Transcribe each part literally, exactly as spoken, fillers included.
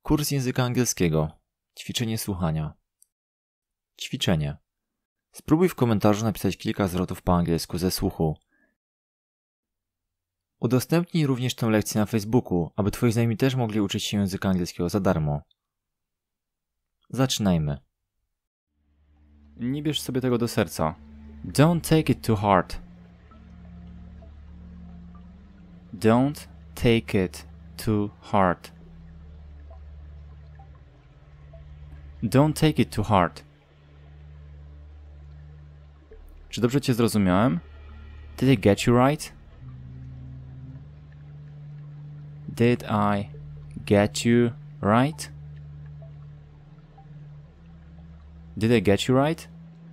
Kurs języka angielskiego. Ćwiczenie słuchania. Ćwiczenie. Spróbuj w komentarzu napisać kilka zwrotów po angielsku ze słuchu. Udostępnij również tę lekcję na Facebooku, aby twoi znajomi też mogli uczyć się języka angielskiego za darmo. Zaczynajmy. Nie bierz sobie tego do serca. Don't take it too hard. Don't take it too hard. Don't take it too hard. Czy dobrze cię zrozumiałem? Did I get you right? Did I get you right? Did I get you right?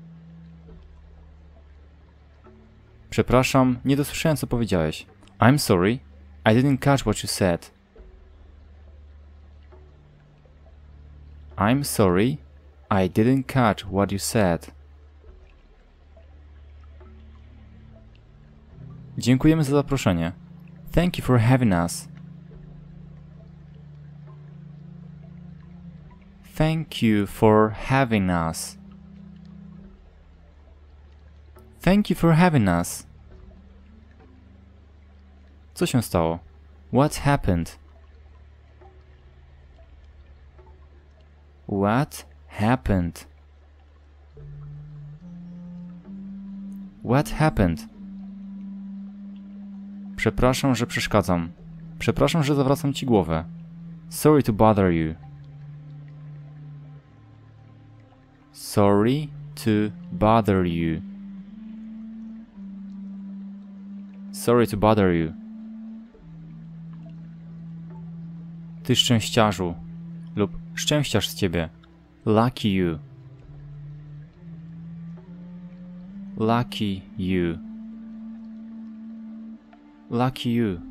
Przepraszam, nie dosłyszałem, co powiedziałeś. I'm sorry, I didn't catch what you said. I'm sorry, I didn't catch what you said. Dziękujemy za zaproszenie. Thank you for having us. Thank you for having us. Thank you for having us. Co się stało? What happened? What happened? What happened? Przepraszam, że przeszkadzam. Przepraszam, że zawracam ci głowę. Sorry to bother you. Sorry to bother you. Sorry to bother you. Ty szczęściarzu lub szczęściarz z ciebie. Lucky you. Lucky you. Lucky you.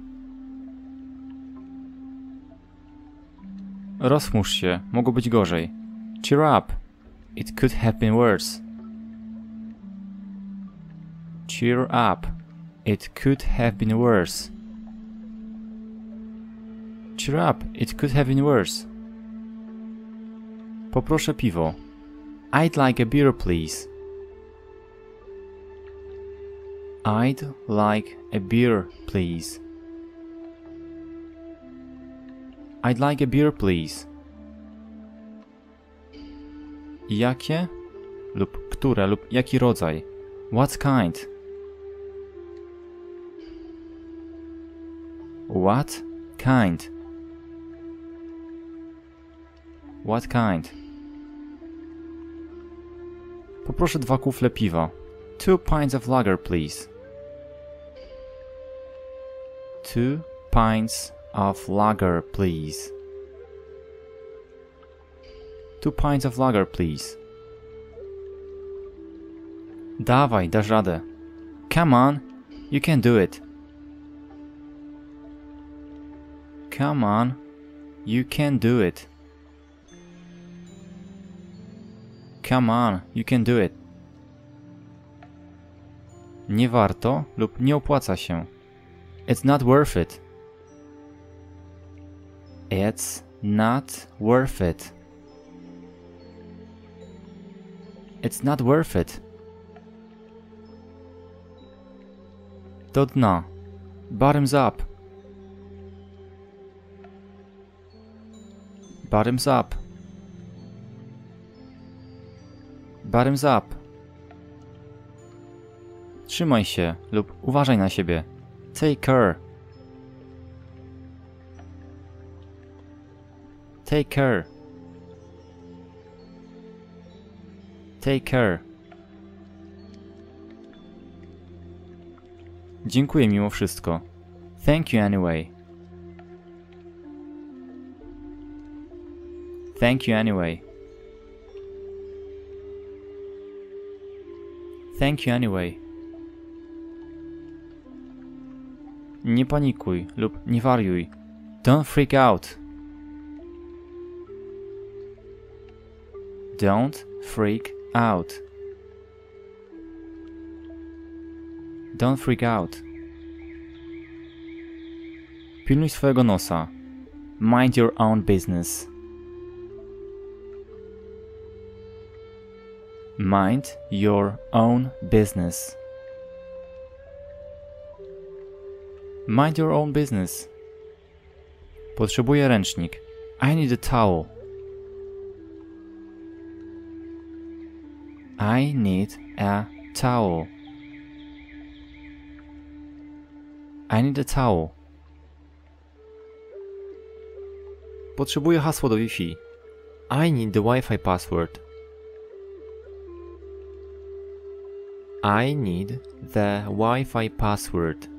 Rozchmurz się, mogło być gorzej. Cheer up. It could have been worse. Cheer up. It could have been worse. Cheer up. It could have been worse. Poproszę piwo. I'd like a beer, please. I'd like a beer, please. I'd like a beer, please. Jakie lub które lub jaki rodzaj? What kind? What kind? What kind? Poproszę dwa kufle piwa. Two pints of lager, please. Two pints of lager, please. Two pints of lager, please. Dawaj, dasz radę. Come on, you can do it. Come on, you can do it. Come on, you can do it. Nie warto lub nie opłaca się. It's not worth it. It's not worth it. It's not worth it. Do dna. Bottoms up. Bottoms up. Bottoms up. Trzymaj się lub uważaj na siebie. Take care. Take care. Take care. Dziękuję mimo wszystko. Thank you anyway. Thank you anyway. Thank you anyway. Nie panikuj lub nie wariuj. Don't freak out. Don't freak out. Don't freak out. Pilnuj swojego nosa. Mind your own business. Mind your own business. Mind your own business. Potrzebuję ręcznik. I need a towel. I need a towel. I need a towel. Potrzebuję hasło do Wi-Fi. I need the Wi-Fi password. I need the Wi-Fi password.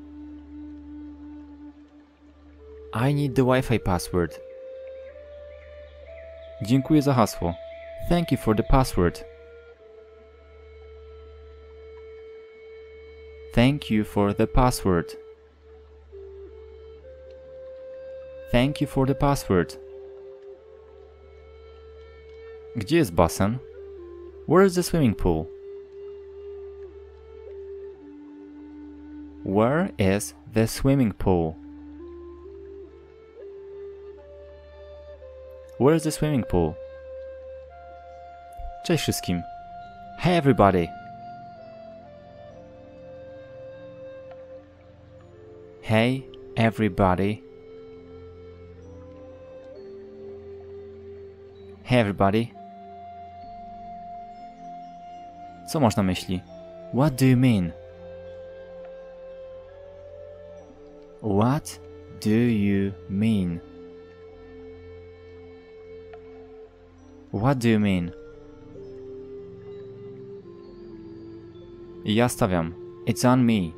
I need the Wi-Fi password. Dziękuję za hasło. Thank you for the password. Thank you for the password. Thank you for the password. Gdzie jest basen? Where is the swimming pool? Where is the swimming pool? Where is the swimming pool? Cześć wszystkim. Hey everybody. Hey everybody. Hey everybody. Co masz na myśli? What do you mean? What do you mean? What do you mean? Ja stawiam. It's on me.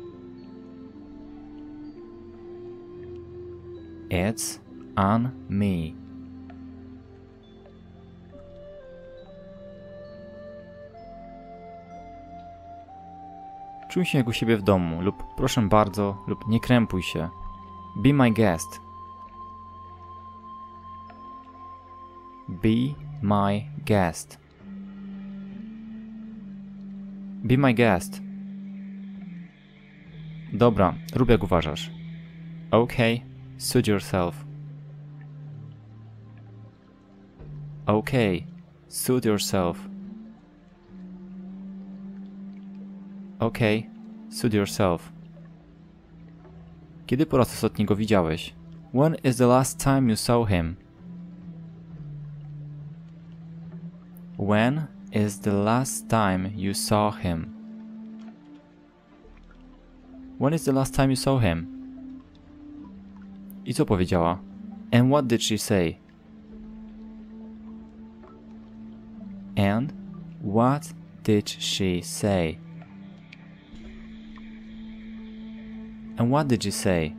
It's on me. Czuj się jak u siebie w domu lub proszę bardzo lub nie krępuj się. Be my guest. Be my guest. Be my guest. Dobra, rób jak uważasz. Okay, suit yourself. Okay, suit yourself. Okay, suit yourself. Kiedy po raz ostatni go widziałeś? When is the last time you saw him? When is the last time you saw him? When is the last time you saw him? I co powiedziała? And what did she say? And what did she say? And what did she say?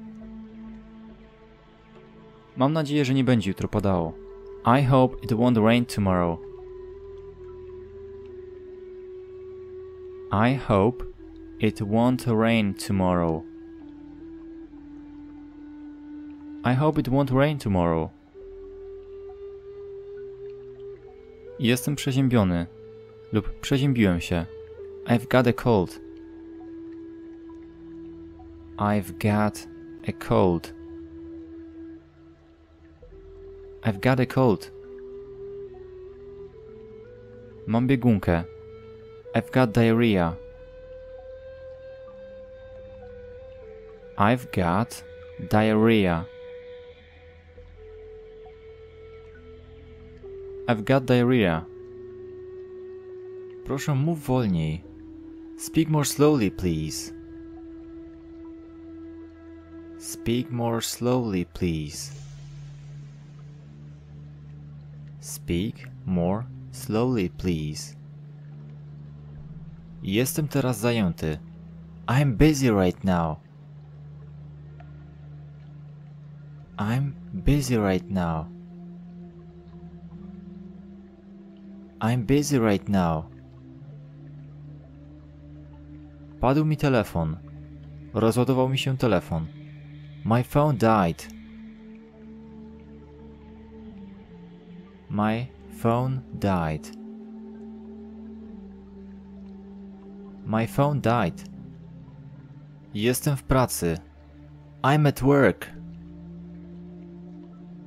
Mam nadzieję, że nie będzie jutro padało. I hope it won't rain tomorrow. I hope it won't rain tomorrow. I hope it won't rain tomorrow. Jestem przeziębiony lub przeziębiłem się. I've got a cold. I've got a cold. I've got a cold. Mam biegunkę. I've got diarrhea. I've got diarrhea. I've got diarrhea. Proszę mów wolniej. Speak more slowly, please. Speak more slowly, please. Speak more slowly, please. Jestem teraz zajęty. I'm busy right now. I'm busy right now. I'm busy right now. Padł mi telefon. Rozładował mi się telefon. My phone died. My phone died. My phone died. Jestem w pracy. I'm at work.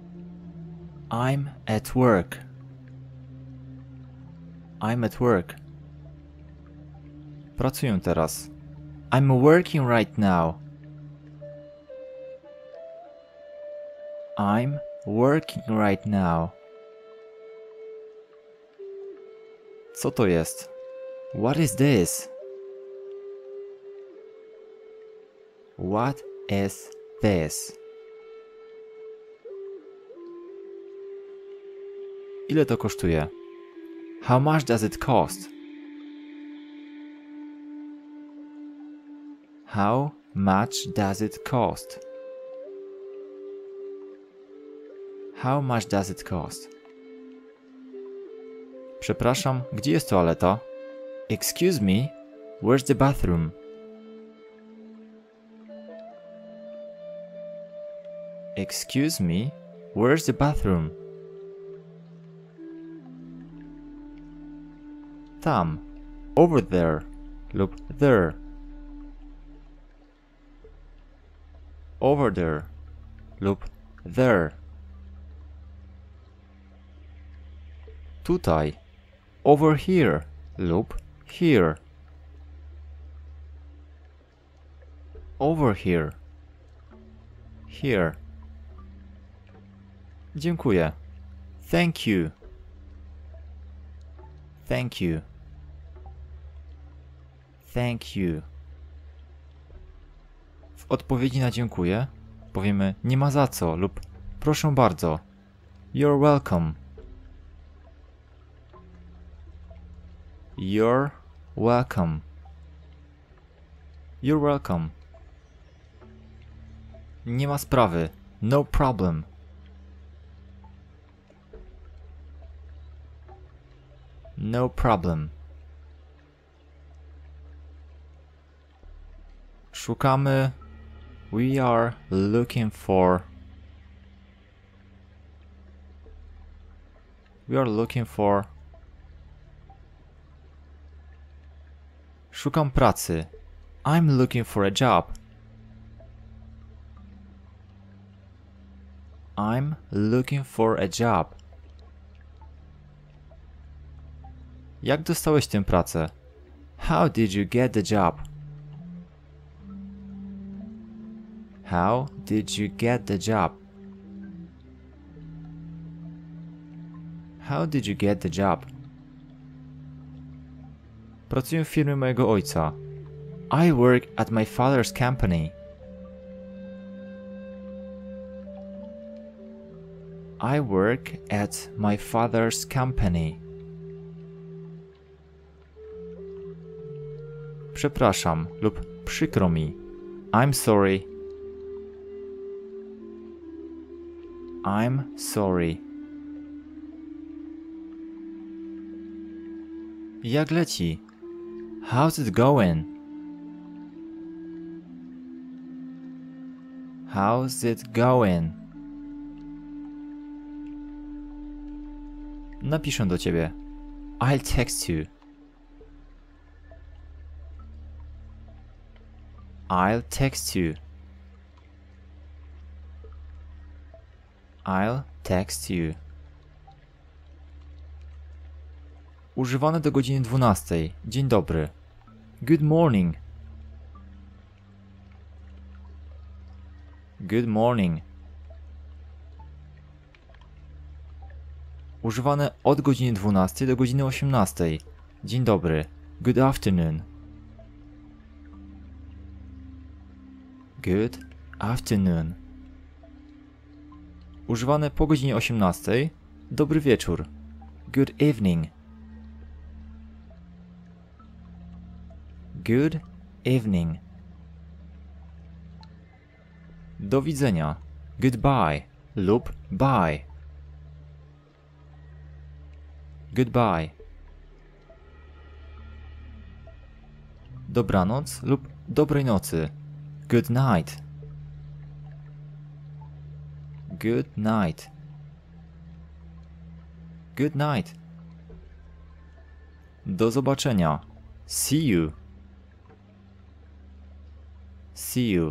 I'm at work. I'm at work. Pracuję teraz. I'm working right now. I'm working right now. Co to jest? What is this? What is this? Ile to kosztuje? How much does it cost? How much does it cost? How much does it cost? Przepraszam, gdzie jest toaleta? Excuse me, where's the bathroom? Excuse me, where's the bathroom? Tam. Over there. Lub there. Over there. Lub there. Tutaj. Over here. Lub here. Over here. Here. Dziękuję. Thank you. Thank you. Thank you. W odpowiedzi na dziękuję powiemy nie ma za co lub proszę bardzo. You're welcome. You're welcome. You're welcome. Nie ma sprawy. No problem. No problem. Szukamy. We are looking for. We are looking for. Szukam pracy. I'm looking for a job. I'm looking for a job. Jak dostałeś tę pracę? How did you get the job? How did you get the job? How did you get the job? Pracuję w firmie mojego ojca. I work at my father's company. I work at my father's company. Przepraszam lub przykro mi. I'm sorry. I'm sorry. Jak leci? How's it going? How's it going? Napiszę do ciebie. I'll text you. I'll text you. I'll text you. Używane do godziny dwunastej. Dzień dobry. Good morning. Good morning. Używane od godziny dwunastej do godziny osiemnastej. Dzień dobry. Good afternoon. Good afternoon. Używane po godzinie osiemnastej. Dobry wieczór. Good evening. Good evening. Do widzenia. Goodbye lub bye. Goodbye. Dobranoc lub dobrej nocy. Good night. Good night. Good night. Do zobaczenia. See you. See you.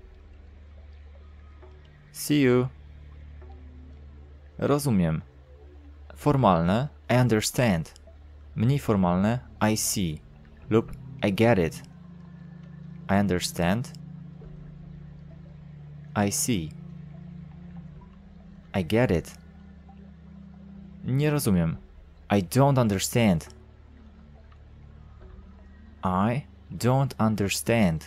See you. Rozumiem. Formalne I understand. Mniej formalne I see lub I get it. I understand. I see. I get it. Nie rozumiem. I don't understand. I don't understand.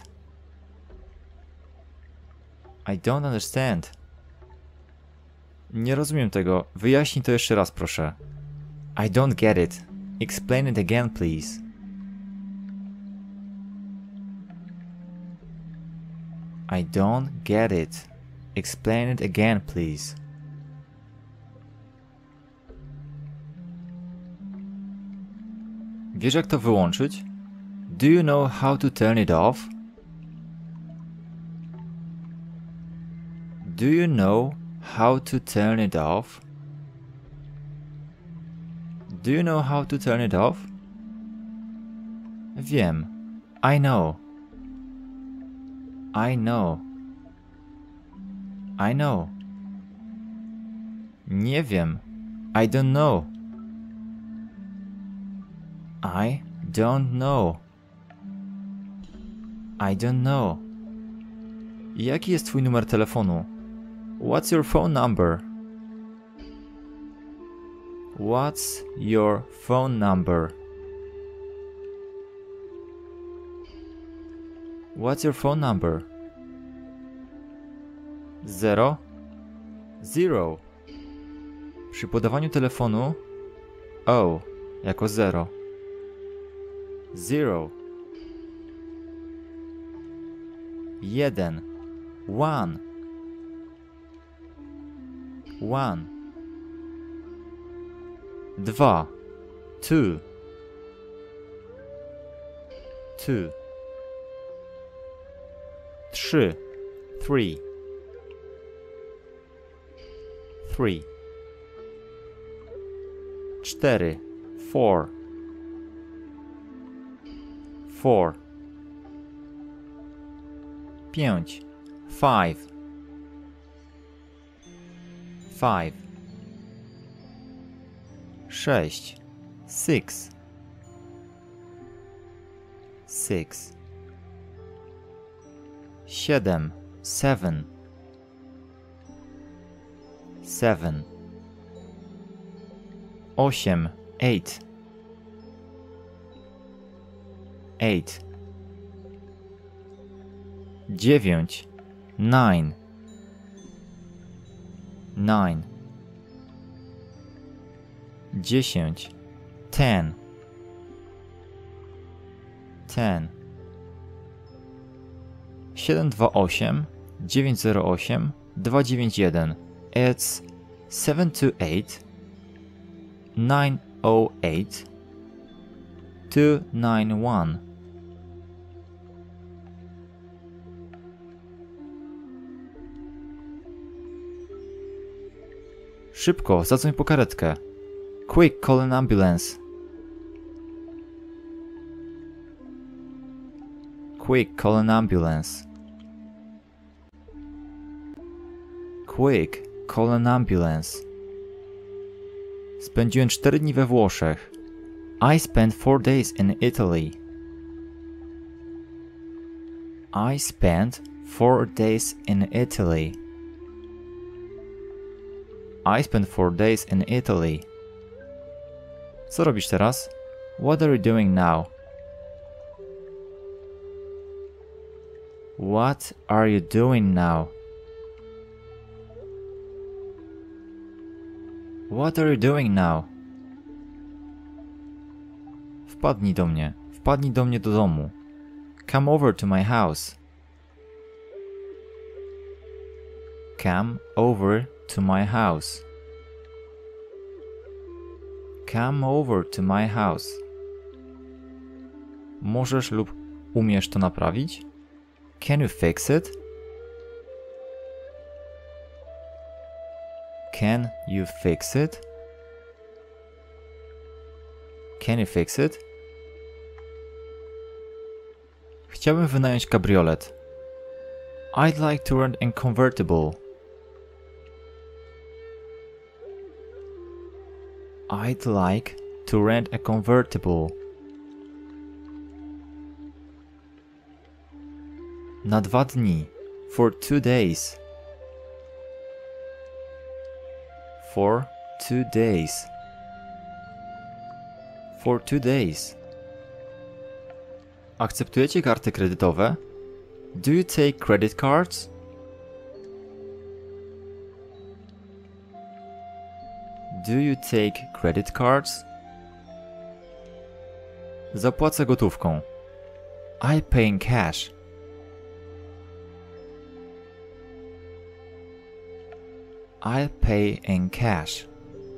I don't understand. Nie rozumiem tego. Wyjaśnij to jeszcze raz, proszę. I don't get it. Explain it again, please. I don't get it. Explain it again, please. Wiesz, jak to wyłączyć? Do you know how to turn it off? Do you know how to turn it off? Do you know how to turn it off? Wiem. I know. I know. I know. Nie wiem. I don't know. I don't know. I don't know. Jaki jest twój numer telefonu? What's your phone number? What's your phone number? What's your phone number? Zero? Zero. Przy podawaniu telefonu O jako zero. Zero. Jeden. One. One. Dwa. Two. Two. Trzy. Three. Three. Cztery. Four. Four. Pięć. Five. Five. Sześć. Six. Six. Siedem. Seven. Seven. Osiem. Eight. Eight. Dziewięć. Nine. Nine. Dziesięć. Ten. Ten. Siedem dwa osiem dziewięć zero osiem dwa dziewięć jeden. It's seven two eight nine zero eight two nine one. Szybko, zadzwoń po karetkę. Quick, call an ambulance. Quick, call an ambulance. Quick, call an ambulance. Spędziłem cztery dni we Włoszech. I spent four days in Italy. I spent four days in Italy. I spent four days in Italy. Co robisz teraz? What are you doing now? What are you doing now? What are you doing now? Wpadnij do mnie. Wpadnij do mnie do domu. Come over to my house. Come over to my house. Come over to my house. Możesz lub umiesz to naprawić? Can you fix it? Can you fix it? Can you fix it? Chciałbym wynająć kabriolet. I'd like to rent a convertible. I'd like to rent a convertible. Na dwa dni. For two days. For two days. For two days. Akceptujecie karty kredytowe? Do you take credit cards? Do you take credit cards? Zapłacę gotówką. I pay in cash. I pay in cash.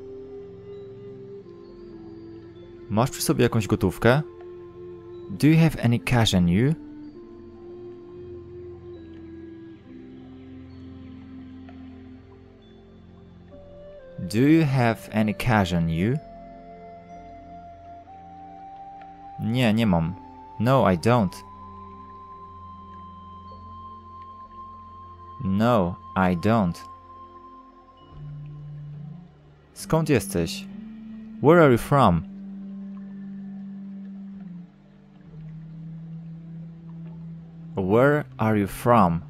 Masz przy sobie jakąś gotówkę? Do you have any cash on you? Do you have any cash on you? Nie, nie mam. No, I don't. No, I don't. Skąd jesteś? Where are you from? Where are you from?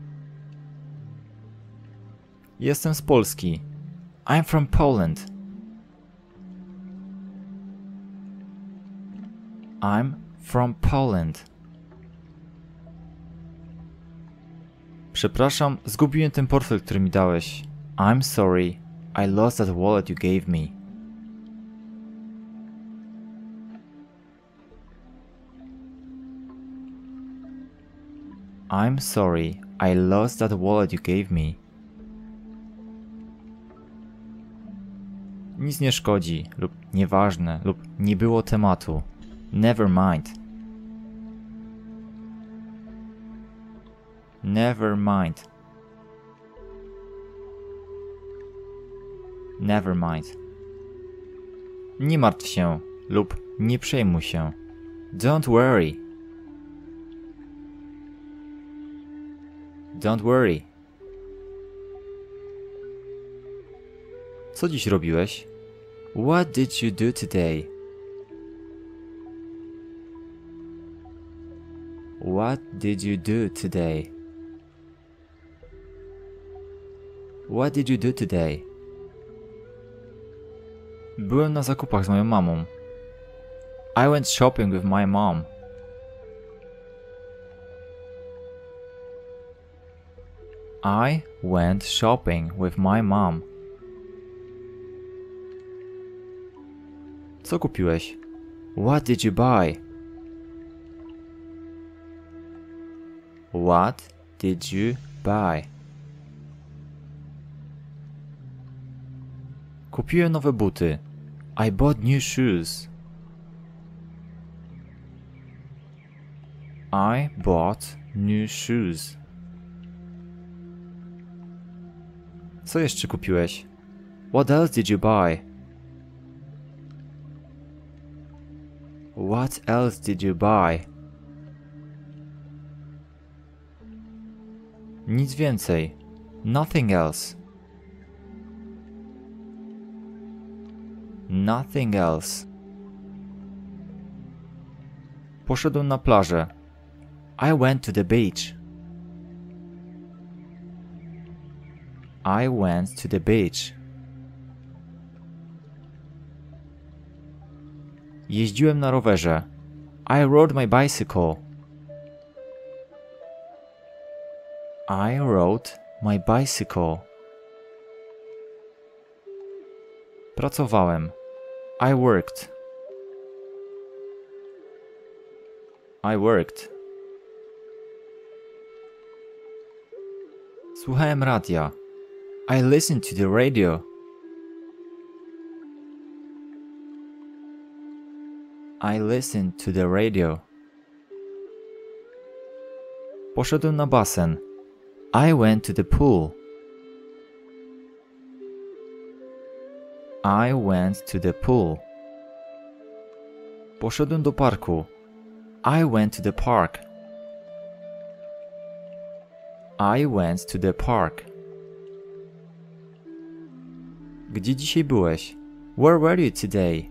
Jestem z Polski. I'm from Poland. I'm from Poland. Przepraszam, zgubiłem ten portfel, który mi dałeś. I'm sorry, I lost that wallet you gave me. I'm sorry, I lost that wallet you gave me. Nic nie szkodzi, lub nieważne, lub nie było tematu. Never mind. Never mind. Never mind. Nie martw się, lub nie przejmuj się. Don't worry. Don't worry. Co dziś robiłeś? What did you do today? What did you do today? What did you do today? Byłem na zakupach z moją mamą. I went shopping with my mom. I went shopping with my mom. Co kupiłeś? What did you buy? What did you buy? Kupiłem nowe buty. I bought new shoes. I bought new shoes. Co jeszcze kupiłeś? What else did you buy? What else did you buy? Nic więcej. Nothing else. Nothing else. Poszedłem na plażę. I went to the beach. I went to the beach. Jeździłem na rowerze. I rode my bicycle. I rode my bicycle. Pracowałem. I worked. I worked. Słuchałem radia. I listened to the radio. I listened to the radio. Poszedłem na basen. I went to the pool. I went to the pool. Poszedłem do parku. I went to the park. I went to the park. Gdzie dzisiaj byłeś? Where were you today?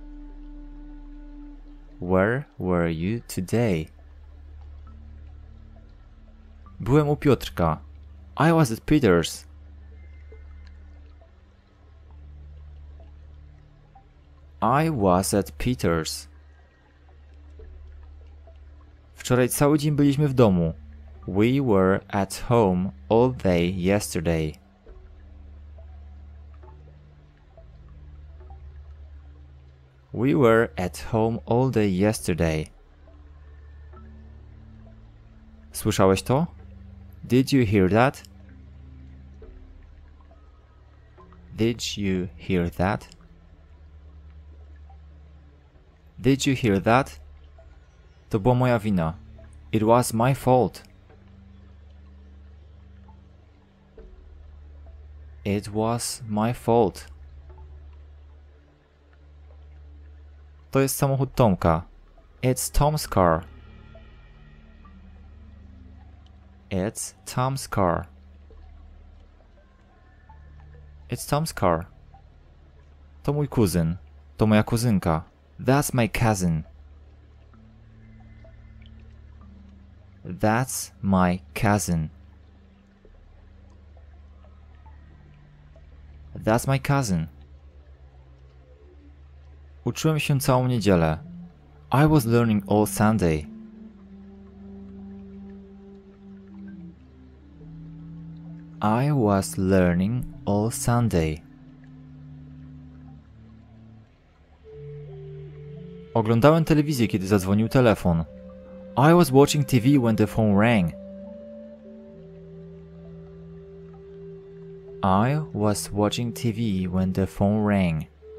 Where were you today? Byłem u Piotrka. I was at Peter's. I was at Peter's. Wczoraj cały dzień byliśmy w domu. We were at home all day yesterday. We were at home all day yesterday. Słyszałeś to? Did you hear that? Did you hear that? Did you hear that? To była moja wina. It was my fault. It was my fault. To jest samochód Tomka. It's Tom's car. It's Tom's car. It's Tom's car. To mój kuzyn. To moja kuzynka. That's my cousin. That's my cousin. That's my cousin. Uczyłem się całą niedzielę. I was learning all Sunday. I was learning all Sunday. Oglądałem telewizję, kiedy zadzwonił telefon. I was watching T V when the phone rang. I was watching T V when the phone rang.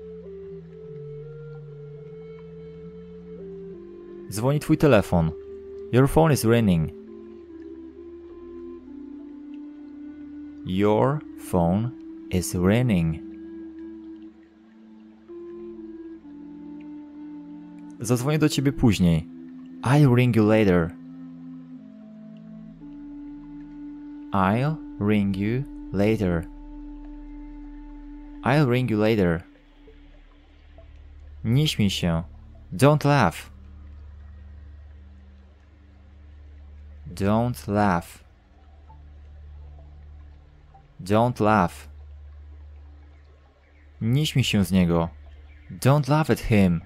Dzwoni twój telefon. Your phone is ringing. Your phone is ringing. Zadzwonię do ciebie później. I'll ring you later. I'll ring you later. I'll ring you later. Nie śmiej się. Don't laugh. Don't laugh. Don't laugh. Nie śmiej się z niego. Don't laugh at him.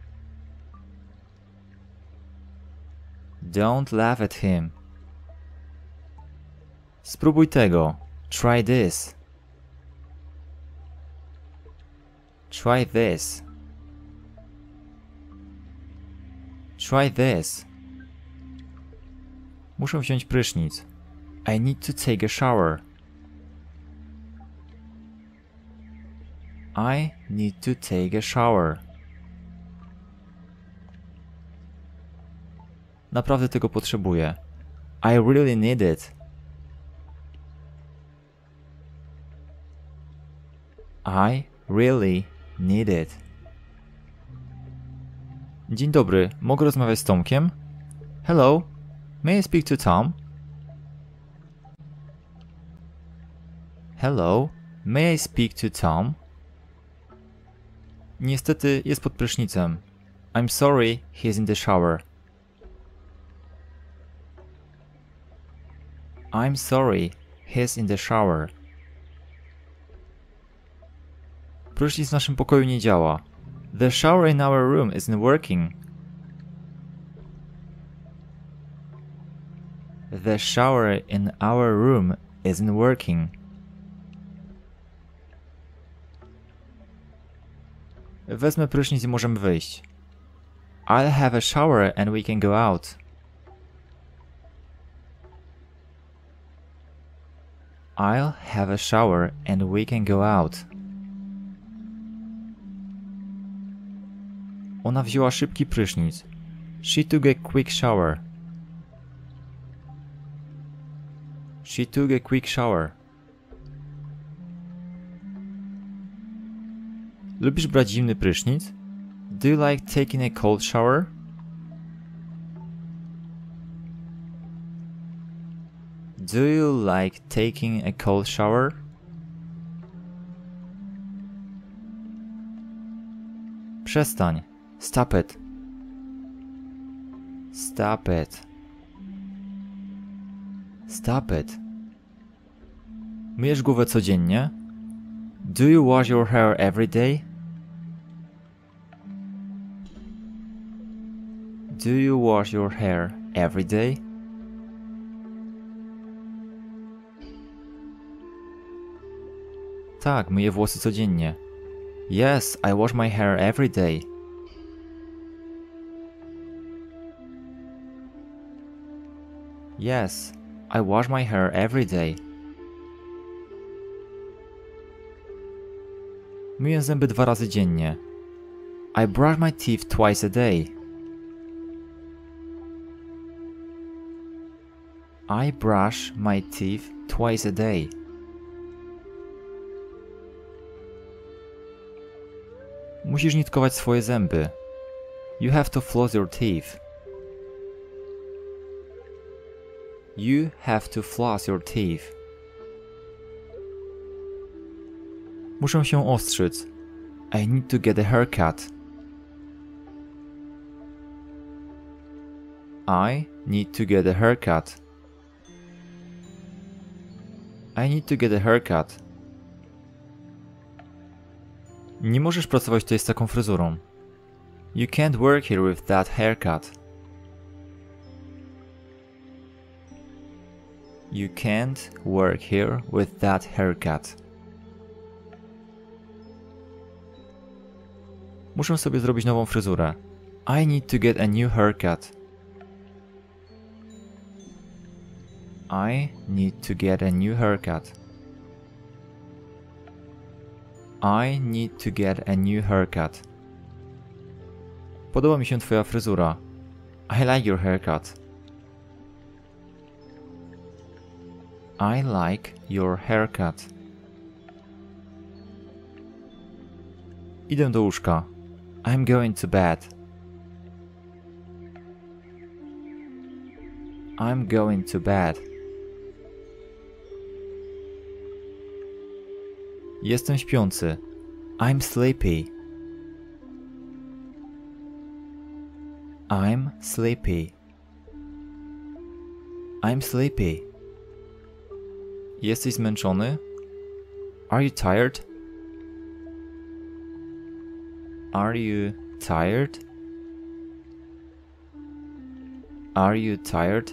Don't laugh at him. Spróbuj tego. Try this. Try this. Try this. Muszę wziąć prysznic. I need to take a shower. I need to take a shower. Naprawdę tego potrzebuję. I really need it. I really need it. Dzień dobry, mogę rozmawiać z Tomkiem? Hello, may I speak to Tom? Hello, may I speak to Tom? Niestety jest pod prysznicem. I'm sorry, he's in the shower. I'm sorry, he's in the shower. Prysznic w naszym pokoju nie działa. The shower in our room isn't working. The shower in our room isn't working. Wezmę prysznic i możemy wyjść. I'll have a shower and we can go out. I'll have a shower and we can go out. Ona wzięła szybki prysznic. She took a quick shower. She took a quick shower. Lubisz brać zimny prysznic? Do you like taking a cold shower? Do you like taking a cold shower? Przestań. Stop it. Stop it. Stop it. Myjesz głowę codziennie? Do you wash your hair every day? Do you wash your hair every day? Tak, myję włosy codziennie. Yes, I wash my hair every day. Yes, I wash my hair every day. Myję zęby dwa razy dziennie. I brush my teeth twice a day. I brush my teeth twice a day. Musisz nitkować swoje zęby. You have to floss your teeth. You have to floss your teeth. Muszę się ostrzyc. I need to get a haircut. I need to get a haircut. I need to get a haircut. Nie możesz pracować tutaj z taką fryzurą. You can't work here with that haircut. You can't work here with that haircut. Muszę sobie zrobić nową fryzurę. I need to get a new haircut. I need to get a new haircut. I need to get a new haircut. Podoba mi się twoja fryzura. I like your haircut. I like your haircut. Idę do łóżka. I'm going to bed. I'm going to bed. Jestem śpiący. I'm sleepy. I'm sleepy. I'm sleepy. Jesteś zmęczony? Are you tired? Are you tired? Are you tired?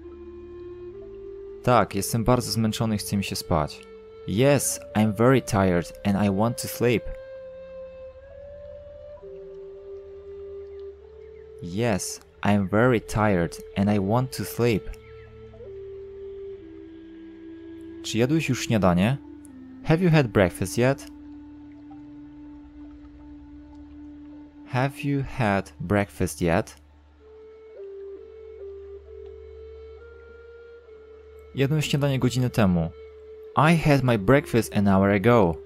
Tak, jestem bardzo zmęczony i chce mi się spać. Yes, I'm very tired and I want to sleep. Yes, I'm very tired and I want to sleep. Czy jadłeś już śniadanie? Have you had breakfast yet? Have you had breakfast yet? Jadłem śniadanie godzinę temu. I had my breakfast an hour ago.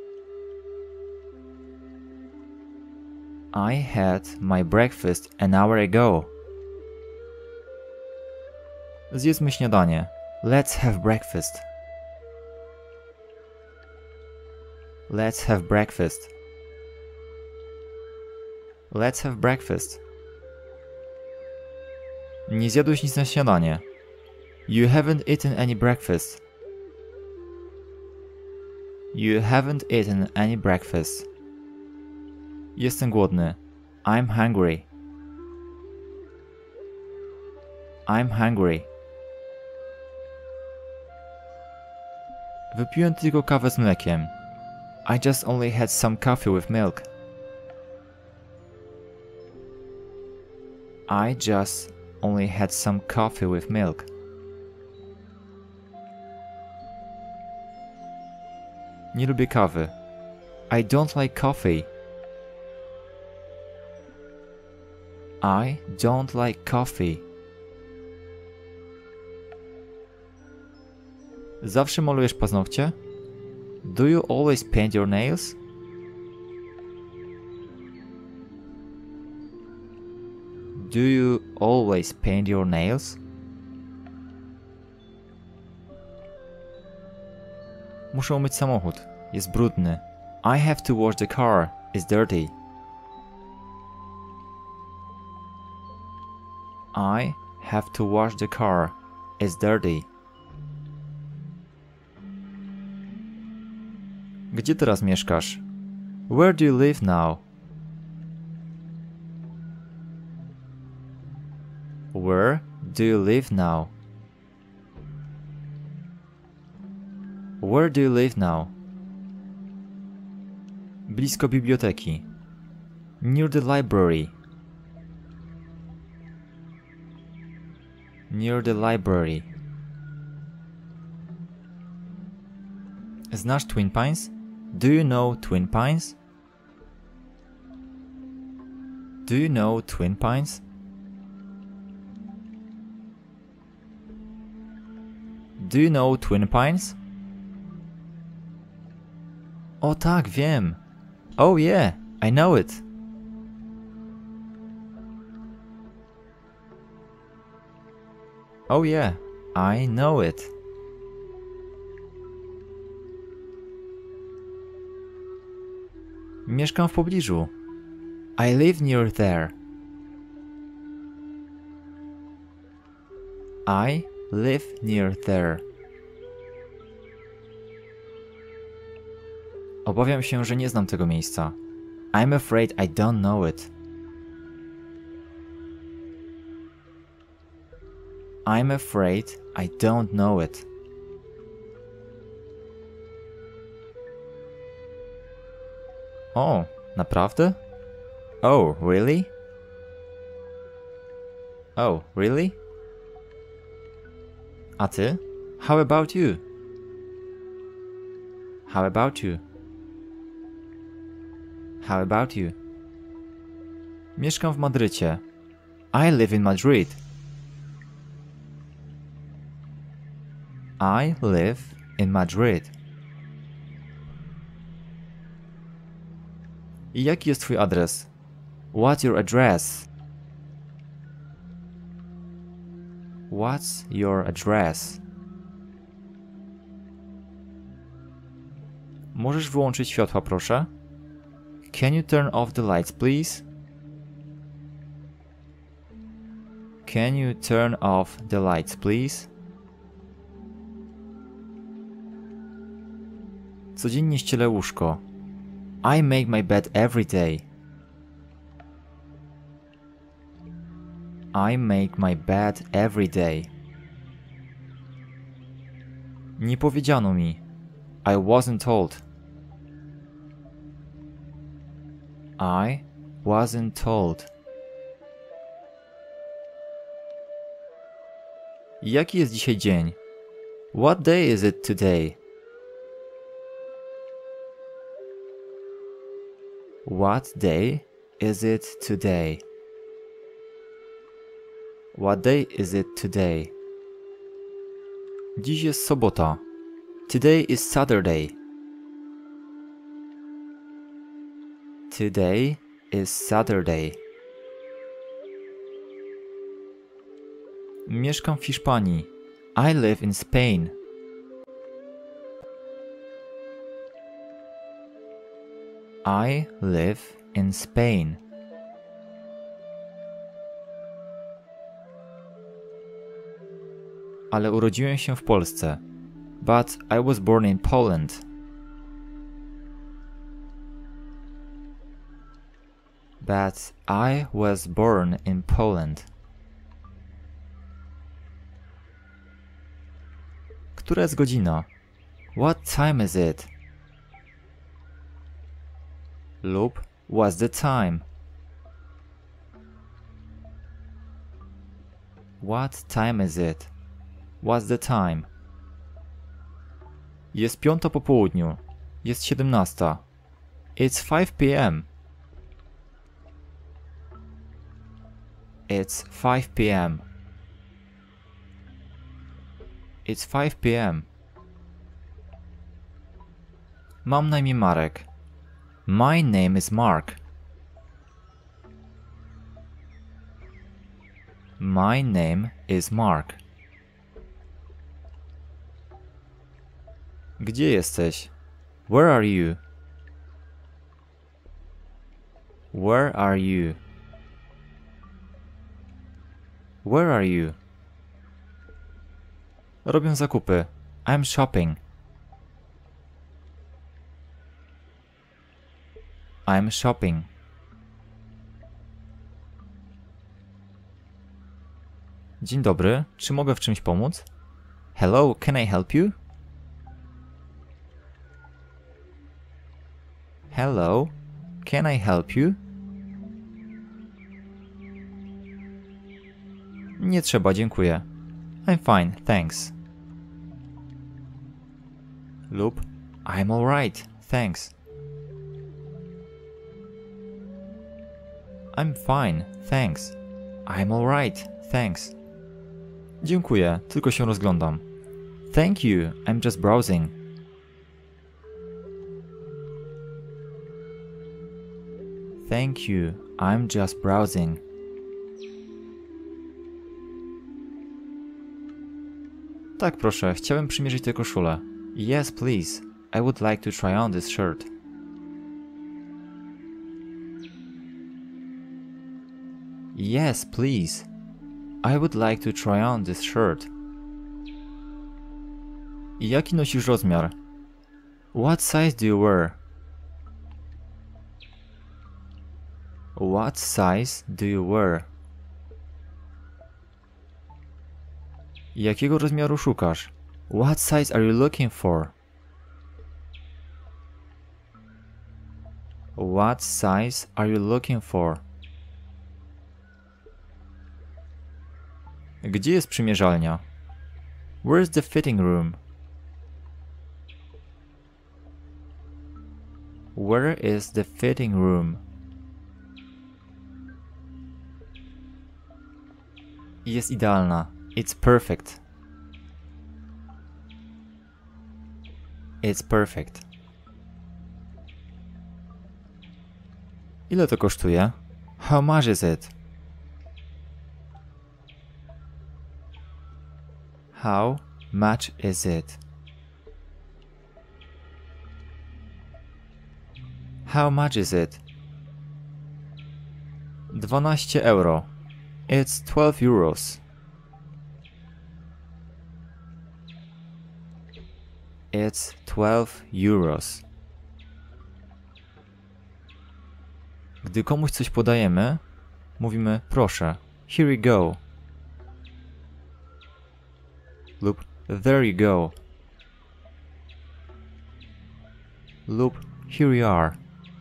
I had my breakfast an hour ago. Zjedzmy śniadanie. Let's have breakfast. Let's have breakfast. Let's have breakfast. Nie zjadłeś nic na śniadanie. You haven't eaten any breakfast. You haven't eaten any breakfast. Jestem głodny. I'm hungry. I'm hungry. Wypiłem tylko kawę z mlekiem. I just only had some coffee with milk. I just only had some coffee with milk. Nie lubię kawy. I don't like coffee. I don't like coffee. Zawsze malujesz paznokcie? Do you always paint your nails? Do you always paint your nails? Muszę umyć samochód. Jest brudny. I have to wash the car. It's dirty. I have to wash the car. It's dirty. Gdzie teraz mieszkasz? Where do you live now? Where do you live now? Where do you live now? Blisko biblioteki. Near the library. Near the library. Znasz Twin Pines? Do you know Twin Pines? Do you know Twin Pines? Do you know Twin Pines? O tak, wiem. Oh yeah, I know it. Oh yeah, I know it. Mieszkam w pobliżu. I live near there. I live near there. Obawiam się, że nie znam tego miejsca. I'm afraid I don't know it. I'm afraid I don't know it. O, naprawdę? Oh, really? Oh, really? A ty? How about you? How about you? How about you? Mieszkam w Madrycie. I live in Madrid. I live in Madrid. I jaki jest twój adres? What's your address? What's your address? Możesz wyłączyć światła, proszę? Can you turn off the lights, please? Can you turn off the lights, please? Codziennie ścielę łóżko. I make my bed every day. I make my bed every day. Nie powiedziano mi. I wasn't told. I wasn't told. Jaki jest dzisiaj dzień? What day is it today? What day is it today? What day is it today? Dziś jest sobota. Today is Saturday. Today is Saturday. Mieszkam w Hiszpanii. I live in Spain. I live in Spain. Ale urodziłem się w Polsce. But I was born in Poland. But I was born in Poland. Która jest godzina? What time is it? Lub what's the time? What time is it? What's the time? Jest piąta po południu. Jest siedemnasta. It's five p m It's five p m It's five p m Mam na imię Marek. My name is Mark. My name is Mark. Gdzie jesteś? Where are you? Where are you? Where are you? Robię zakupy. I'm shopping. I'm shopping. Dzień dobry, czy mogę w czymś pomóc? Hello, can I help you? Hello, can I help you? Nie trzeba, dziękuję. I'm fine, thanks. Lub I'm alright, thanks. I'm fine, thanks. I'm alright, thanks. Dziękuję, tylko się rozglądam. Thank you, I'm just browsing. Thank you, I'm just browsing. Tak, proszę, chciałem przymierzyć tę koszulę. Yes, please. I would like to try on this shirt. Yes, please. I would like to try on this shirt. Jaki nosisz rozmiar? What size do you wear? What size do you wear? Jakiego rozmiaru szukasz? What size are you looking for? What size are you looking for? Gdzie jest przymierzalnia? Where's the fitting room? Where is the fitting room? Jest idealna. It's perfect. It's perfect. Ile to kosztuje? How much is it? How much is it? How much is it? dwanaście euro. It's twelve euros. It's twelve euros. Gdy komuś coś podajemy, mówimy proszę. Here you go. Lub there you go. Lub here you are.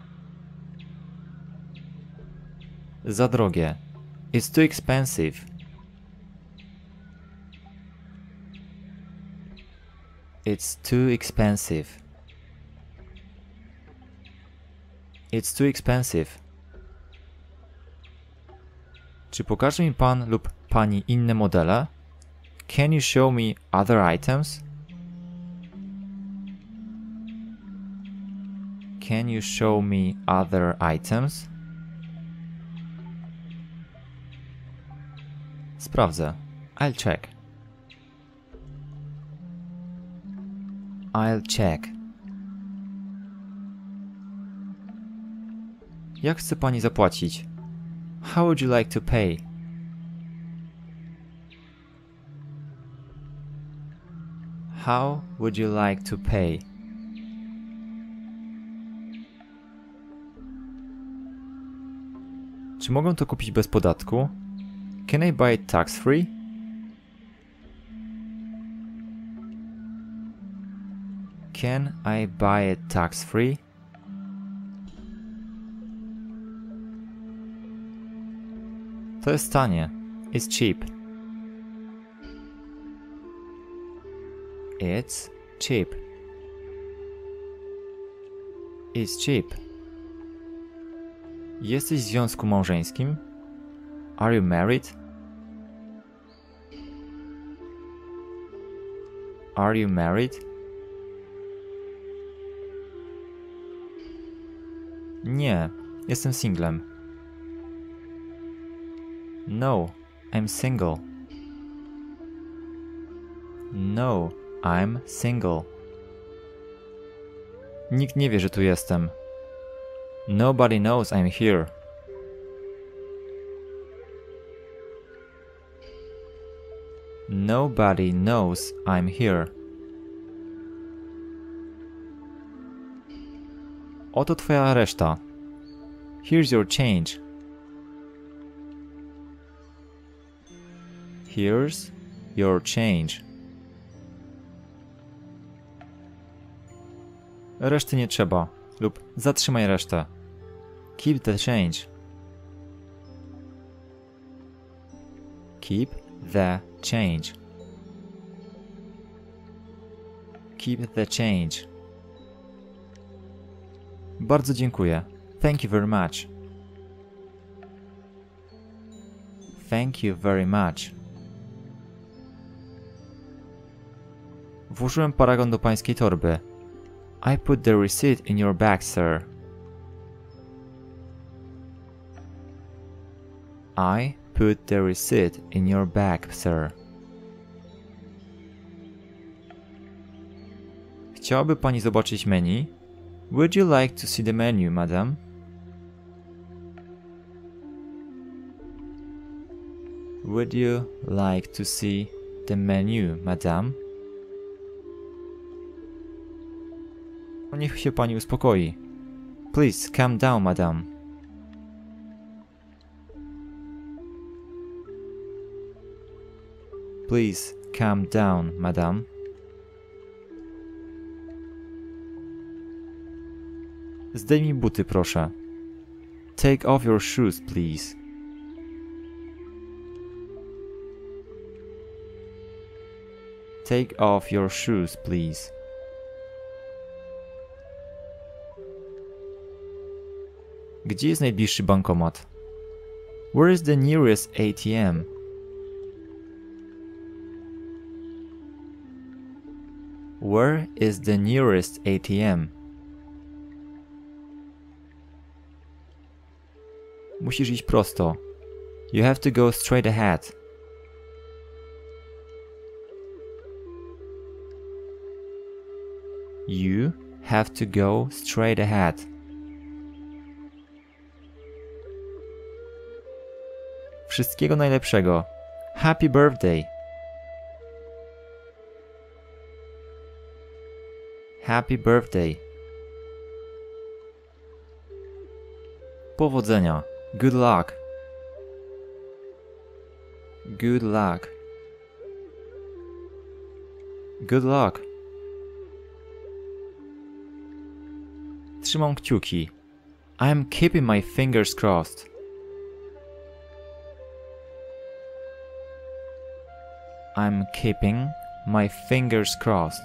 Za drogie. It's too expensive. It's too expensive. It's too expensive. Czy pokaże mi pan lub pani inne modele? Can you show me other items? Can you show me other items? Sprawdzę. I'll check. I'll check. Jak chce pani zapłacić? How would you like to pay? How would you like to pay? Czy mogę to kupić bez podatku? Can I buy it tax-free? Can I buy it tax-free? To jest tanie. It's cheap. It's cheap. It's cheap. Jesteś w związku małżeńskim? Are you married? Are you married? Nie, jestem singlem. No, I'm single. No, I'm single. Nikt nie wie, że tu jestem. Nobody knows I'm here. Nobody knows I'm here. Oto twoja reszta. Here's your change. Here's your change. Reszty nie trzeba. Lub zatrzymaj resztę. Keep the change. Keep the change. Keep the change. Bardzo dziękuję. Thank you very much. Thank you very much. Włożyłem paragon do pańskiej torby. I put the receipt in your bag, sir. I put the receipt in your bag, sir. Chciałaby pani zobaczyć menu? Would you like to see the menu, madam? Would you like to see the menu, madam? Niech się pani uspokoi. Please calm down, madam. Please calm down, madam. Zdejmij buty, proszę. Take off your shoes, please. Take off your shoes, please. Gdzie jest najbliższy bankomat? Where is the nearest A T M? Where is the nearest A T M? Musisz iść prosto. You have to go straight ahead. You have to go straight ahead. Wszystkiego najlepszego. Happy birthday. Happy birthday. Powodzenia. Good luck. Good luck. Good luck. Trzymam kciuki. I'm keeping my fingers crossed. I'm keeping my fingers crossed.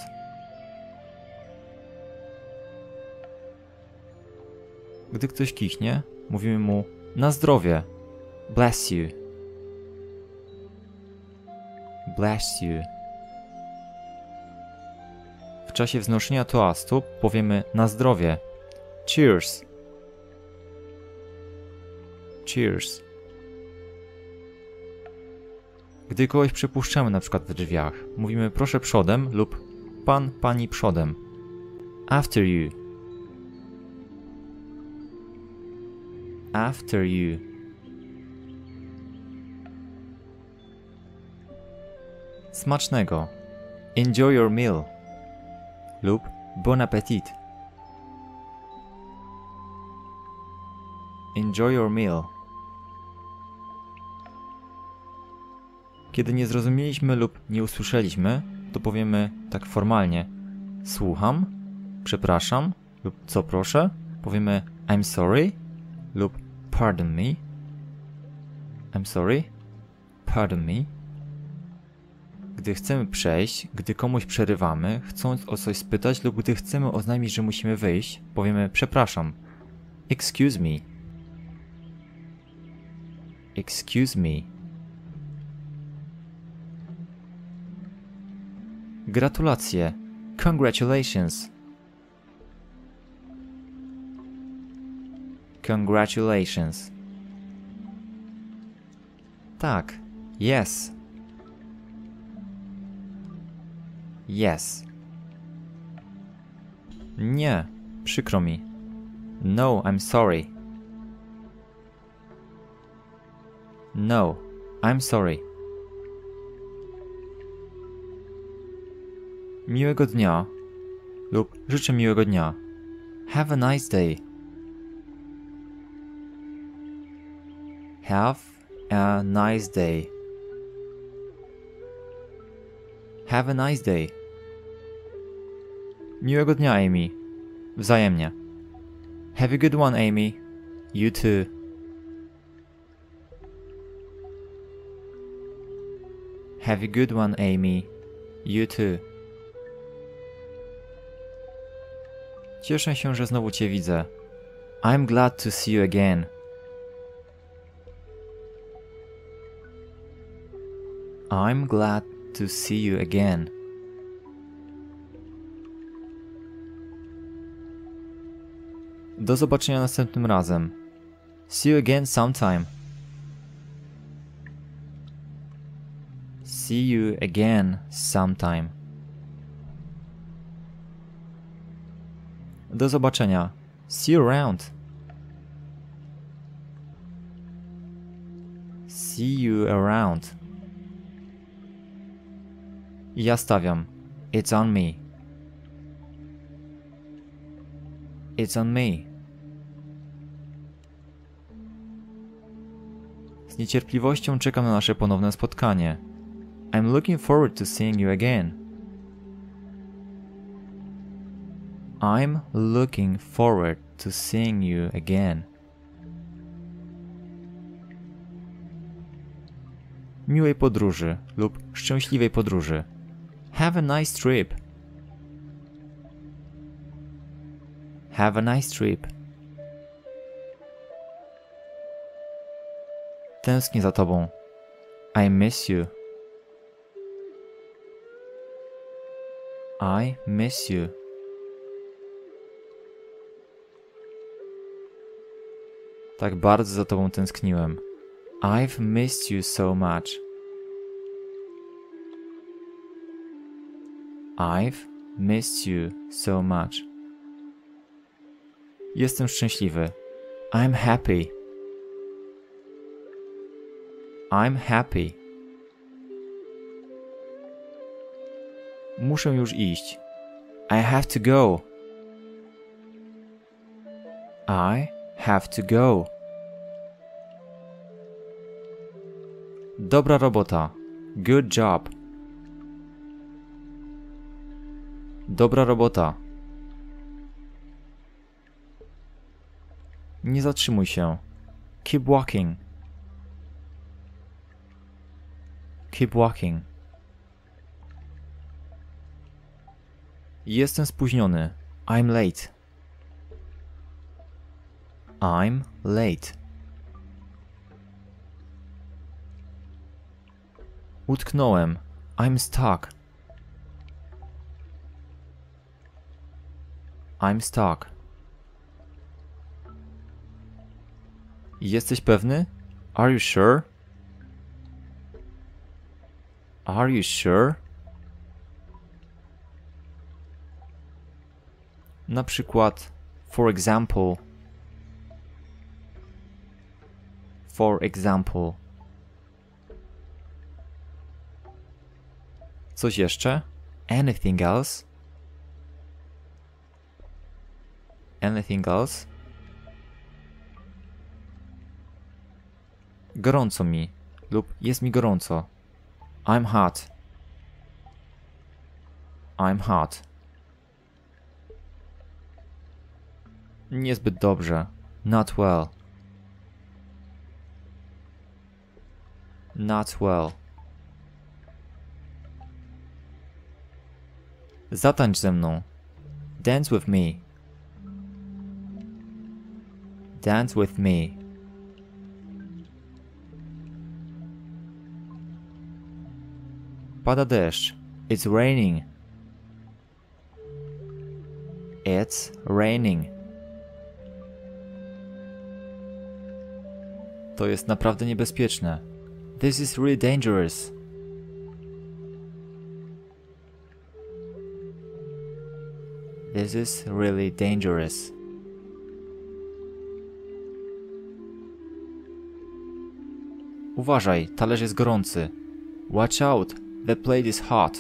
Gdy ktoś kichnie, mówimy mu na zdrowie. Bless you. Bless you. W czasie wznoszenia toastu powiemy na zdrowie. Cheers. Cheers. Gdy kogoś przepuszczamy na przykład w drzwiach, mówimy proszę przodem lub pan, pani przodem. After you. After you. Smacznego. Enjoy your meal. Lub bon appetit. Enjoy your meal. Kiedy nie zrozumieliśmy lub nie usłyszeliśmy, to powiemy tak formalnie: słucham, przepraszam lub co proszę. Powiemy I'm sorry lub pardon me. I'm sorry, pardon me. Gdy chcemy przejść, gdy komuś przerywamy, chcąc o coś spytać lub gdy chcemy oznajmić, że musimy wyjść, powiemy przepraszam. Excuse me. Excuse me. Gratulacje. Congratulations. Congratulations. Tak. Yes. Yes. Nie. Przykro mi. No, I'm sorry. No, I'm sorry. Miłego dnia lub życzę miłego dnia. Have a nice day. Have a nice day. Have a nice day. Miłego dnia, Amy. Wzajemnie. Have a good one, Amy. You too. Have a good one, Amy. You too. Cieszę się, że znowu Cię widzę. I'm glad to see you again. I'm glad to see you again. Do zobaczenia następnym razem. See you again sometime. See you again sometime. Do zobaczenia. See you around. See you around. Ja stawiam. It's on me. It's on me. Z niecierpliwością czekam na nasze ponowne spotkanie. I'm looking forward to seeing you again. I'm looking forward to seeing you again. Miłej podróży lub szczęśliwej podróży. Have a nice trip. Have a nice trip. Tęsknię za tobą. I miss you. I miss you. Tak bardzo za tobą tęskniłem. I've missed you so much. I've missed you so much. Jestem szczęśliwy. I'm happy. I'm happy. Muszę już iść. I have to go. I have to go. Dobra robota. Good job. Dobra robota. Nie zatrzymuj się. Keep walking. Keep walking. Jestem spóźniony. I'm late. I'm late. Utknąłem. I'm stuck. I'm stuck. Jesteś pewny? Are you sure? Are you sure? Na przykład, for example. For example. Coś jeszcze? Anything else? Anything else? Gorąco mi lub jest mi gorąco. I'm hot. I'm hot. Niezbyt dobrze. Not well. Not well. Zatańcz ze mną. Dance with me. Dance with me. Pada deszcz. It's raining. It's raining. To jest naprawdę niebezpieczne. This is really dangerous. This is really dangerous. Uważaj, talerz jest gorący. Watch out, the plate is hot.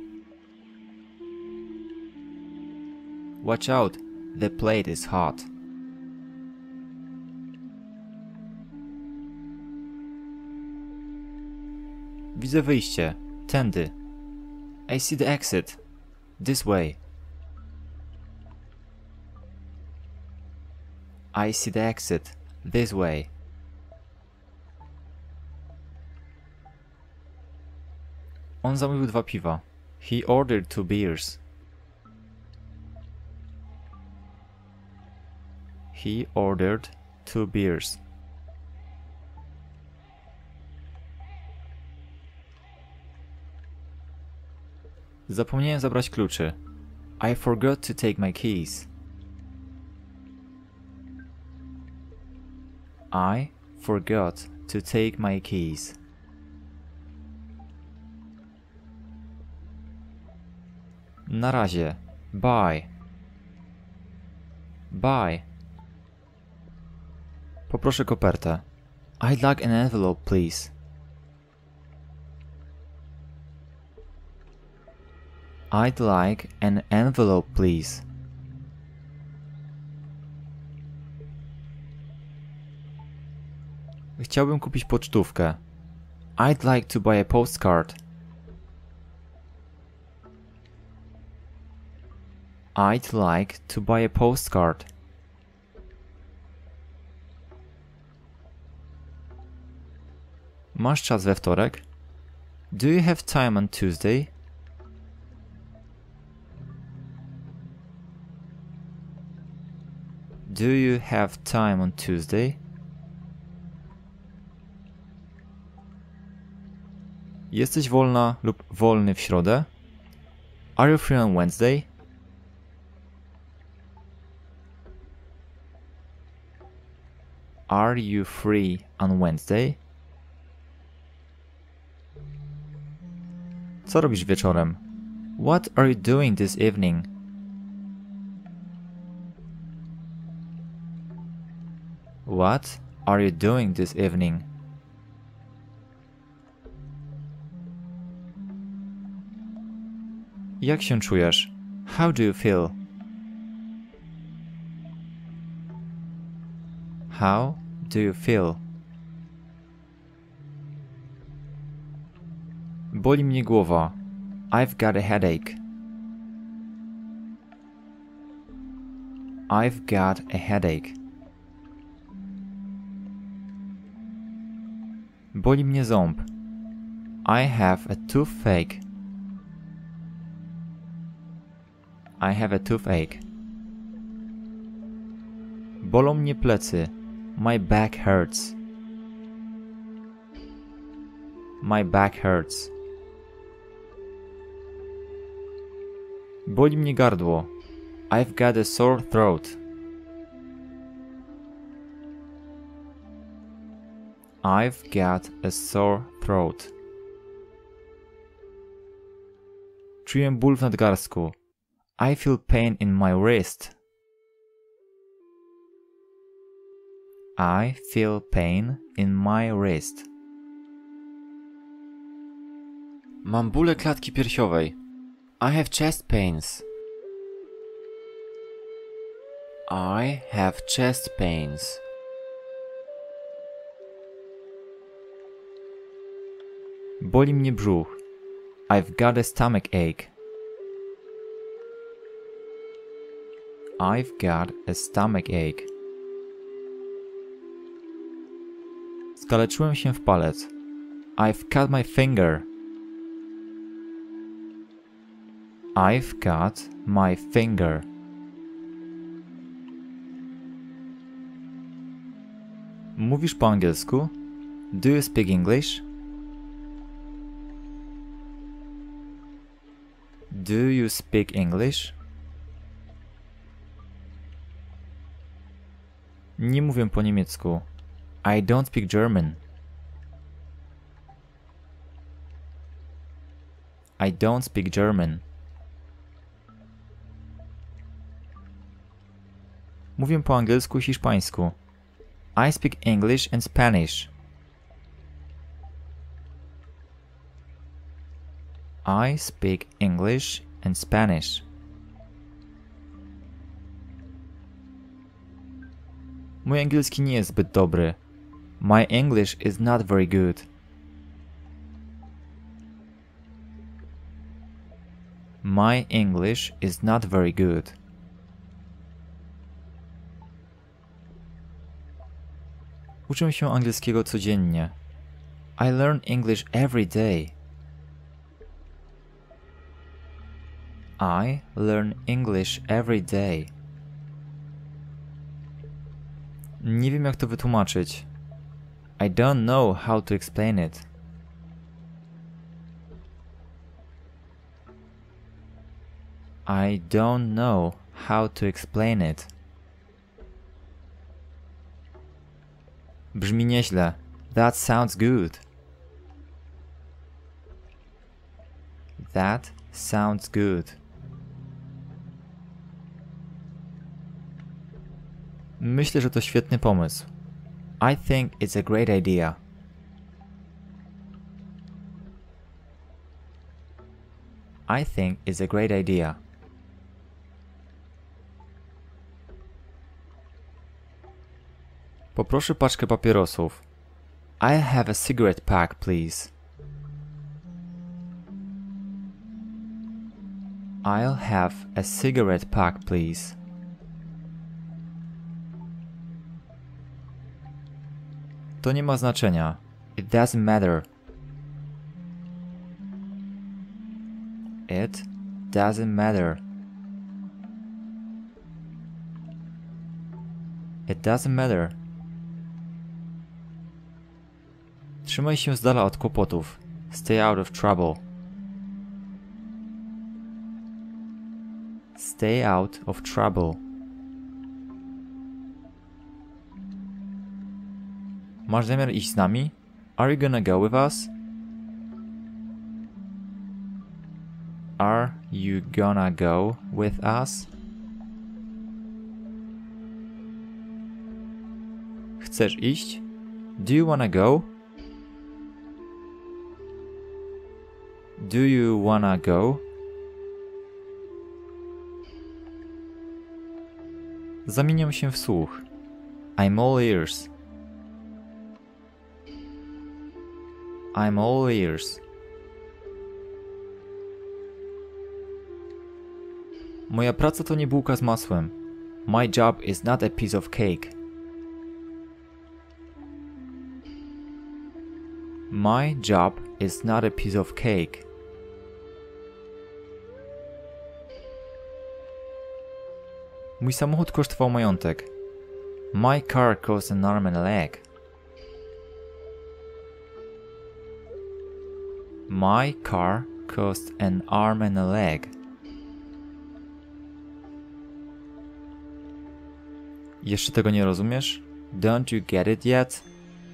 Watch out, the plate is hot. Widzę wyjście. Tędy. I see the exit. This way. I see the exit. This way. On zamówił dwa piwa. He ordered two beers. He ordered two beers. Zapomniałem zabrać kluczy. I forgot to take my keys. I forgot to take my keys. Na razie. Bye. Bye. Poproszę kopertę. I'd like an envelope, please. I'd like an envelope, please. Chciałbym kupić pocztówkę. I'd like to buy a postcard. I'd like to buy a postcard. Masz czas we wtorek? Do you have time on Tuesday? Do you have time on Tuesday? Jesteś wolna lub wolny w środę? Are you free on Wednesday? Are you free on Wednesday? Co robisz wieczorem? What are you doing this evening? What are you doing this evening? Jak się czujesz? How do you feel? How do you feel? Boli mnie głowa. I've got a headache. I've got a headache. Boli mnie ząb. I have a toothache. I have a toothache. Bolą mnie plecy. My back hurts. My back hurts. Boli mnie gardło. I've got a sore throat. I've got a sore throat. Czuję ból w nadgarstku. I feel pain in my wrist. I feel pain in my wrist. Mam bóle klatki piersiowej. I have chest pains. I have chest pains. Boli mnie brzuch. I've got a stomach ache. I've got a stomach ache. Skaleczyłem się w palec. I've cut my finger. I've cut my finger. Mówisz po angielsku? Do you speak English? Do you speak English? Nie mówię po niemiecku. I don't speak German. I don't speak German. Mówię po angielsku i hiszpańsku. I speak English and Spanish. I speak English and Spanish. Mój angielski nie jest zbyt dobry. My English is not very good. My English is not very good. Uczę się angielskiego codziennie. I learn English every day. I learn English every day. Nie wiem, jak to wytłumaczyć. I don't know how to explain it. I don't know how to explain it. Brzmi nieźle. That sounds good. That sounds good. Myślę, że to świetny pomysł. I think it's a great idea. I think it's a great idea. Poproszę paczkę papierosów. I have a cigarette pack, please. I'll have a cigarette pack, please. To nie ma znaczenia. It doesn't matter. It doesn't matter. It doesn't matter. Trzymaj się z dala od kłopotów. Stay out of trouble. Stay out of trouble. Masz zamiar iść z nami? Are you gonna go with us? Are you gonna go with us? Chcesz iść? Do you wanna go? Do you wanna go? Zamieniam się w słuch. I'm all ears. I'm all ears. Moja praca to nie bułka z masłem. My job is not a piece of cake. My job is not a piece of cake. Mój samochód kosztował majątek. My car cost an arm and a leg. My car cost an arm and a leg. Jeszcze tego nie rozumiesz? Don't you get it yet?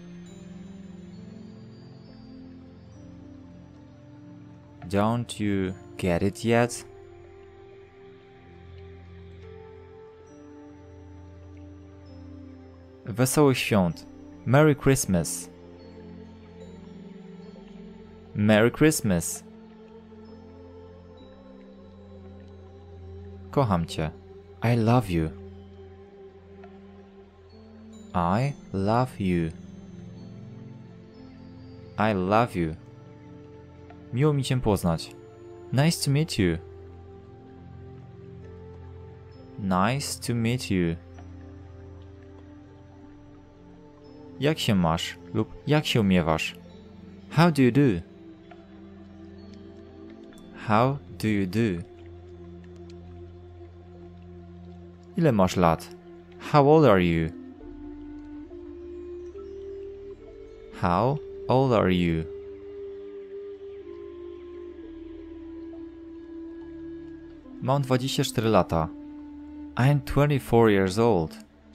Don't you get it yet? Wesołych świąt. Merry Christmas. Merry Christmas. Kocham cię. I love you. I love you. I love you. Miło mi cię poznać. Nice to meet you. Nice to meet you. Jak się masz lub jak się miewasz? How do you do? How do you do? Ile masz lat? How old are you? How old are you? Mam dwadzieścia cztery lata. I'm twenty-four years old.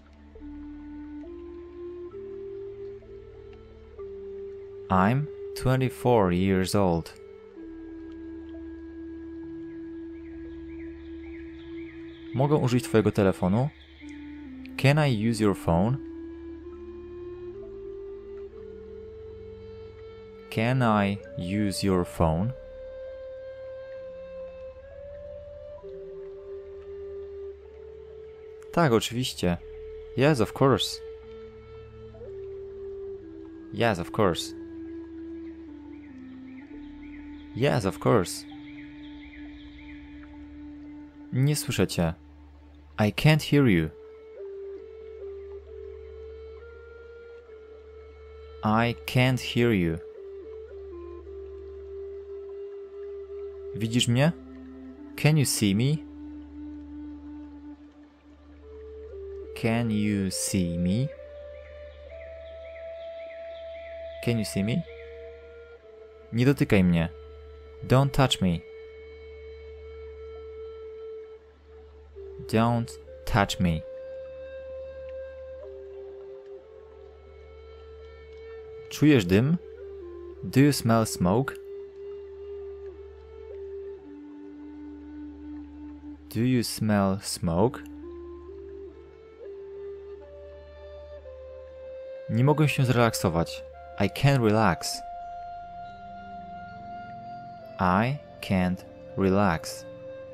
I'm twenty-four years old. Mogę użyć twojego telefonu? Can I use your phone? Can I use your phone? Tak, oczywiście. Yes, of course. Yes, of course. Yes, of course. Nie słyszę cię. I can't hear you. I can't hear you. Widzisz mnie? Can you see me? Can you see me? Can you see me? Nie dotykaj mnie. Don't touch me. Don't touch me. Czujesz dym? Do you smell smoke? Do you smell smoke? Nie mogę się zrelaksować. I can't relax. I can't relax.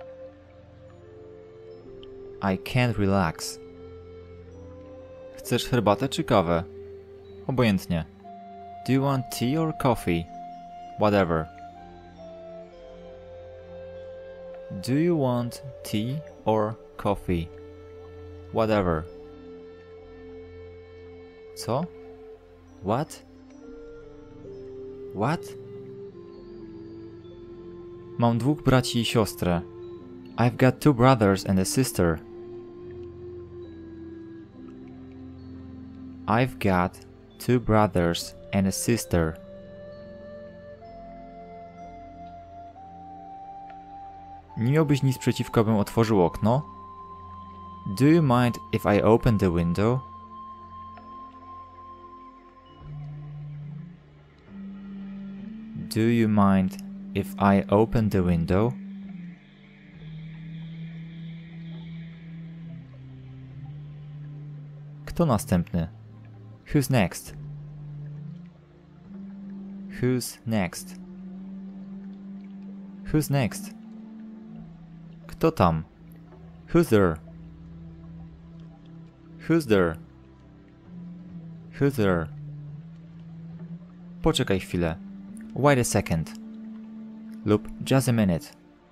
I can't relax. Chcesz herbatę czy kawę? Obojętnie. Do you want tea or coffee? Whatever. Do you want tea or coffee? Whatever. Co? What? What? Mam dwóch braci i siostrę. I've got two brothers and a sister. I've got two brothers and a sister. Nie miałbyś nic przeciwko, bym otworzył okno? Do you mind if I open the window? Do you mind if I open the window? Kto następny? Who's next? Who's next? Who's next? Kto tam? Who's there? Who's there? Who's there? Poczekaj chwilę. Wait a second. Lub just a minute.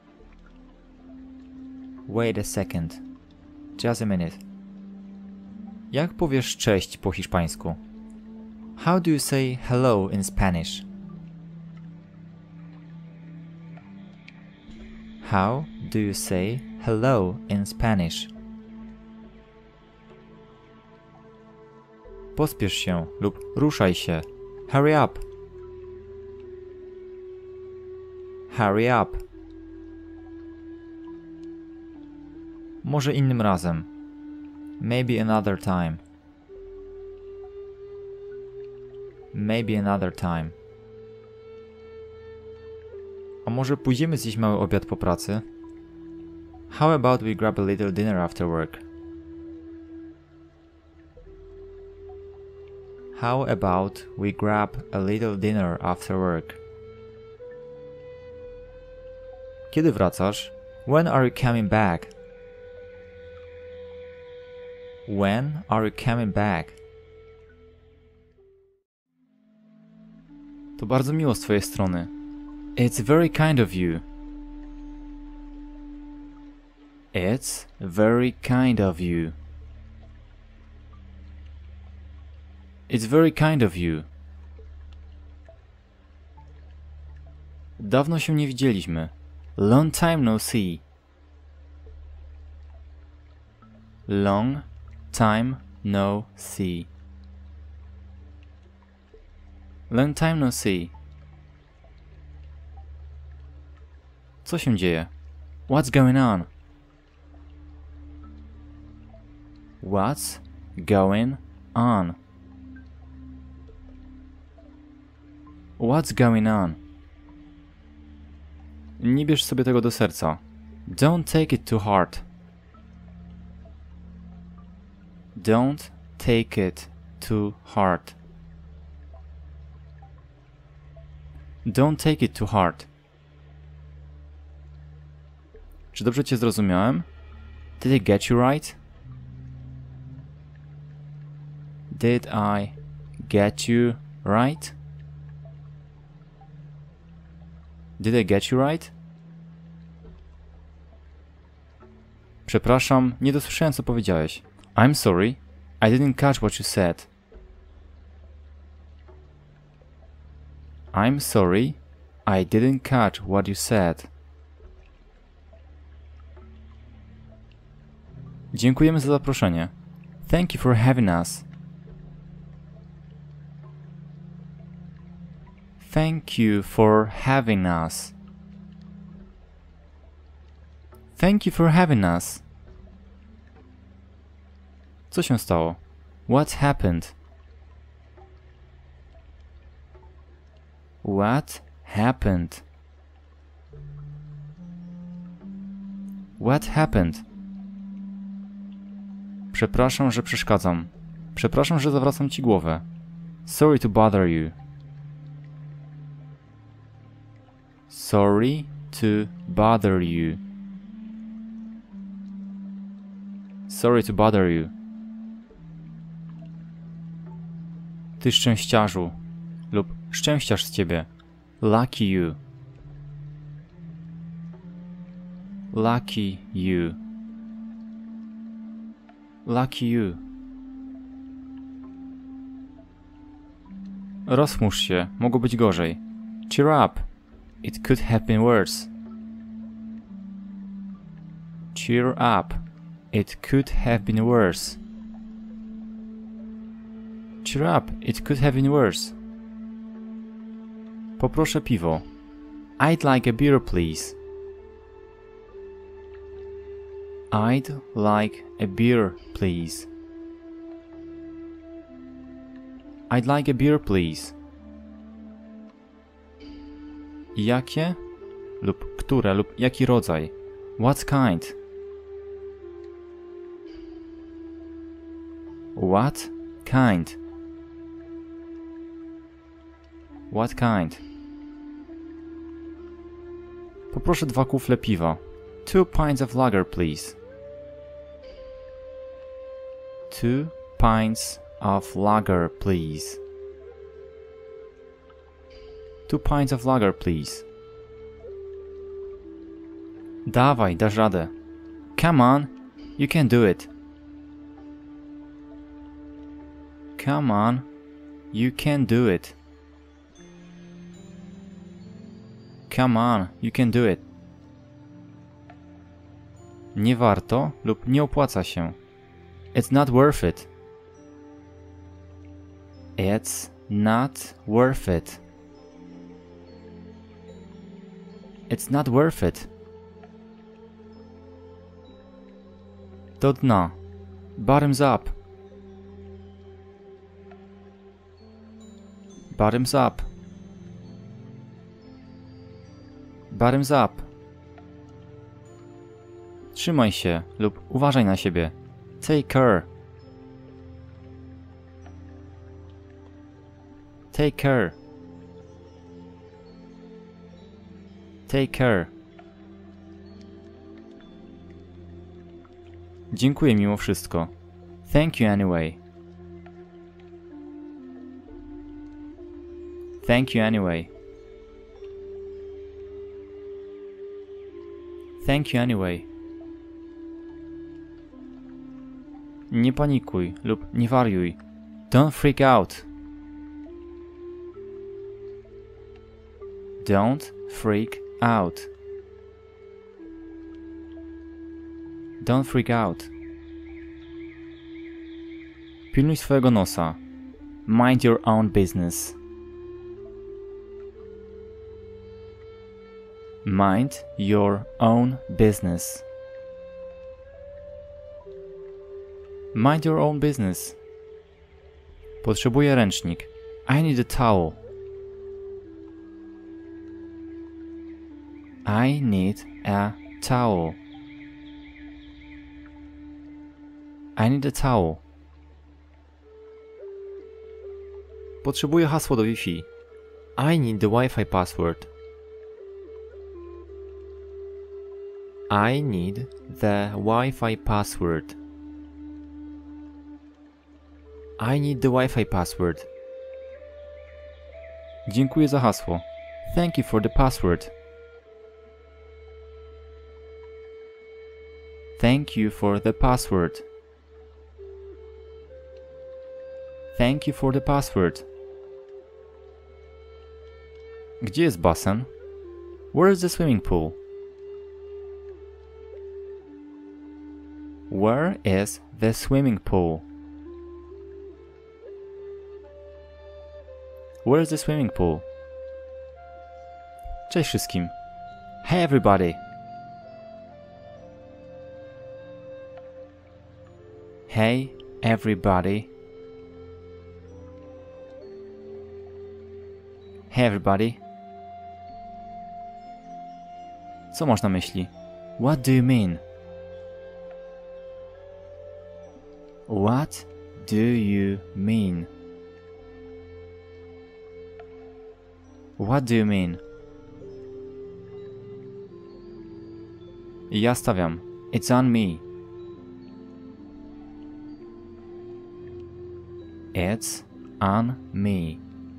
Wait a second. Just a minute. Jak powiesz cześć po hiszpańsku? How do you say hello in Spanish? How do you say hello in Spanish? Pospiesz się lub ruszaj się. Hurry up. Hurry up. Może innym razem. Maybe another time. Maybe another time. A może pójdziemy zjeść mały obiad po pracy? How about we grab a little dinner after work? How about we grab a little dinner after work? Kiedy wracasz? When are you coming back? When are you coming back? To bardzo miło z twojej strony. It's very kind of you. It's very kind of you. It's very kind of you. Dawno się nie widzieliśmy. Long time no see. Long time no see. Long time no see. Co się dzieje? What's going on? What's going on? What's going on? Nie bierz sobie tego do serca. Don't take it too hard. Don't take it too hard. Don't take it too hard. Czy dobrze cię zrozumiałem? Did I get you right? Did I get you right? Did I get you right? Przepraszam, nie dosłyszałem co powiedziałeś. I'm sorry, I didn't catch what you said. I'm sorry, I didn't catch what you said. Dziękujemy za zaproszenie. Thank you for having us. Thank you for having us. Thank you for having us. Co się stało? What happened? What happened? What happened? Przepraszam, że przeszkadzam. Przepraszam, że zawracam ci głowę. Sorry to bother you. Sorry to bother you. Sorry to bother you. Ty szczęściarzu lub szczęściarz z ciebie. Lucky you. Lucky you. Lucky you. Rozchmurz się, mogło być gorzej. Cheer up. It could have been worse. Cheer up. It could have been worse. Cheer up. It could have been worse. Poproszę piwo. I'd like a beer, please. I'd like a beer, please. I'd like a beer, please. Jakie lub które lub jaki rodzaj? What kind? What kind? What kind? Poproszę dwa kufle piwa. Two pints of lager, please. Two pints of lager, please. Two pints of lager, please. Dawaj, dasz radę. Come on, you can do it. Come on, you can do it. Come on, you can do it. Nie warto lub nie opłaca się. It's not worth it. It's not worth it. It's not worth it. Do dna. Bottoms up. Bottoms up. Bottoms up. Trzymaj się lub uważaj na siebie. Take care. Take care. Take care. Dziękuję mimo wszystko. Thank you anyway. Thank you anyway. Thank you anyway. Nie panikuj lub nie wariuj. Don't freak out. Don't freak out. Don't freak out. Pilnuj swojego nosa. Mind your own business. Mind your own business. Mind your own business. Potrzebuję ręcznik. I need a towel. I need a towel. I need a towel. Potrzebuję hasło do Wi-Fi. I need the Wi-Fi password. I need the Wi-Fi password. I need the Wi-Fi password. Dziękuję za hasło. Thank you for the password. Thank you for the password. Thank you for the password. Gdzie jest basen? Where is the swimming pool? Where is the swimming pool? Where is the swimming pool? Cześć wszystkim. Hey everybody. Hey everybody. Hey everybody. Co masz na myśli? What do you mean? What do you mean? What do you mean? Ja stawiam. It's on me. It's on me.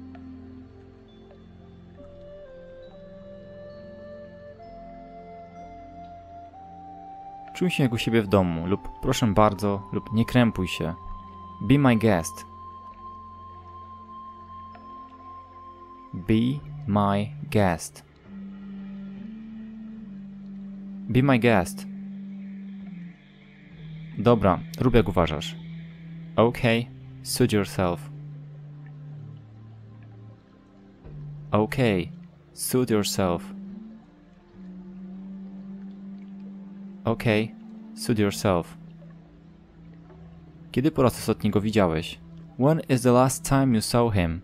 Czuj się jak u siebie w domu lub proszę bardzo lub nie krępuj się. Be my guest. Be my guest. Be my guest. Dobra, rób jak uważasz. Okay, suit yourself. Okay, suit yourself. Okay, suit yourself. Kiedy po raz ostatni go widziałeś? When is the last time you saw him?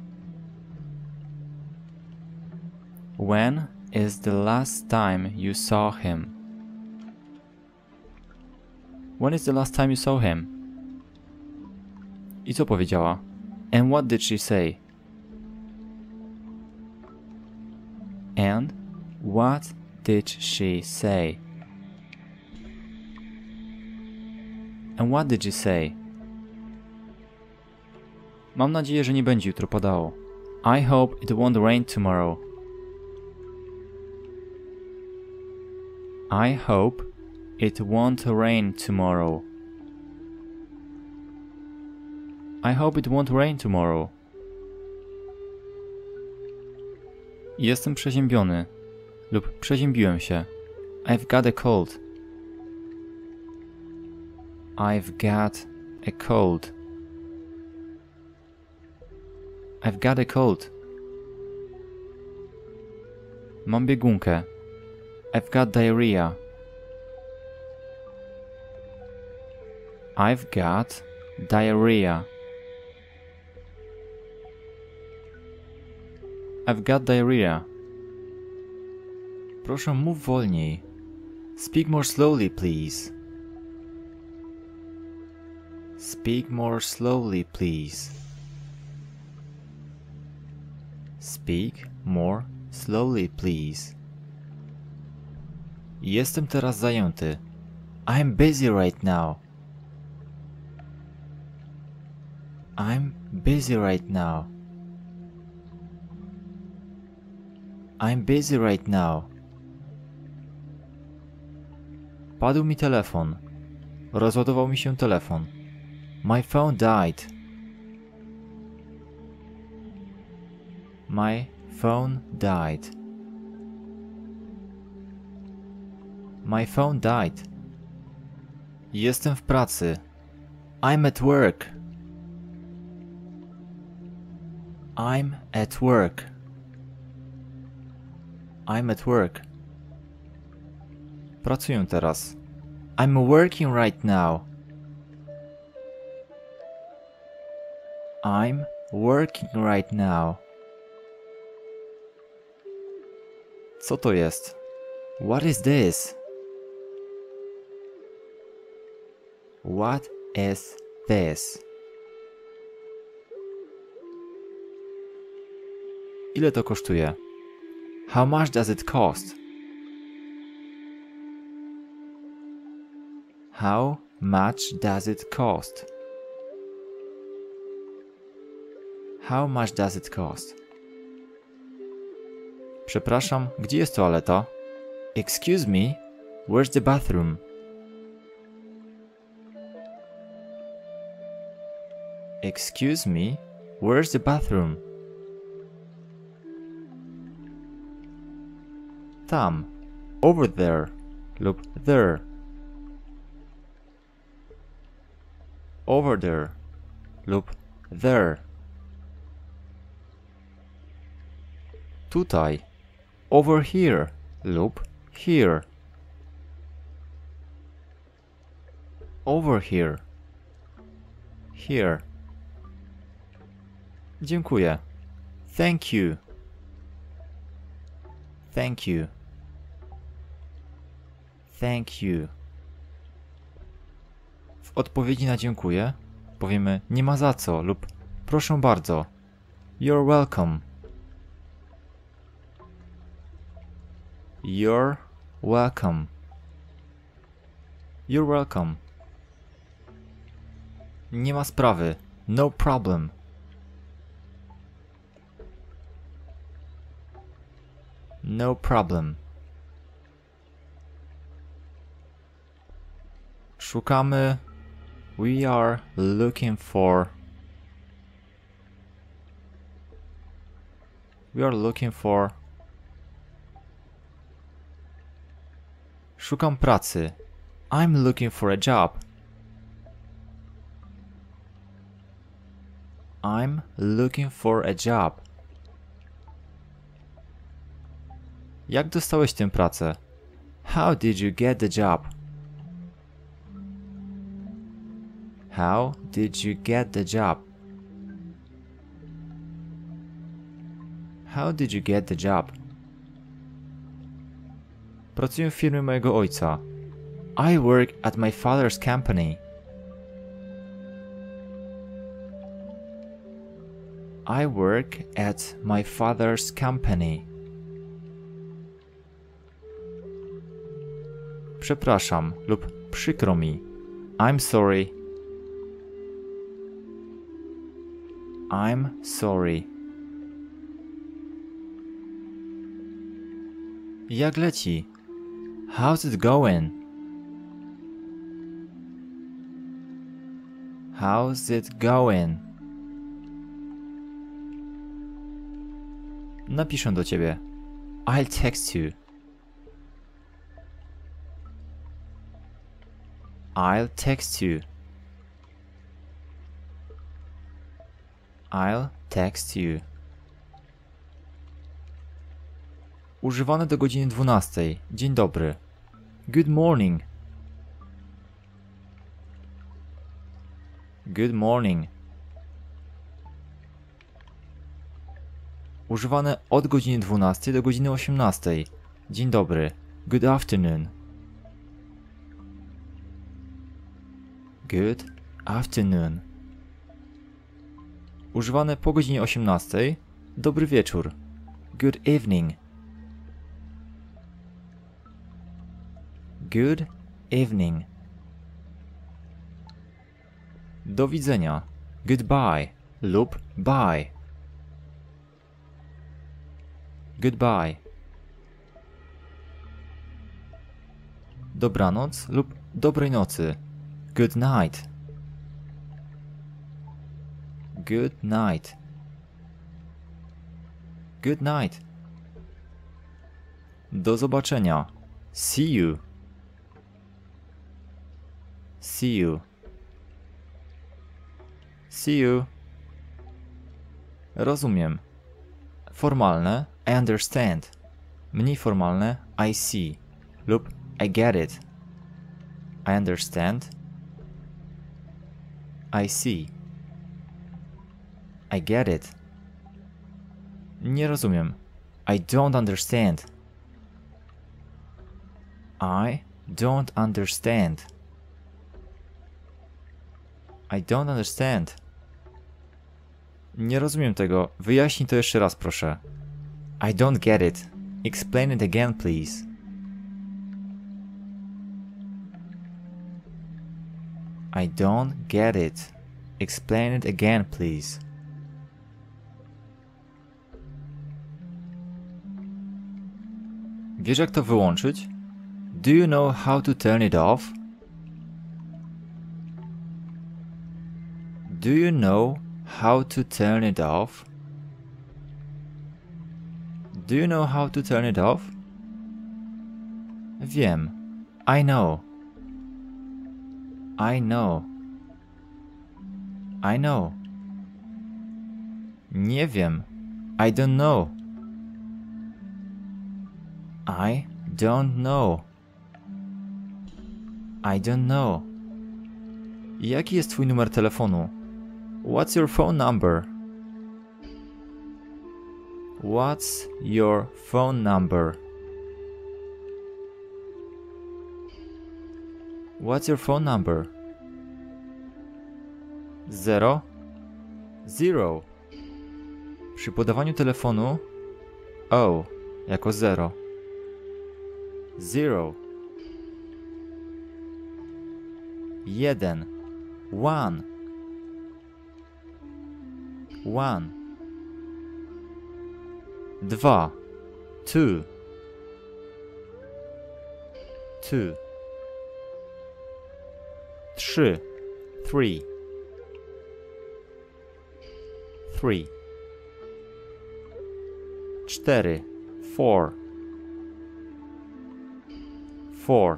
When is the last time you saw him? When is the last time you saw him? I co powiedziała? And what did she say? And what did she say? And what did she say? Mam nadzieję, że nie będzie jutro padało. I hope it won't rain tomorrow. I hope it won't rain tomorrow. I hope it won't rain tomorrow. Jestem przeziębiony lub przeziębiłem się. I've got a cold. I've got a cold. I've got a cold. Mam biegunkę. I've got diarrhea. I've got diarrhea. I've got diarrhea. Proszę, mów wolniej. Speak more slowly, please. Speak more slowly, please. Speak more slowly, please. Jestem teraz zajęty. I'm busy right now. I'm busy right now. I'm busy right now. Padł mi telefon. Rozładował mi się telefon. My phone died. My phone died. My phone died. Jestem w pracy. I'm at work. I'm at work. I'm at work. Pracuję teraz. I'm working right now. I'm working right now. Co to jest? What is this? What is this? Ile to kosztuje? How much does it cost? How much does it cost? How much does it cost? Przepraszam, gdzie jest toaleta? Excuse me, where's the bathroom? Excuse me, where's the bathroom? Tam. Over there lub there. Over there lub there. Tutaj. Over here lub here. Over here. Here. Dziękuję. Thank you. Thank you. Thank you. W odpowiedzi na dziękuję powiemy nie ma za co lub proszę bardzo. You're welcome. You're welcome. You're welcome. Nie ma sprawy. No problem. No problem. Szukamy. We are looking for. We are looking for. Szukam pracy. I'm looking for a job. I'm looking for a job. Jak dostałeś tę pracę? How did you get the job? How did you get the job? How did you get the job? Pracuję w firmie mojego ojca. I work at my father's company. I work at my father's company. Przepraszam lub przykro mi. I'm sorry. I'm sorry. Jak leci? How's it going? How's it going? Napiszę do ciebie. I'll text you. I'll text you. I'll text you. Używane do godziny dwunastej. Dzień dobry. Good morning. Good morning. Używane od godziny dwunastej do godziny osiemnastej. Dzień dobry. Good afternoon. Good afternoon. Używane po godzinie osiemnastej. Dobry wieczór. Good evening. Good evening. Do widzenia. Goodbye lub bye. Goodbye. Dobranoc lub dobrej nocy. Good night. Good night. Good night. Do zobaczenia. See you. See you. See you. Rozumiem. Formalne I understand. Mniej formalne I see lub I get it. I understand. I see. I get it. Nie rozumiem. I don't understand. I don't understand. I don't understand. Nie rozumiem tego. Wyjaśnij to jeszcze raz, proszę. I don't get it. Explain it again, please. I don't get it. Explain it again, please. Wiesz, jak to wyłączyć? Do you know how to turn it off? Do you know how to turn it off? Do you know how to turn it off? Wiem. I know. I know. I know. Nie wiem. I don't know. I don't know. I don't know. Jaki jest twój numer telefonu? What's your phone number? What's your phone number? What's your phone number? Zero? Zero. Przy podawaniu telefonu O jako zero. Zero. Jeden. One. One. Dwa. Two. Two. Trzy. Three. Three. Cztery. Four. Four.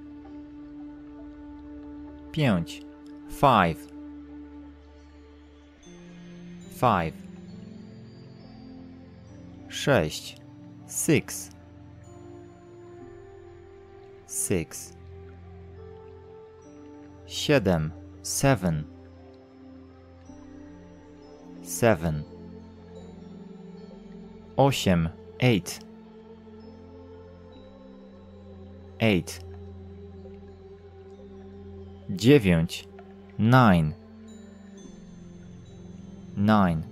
Pięć. Five. Five. Sześć. Six. Six. Siedem. Seven. Seven. Osiem. Eight. Eight. Dziewięć. Nine. Nine.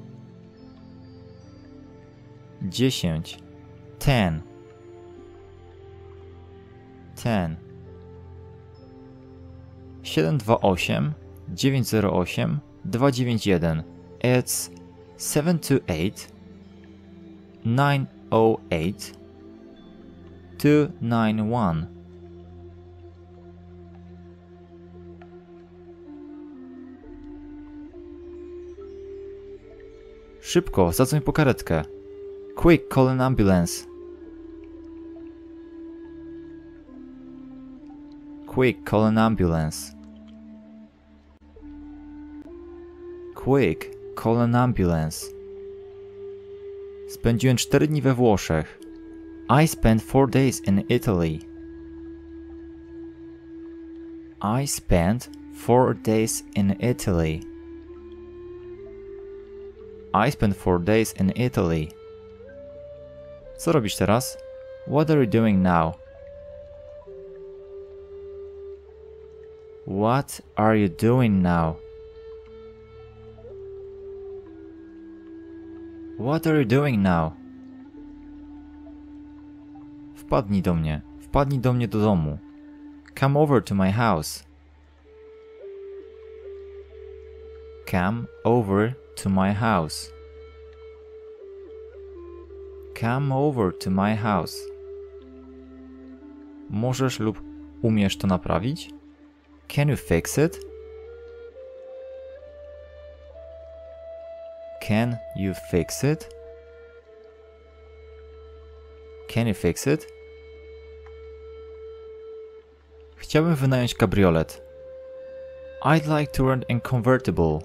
Dziesięć. Ten. Ten. Siedem dwa osiem dziewięć zero osiem dwa dziewięć jeden. It's seven two eight nine zero eight two nine one. Szybko, zadzwoń po karetkę. Quick, call an ambulance. Quick, call an ambulance. Quick, call an ambulance. Spędziłem cztery dni we Włoszech. I spent four days in Italy. I spent four days in Italy. I spent four days in Italy. Co robisz teraz? What are you doing now? What are you doing now? What are you doing now? Wpadnij do mnie. Wpadnij do mnie do domu. Come over to my house. Come over to my house. Come over to my house. Możesz lub umiesz to naprawić? Can you fix it? Can you fix it? Can you fix it? Chciałbym wynająć kabriolet. I'd like to rent a convertible.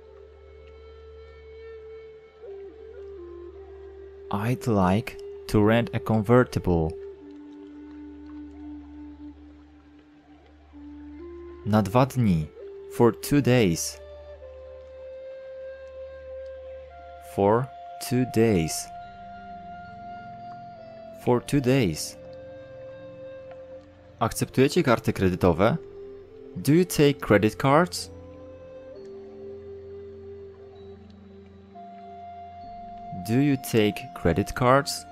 I'd like to rent a convertible. Na dwa dni. For two days. For two days. For two days. Akceptujecie karty kredytowe? Do you take credit cards? Do you take credit cards?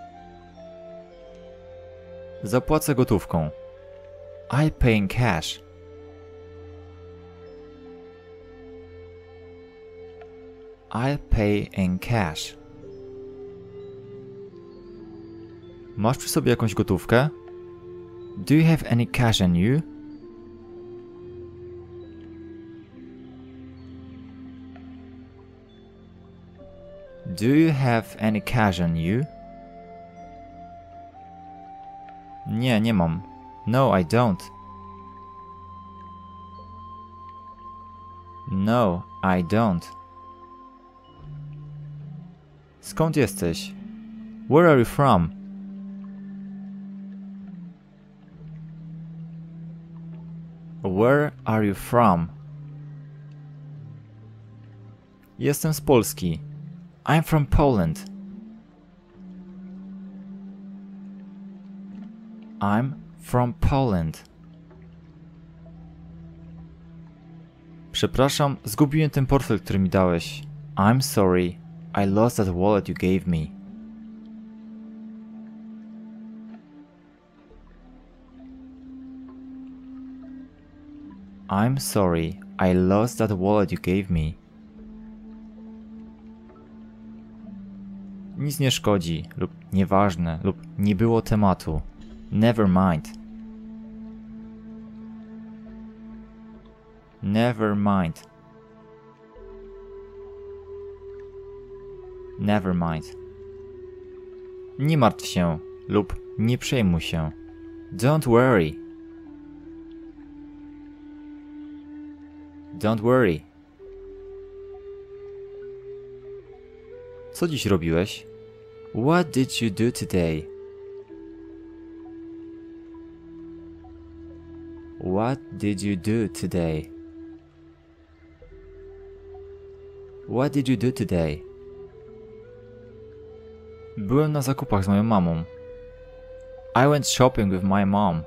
Zapłacę gotówką. I pay in cash. I'll pay in cash. Masz przy sobie jakąś gotówkę? Do you have any cash on you? Do you have any cash on you? Nie, nie mam. No, I don't. No, I don't. Skąd jesteś? Where are you from? Where are you from? Jestem z Polski. I'm from Poland. I'm from Poland. Przepraszam, zgubiłem ten portfel, który mi dałeś. I'm sorry, I lost that wallet you gave me. I'm sorry, I lost that wallet you gave me. Nic nie szkodzi, lub nieważne, lub nie było tematu. Never mind. Never mind. Never mind. Nie martw się, lub nie przejmuj się. Don't worry. Don't worry. Co dziś robiłeś? What did you do today? What did you do today? What did you do today? Byłem na zakupach z moją mamą. I went shopping with my mom.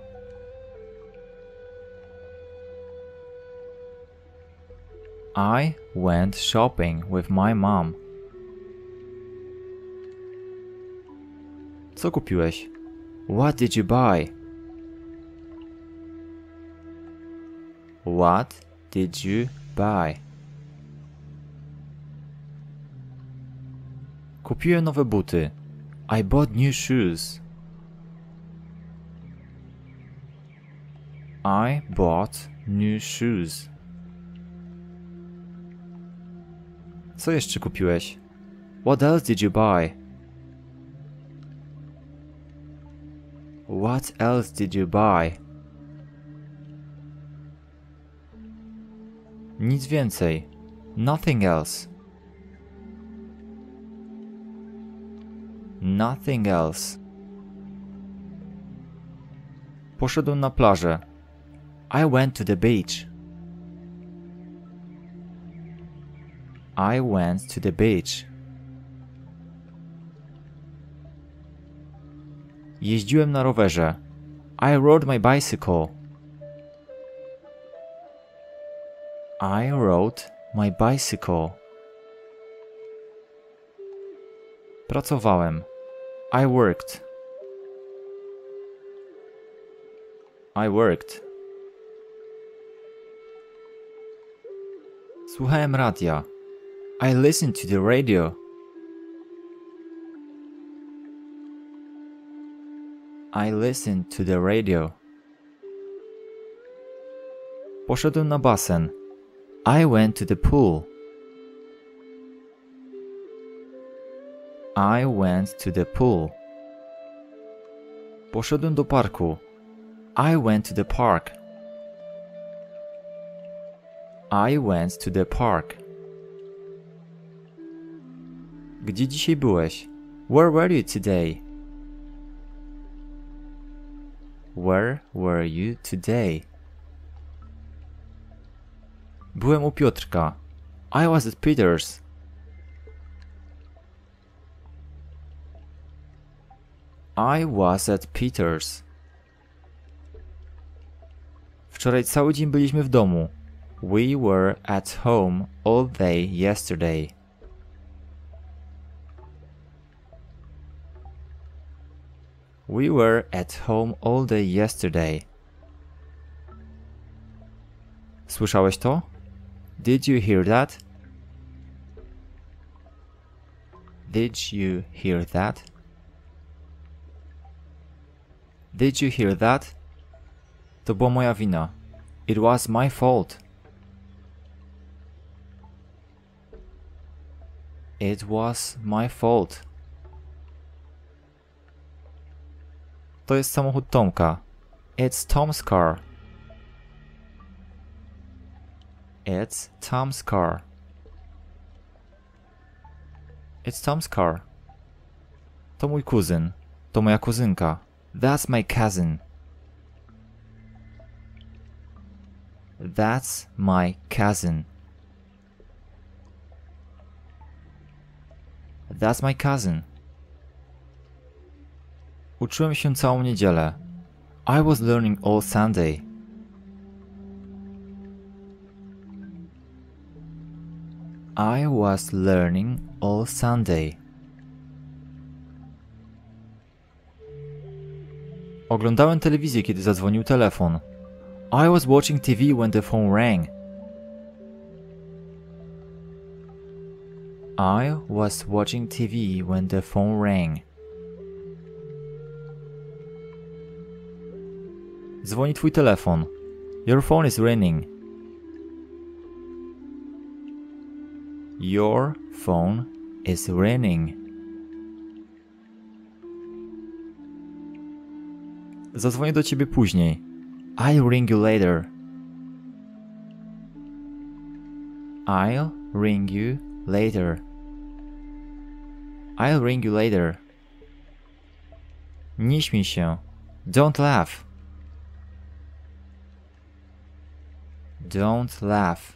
I went shopping with my mom. Co kupiłeś? What did you buy? What did you buy? Kupiłem nowe buty. I bought new shoes. I bought new shoes. Co jeszcze kupiłeś? What else did you buy? What else did you buy? Nic więcej. Nothing else. Nothing else. Poszedłem na plażę. I went to the beach. I went to the beach. Jeździłem na rowerze. I rode my bicycle. I rode my bicycle. Pracowałem. I worked. I worked. Słuchałem radia. I listened to the radio. I listened to the radio. Poszedłem na basen. I went to the pool. I went to the pool. Poszedłem do parku. I went to the park. I went to the park. Gdzie dzisiaj byłeś? Where were you today? Where were you today? Byłem u Piotrka. I was at Peter's. I was at Peter's. Wczoraj cały dzień byliśmy w domu. We were at home all day yesterday. We were at home all day yesterday. Słyszałeś to? Did you hear that? Did you hear that? Did you hear that? To była moja wina. It was my fault. It was my fault. To jest samochód Tomka. It's Tom's car. It's Tom's car. It's Tom's car. To mój kuzyn. To moja kuzynka. That's my cousin. That's my cousin. That's my cousin. Uczyłem się całą niedzielę. I was learning all Sunday. I was learning all Sunday. Oglądałem telewizję, kiedy zadzwonił telefon. I was watching T V when the phone rang. I was watching T V when the phone rang. Dzwoni twój telefon. Your phone is ringing. Your phone is ringing. Zadzwonię do ciebie później. I'll ring you later. I'll ring you later. I'll ring you later. Nie śmiej się. Don't laugh. Don't laugh.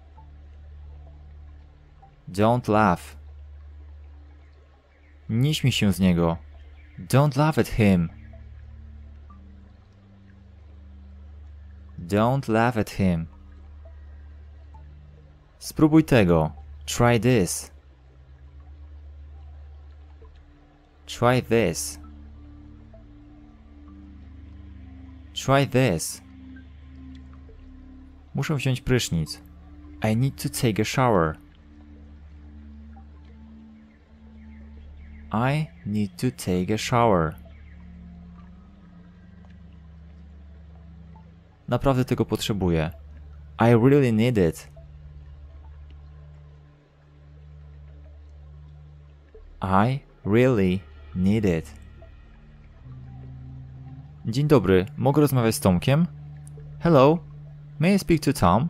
Don't laugh. Nie śmiej się z niego. Don't laugh at him. Don't laugh at him. Spróbuj tego. Try this. Try this. Try this. Muszę wziąć prysznic. I need to take a shower. I need to take a shower. Naprawdę tego potrzebuję. I really need it. I really need it. Dzień dobry, mogę rozmawiać z Tomkiem? Hello, may I speak to Tom?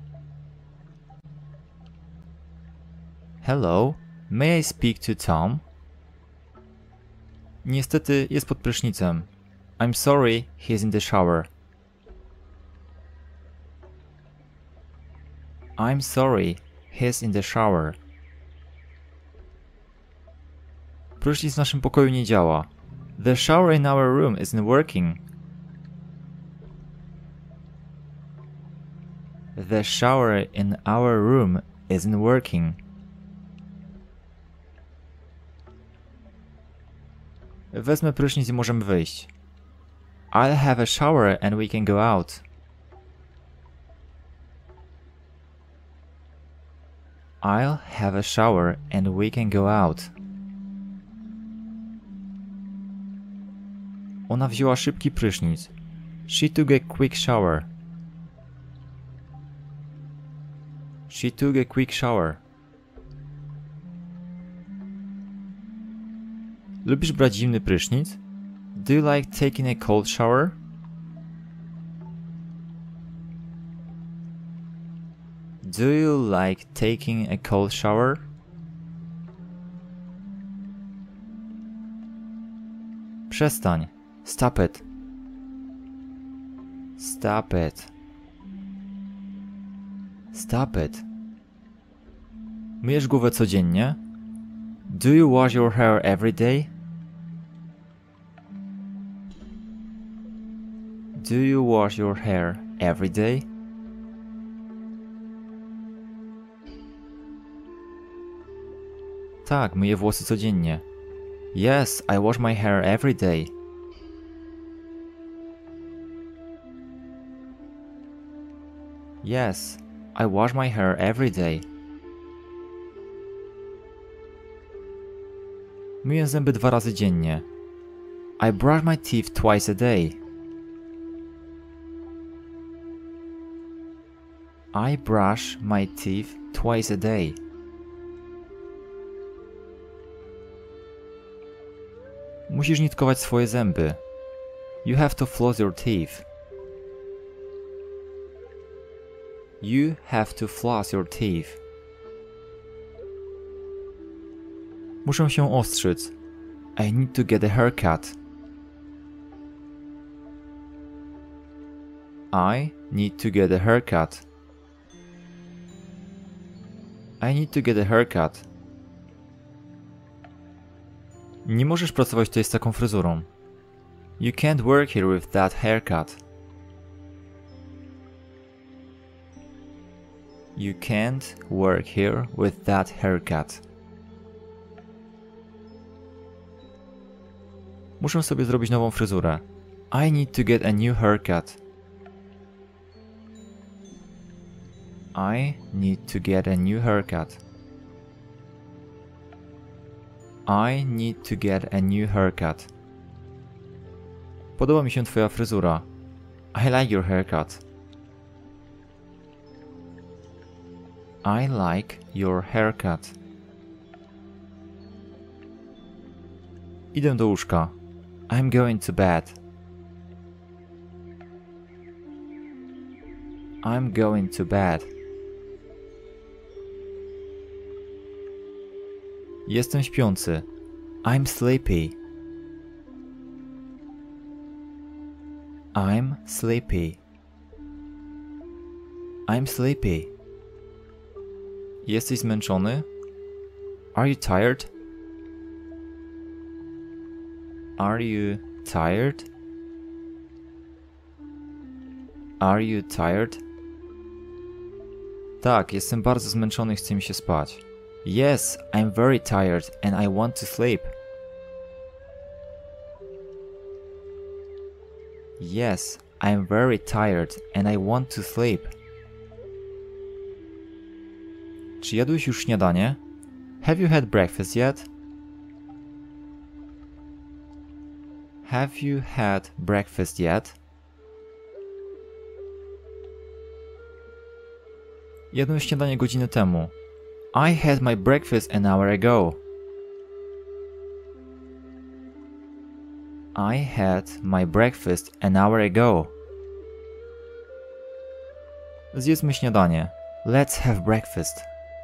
Hello, may I speak to Tom? Niestety jest pod prysznicem. I'm sorry, he's in the shower. I'm sorry, he's in the shower. Prysznic w naszym pokoju nie działa. The shower in our room isn't working. The shower in our room isn't working. Wezmę prysznic i możemy wyjść. I'll have a shower and we can go out. I'll have a shower and we can go out. Ona wzięła szybki prysznic. She took a quick shower. She took a quick shower. Lubisz brać zimny prysznic? Do you like taking a cold shower? Do you like taking a cold shower? Przestań. Stop it. Stop it. Stop it. Myjesz głowę codziennie? Do you wash your hair every day? Do you wash your hair every day? Tak, myję włosy codziennie. Yes, I wash my hair every day. Yes, I wash my hair every day. Myję zęby dwa razy dziennie. I brush my teeth twice a day. I brush my teeth twice a day. Musisz nitkować swoje zęby. You have to floss your teeth. You have to floss your teeth. Muszę się ostrzyc. I need to get a haircut. I need to get a haircut. I need to get a haircut. Nie możesz pracować tutaj z taką fryzurą. You can't work here with that haircut. You can't work here with that haircut. Muszę sobie zrobić nową fryzurę. I need to get a new haircut. I need to get a new haircut. I need to get a new haircut. Podoba mi się twoja fryzura. I like your haircut. I like your haircut. Idę do łóżka. I'm going to bed. I'm going to bed. Jestem śpiący. I'm sleepy. I'm sleepy. I'm sleepy. Jesteś zmęczony? Are you tired? Are you tired? Are you tired? Tak, jestem bardzo zmęczony i chce mi się spać. Yes, I'm very tired and I want to sleep. Yes, I'm very tired and I want to sleep. Czy jadłeś już śniadanie? Have you had breakfast yet? Have you had breakfast yet? Jadłem śniadanie godzinę temu. I had my breakfast an hour ago. I had my breakfast an hour ago. Zjedzmy śniadanie. Let's have breakfast.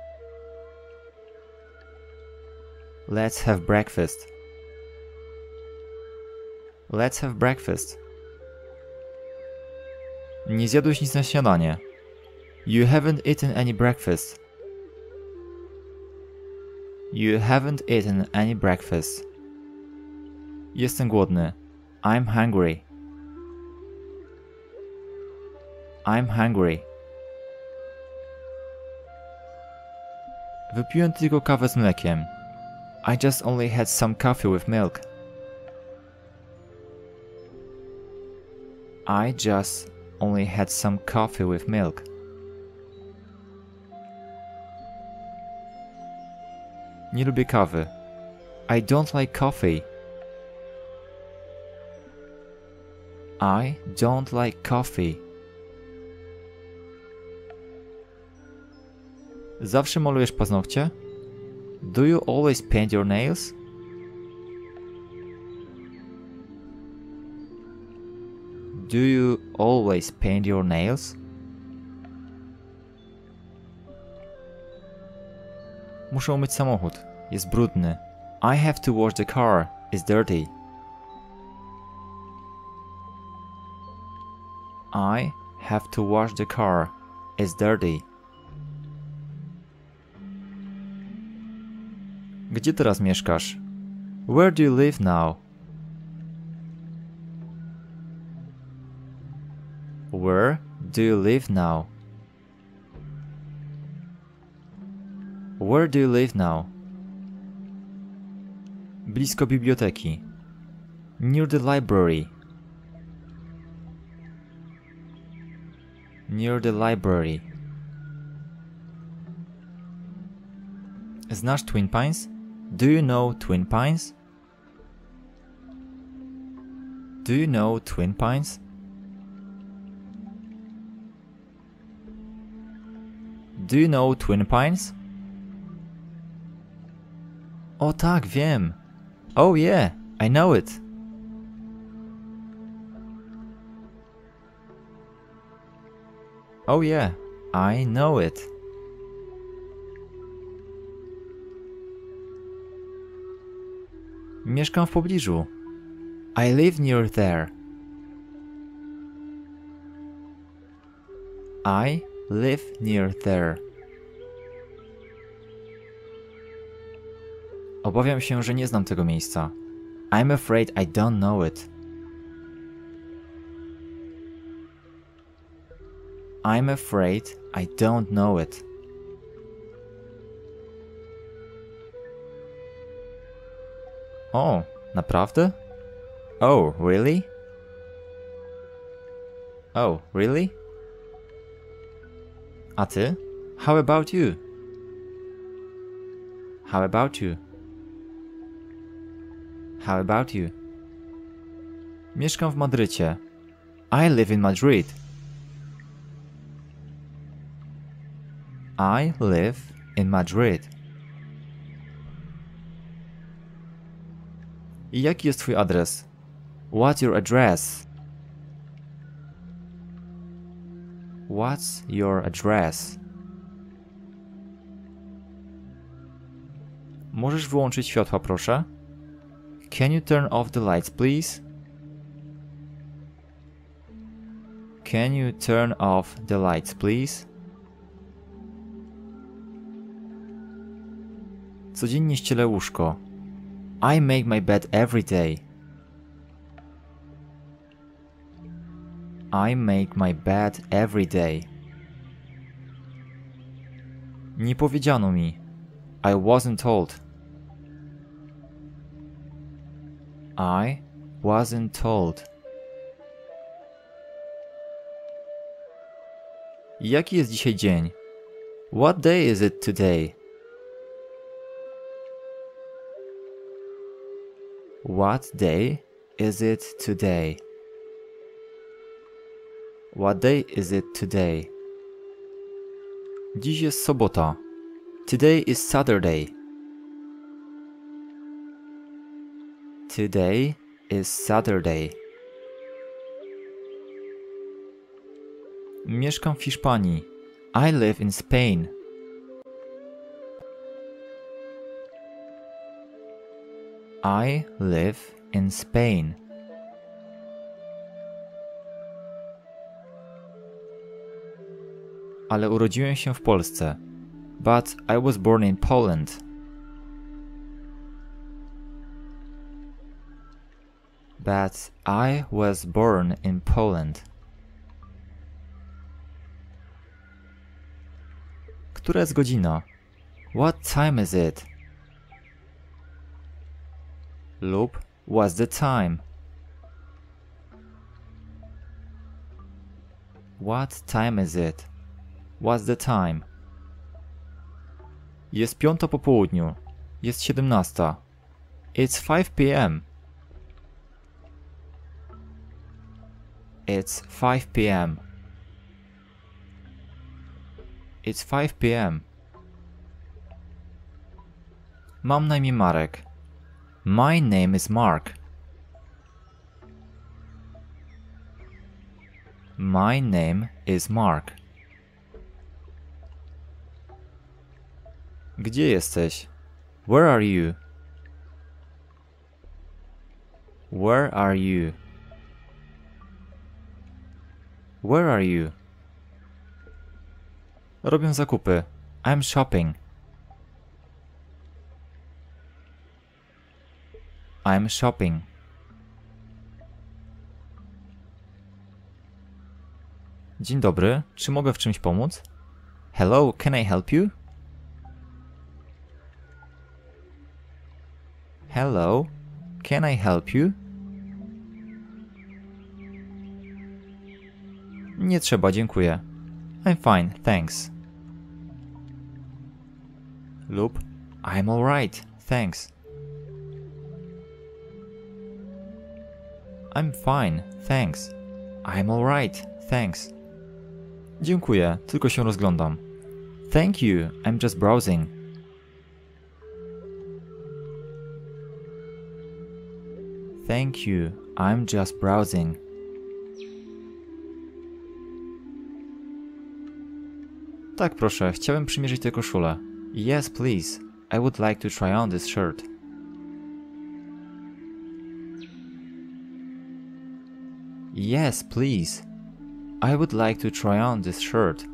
Let's have breakfast. Let's have breakfast. Nie zjadłeś nic na śniadanie. You haven't eaten any breakfast. You haven't eaten any breakfast. Jestem głodny. I'm hungry. I'm hungry. Wypiłem tylko kawę z mlekiem. I just only had some coffee with milk. I just only had some coffee with milk. Nie lubię kawy. I don't like coffee. I don't like coffee. Zawsze malujesz paznokcie? Do you always paint your nails? Do you always paint your nails? Muszę umyć samochód. Jest brudny. I have to wash the car. It's dirty. I have to wash the car. It's dirty. Gdzie teraz mieszkasz? Where do you live now? Where do you live now? Where do you live now? Blisko biblioteki. Near the library. Near the library. Znasz Twin Pines? Do you know Twin Pines? Do you know Twin Pines? Do you know Twin Pines? O tak, wiem. Oh yeah, I know it. Oh yeah, I know it. Mieszkam w pobliżu. I live near there. I live near there. Obawiam się, że nie znam tego miejsca. I'm afraid I don't know it. I'm afraid I don't know it. O, naprawdę? Oh, really? Oh, really? A ty? How about you? How about you? How about you? Mieszkam w Madrycie. I live in Madrid. I live in Madrid. I jaki jest twój adres? What's your address? What's your address? Możesz wyłączyć światła, proszę? Can you turn off the lights, please? Can you turn off the lights, please? Codziennie ścielę łóżko. I make my bed every day. I make my bed every day. Nie powiedziano mi. I wasn't told. I wasn't told. Jaki jest dzisiaj dzień? What day is it today? What day is it today? What day is it today? Dziś jest sobota. Today is Saturday. Today is Saturday. Mieszkam w Hiszpanii. I live in Spain. I live in Spain. Ale urodziłem się w Polsce. But I was born in Poland. But I was born in Poland. Która jest godzina? What time is it? Lub what's the time? What time is it? What's the time? Jest piąta po południu. Jest siedemnasta. It's five p m It's five p m It's five p m Mam na imię Marek. My name is Mark. My name is Mark. Gdzie jesteś? Where are you? Where are you? Where are you? Robię zakupy. I'm shopping. I'm shopping. Dzień dobry, czy mogę w czymś pomóc? Hello, can I help you? Hello, can I help you? Nie trzeba, dziękuję. I'm fine, thanks. Lub I'm alright, thanks. I'm fine, thanks. I'm alright, thanks. Dziękuję, tylko się rozglądam. Thank you, I'm just browsing. Thank you, I'm just browsing. Tak, proszę, chciałem przymierzyć tę koszulę. Yes, please. I would like to try on this shirt. Yes, please. I would like to try on this shirt.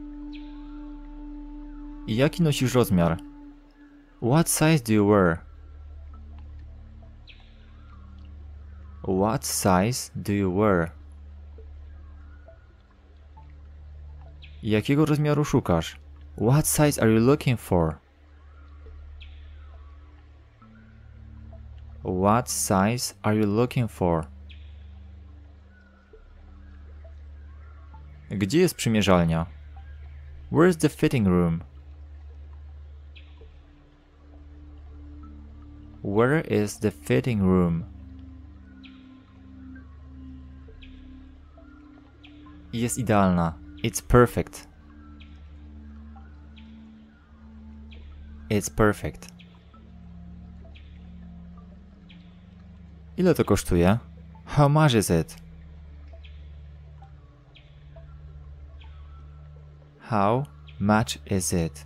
I jaki nosisz rozmiar? What size do you wear? What size do you wear? Jakiego rozmiaru szukasz? What size are you looking for? What size are you looking for? Gdzie jest przymierzalnia? Where's the fitting room? Where is the fitting room? Jest idealna. It's perfect. It's perfect. Ile to kosztuje? How much is it? How much is it?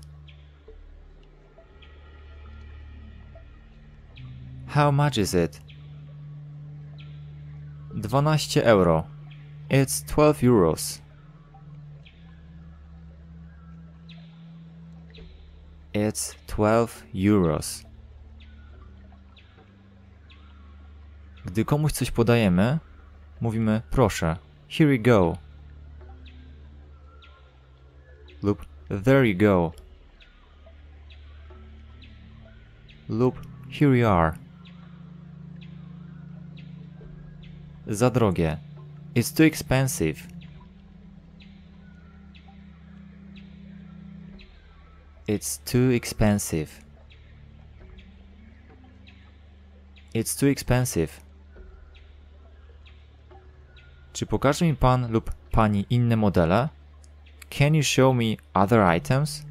How much is it? dwanaście euro. It's twelve euros. It's twelve euros. Gdy komuś coś podajemy, mówimy proszę, here you go. Lub there you go. Lub here you are. Za drogie. It's too expensive. It's too expensive. It's too expensive. Czy pokaże mi pan lub pani inne modele? Can you show me other items?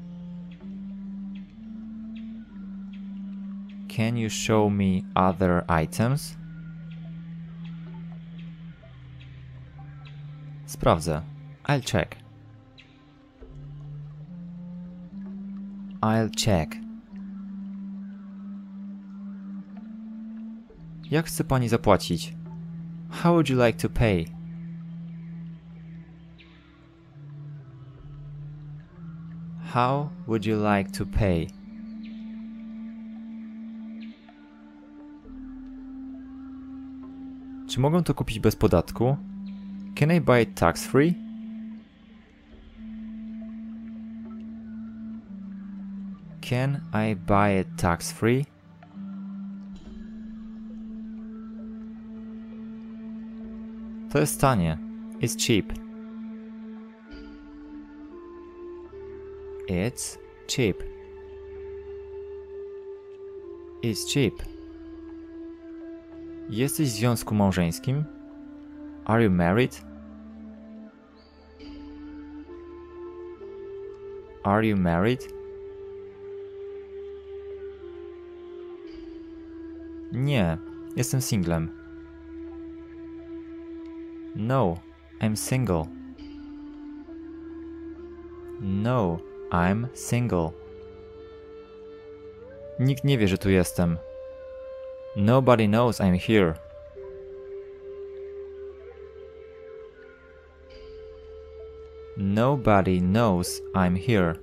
Can you show me other items? Sprawdzę. I'll check. I'll check. Jak chce pani zapłacić? How would you like to pay? How would you like to pay? Czy mogę to kupić bez podatku? Can I buy it tax-free? Can I buy it tax-free? To jest tanie. It's cheap. It's cheap. It's cheap. Jesteś w związku małżeńskim? Are you married? Are you married? Nie, jestem singlem. No, I'm single. No, I'm single. Nikt nie wie, że tu jestem. Nobody knows I'm here. Nobody knows I'm here.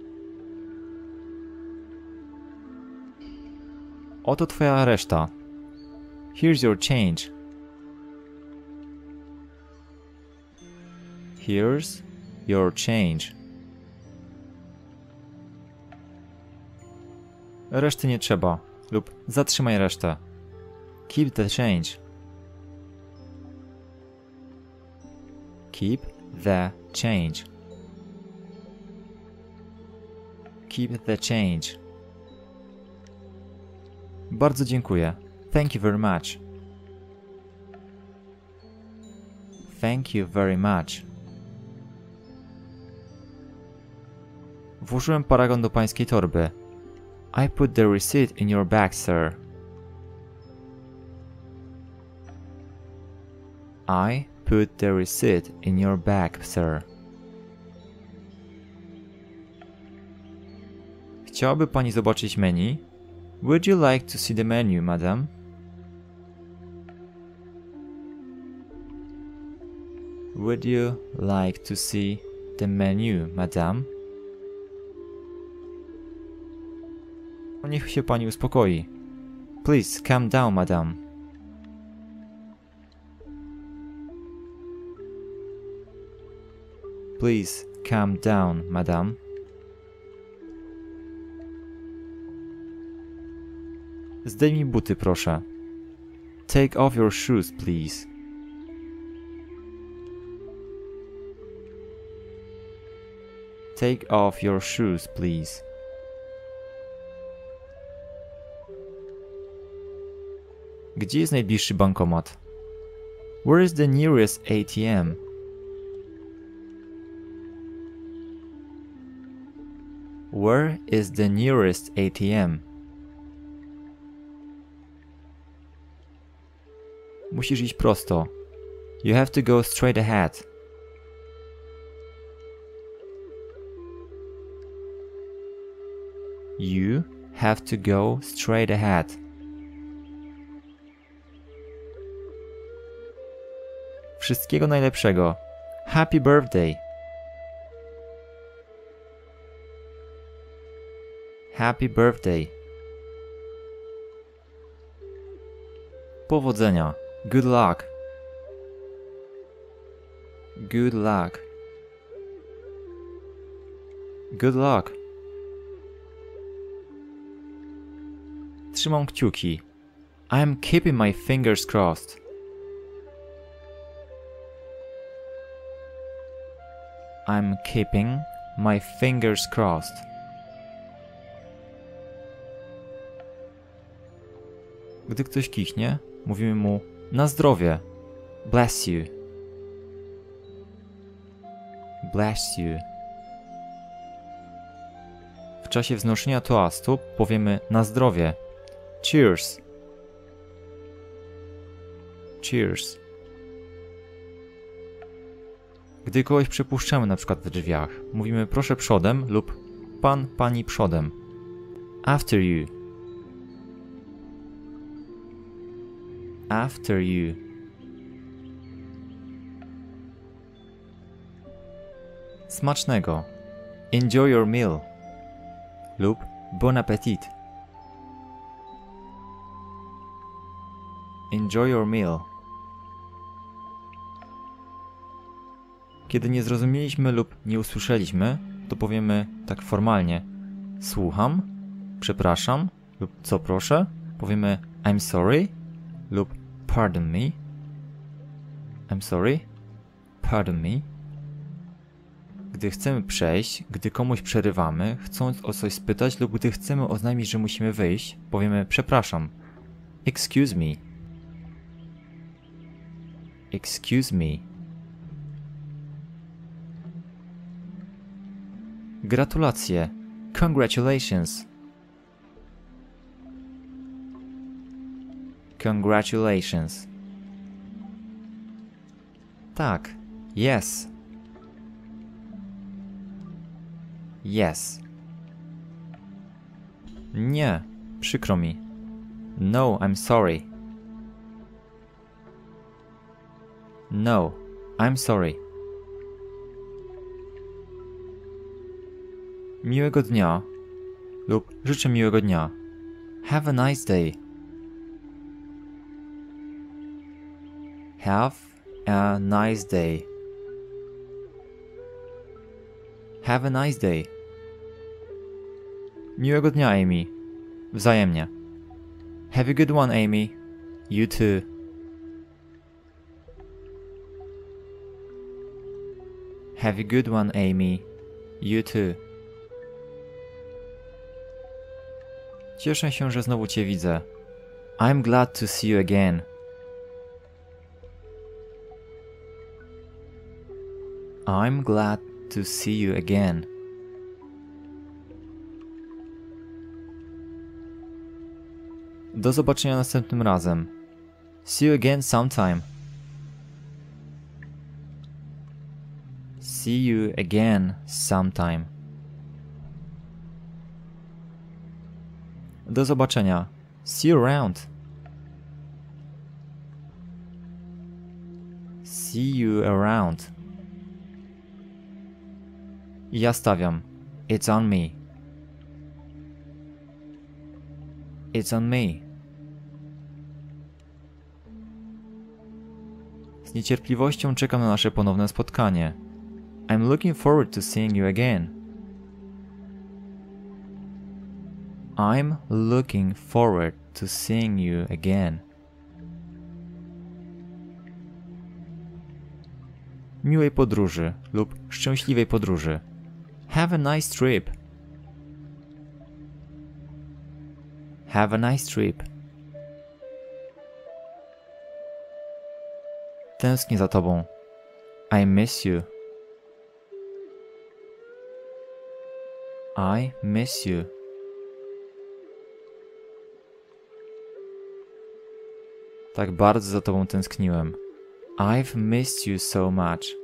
Oto twoja reszta. Here's your change. Here's your change. Reszty nie trzeba. Lub zatrzymaj resztę. Keep the change. Keep the change. Keep the change. Bardzo dziękuję. Thank you very much. Thank you very much. Włożyłem paragon do pańskiej torby. I put the receipt in your bag, sir. I put the receipt in your bag, sir. Chciałaby pani zobaczyć menu? Would you like to see the menu, madam? Would you like to see the menu, madam? Niech się pani uspokoi. Please calm down, madam. Please calm down, madam. Zdejmij buty, proszę. Take off your shoes, please. Take off your shoes, please. Gdzie jest najbliższy bankomat? Where is the nearest A T M? Where is the nearest A T M? Musisz iść prosto. You have to go straight ahead. You have to go straight ahead. Wszystkiego najlepszego. Happy birthday. Happy birthday. Powodzenia. Good luck. Good luck. Good luck. Trzymam kciuki. I am keeping my fingers crossed. I'm keeping my fingers crossed. Gdy ktoś kichnie, mówimy mu na zdrowie. Bless you. Bless you. W czasie wznoszenia toastu powiemy na zdrowie. Cheers. Cheers. Gdy kogoś przepuszczamy na przykład w drzwiach, mówimy proszę przodem lub pan, pani przodem. After you. After you. Smacznego. Enjoy your meal. Lub bon appetit. Enjoy your meal. Kiedy nie zrozumieliśmy lub nie usłyszeliśmy, to powiemy tak formalnie słucham, przepraszam lub co proszę. Powiemy I'm sorry lub pardon me. I'm sorry, pardon me. Gdy chcemy przejść, gdy komuś przerywamy, chcąc o coś spytać lub gdy chcemy oznajmić, że musimy wyjść, powiemy przepraszam. Excuse me. Excuse me. Gratulacje. Congratulations. Congratulations. Tak. Yes. Yes. Nie. Przykro mi. No, I'm sorry. No, I'm sorry. Miłego dnia lub życzę miłego dnia. Have a nice day. Have a nice day. Have a nice day. Miłego dnia, Amy. Wzajemnie. Have a good one, Amy. You too. Have a good one, Amy. You too. Cieszę się, że znowu cię widzę. I'm glad to see you again. I'm glad to see you again. Do zobaczenia następnym razem. See you again sometime. See you again sometime. Do zobaczenia. See you around. See you around. Ja stawiam. It's on me. It's on me. Z niecierpliwością czekam na nasze ponowne spotkanie. I'm looking forward to seeing you again. I'm looking forward to seeing you again. Miłej podróży lub szczęśliwej podróży. Have a nice trip. Have a nice trip. Tęsknię za tobą. I miss you. I miss you. Tak bardzo za tobą tęskniłem. I've missed you so much.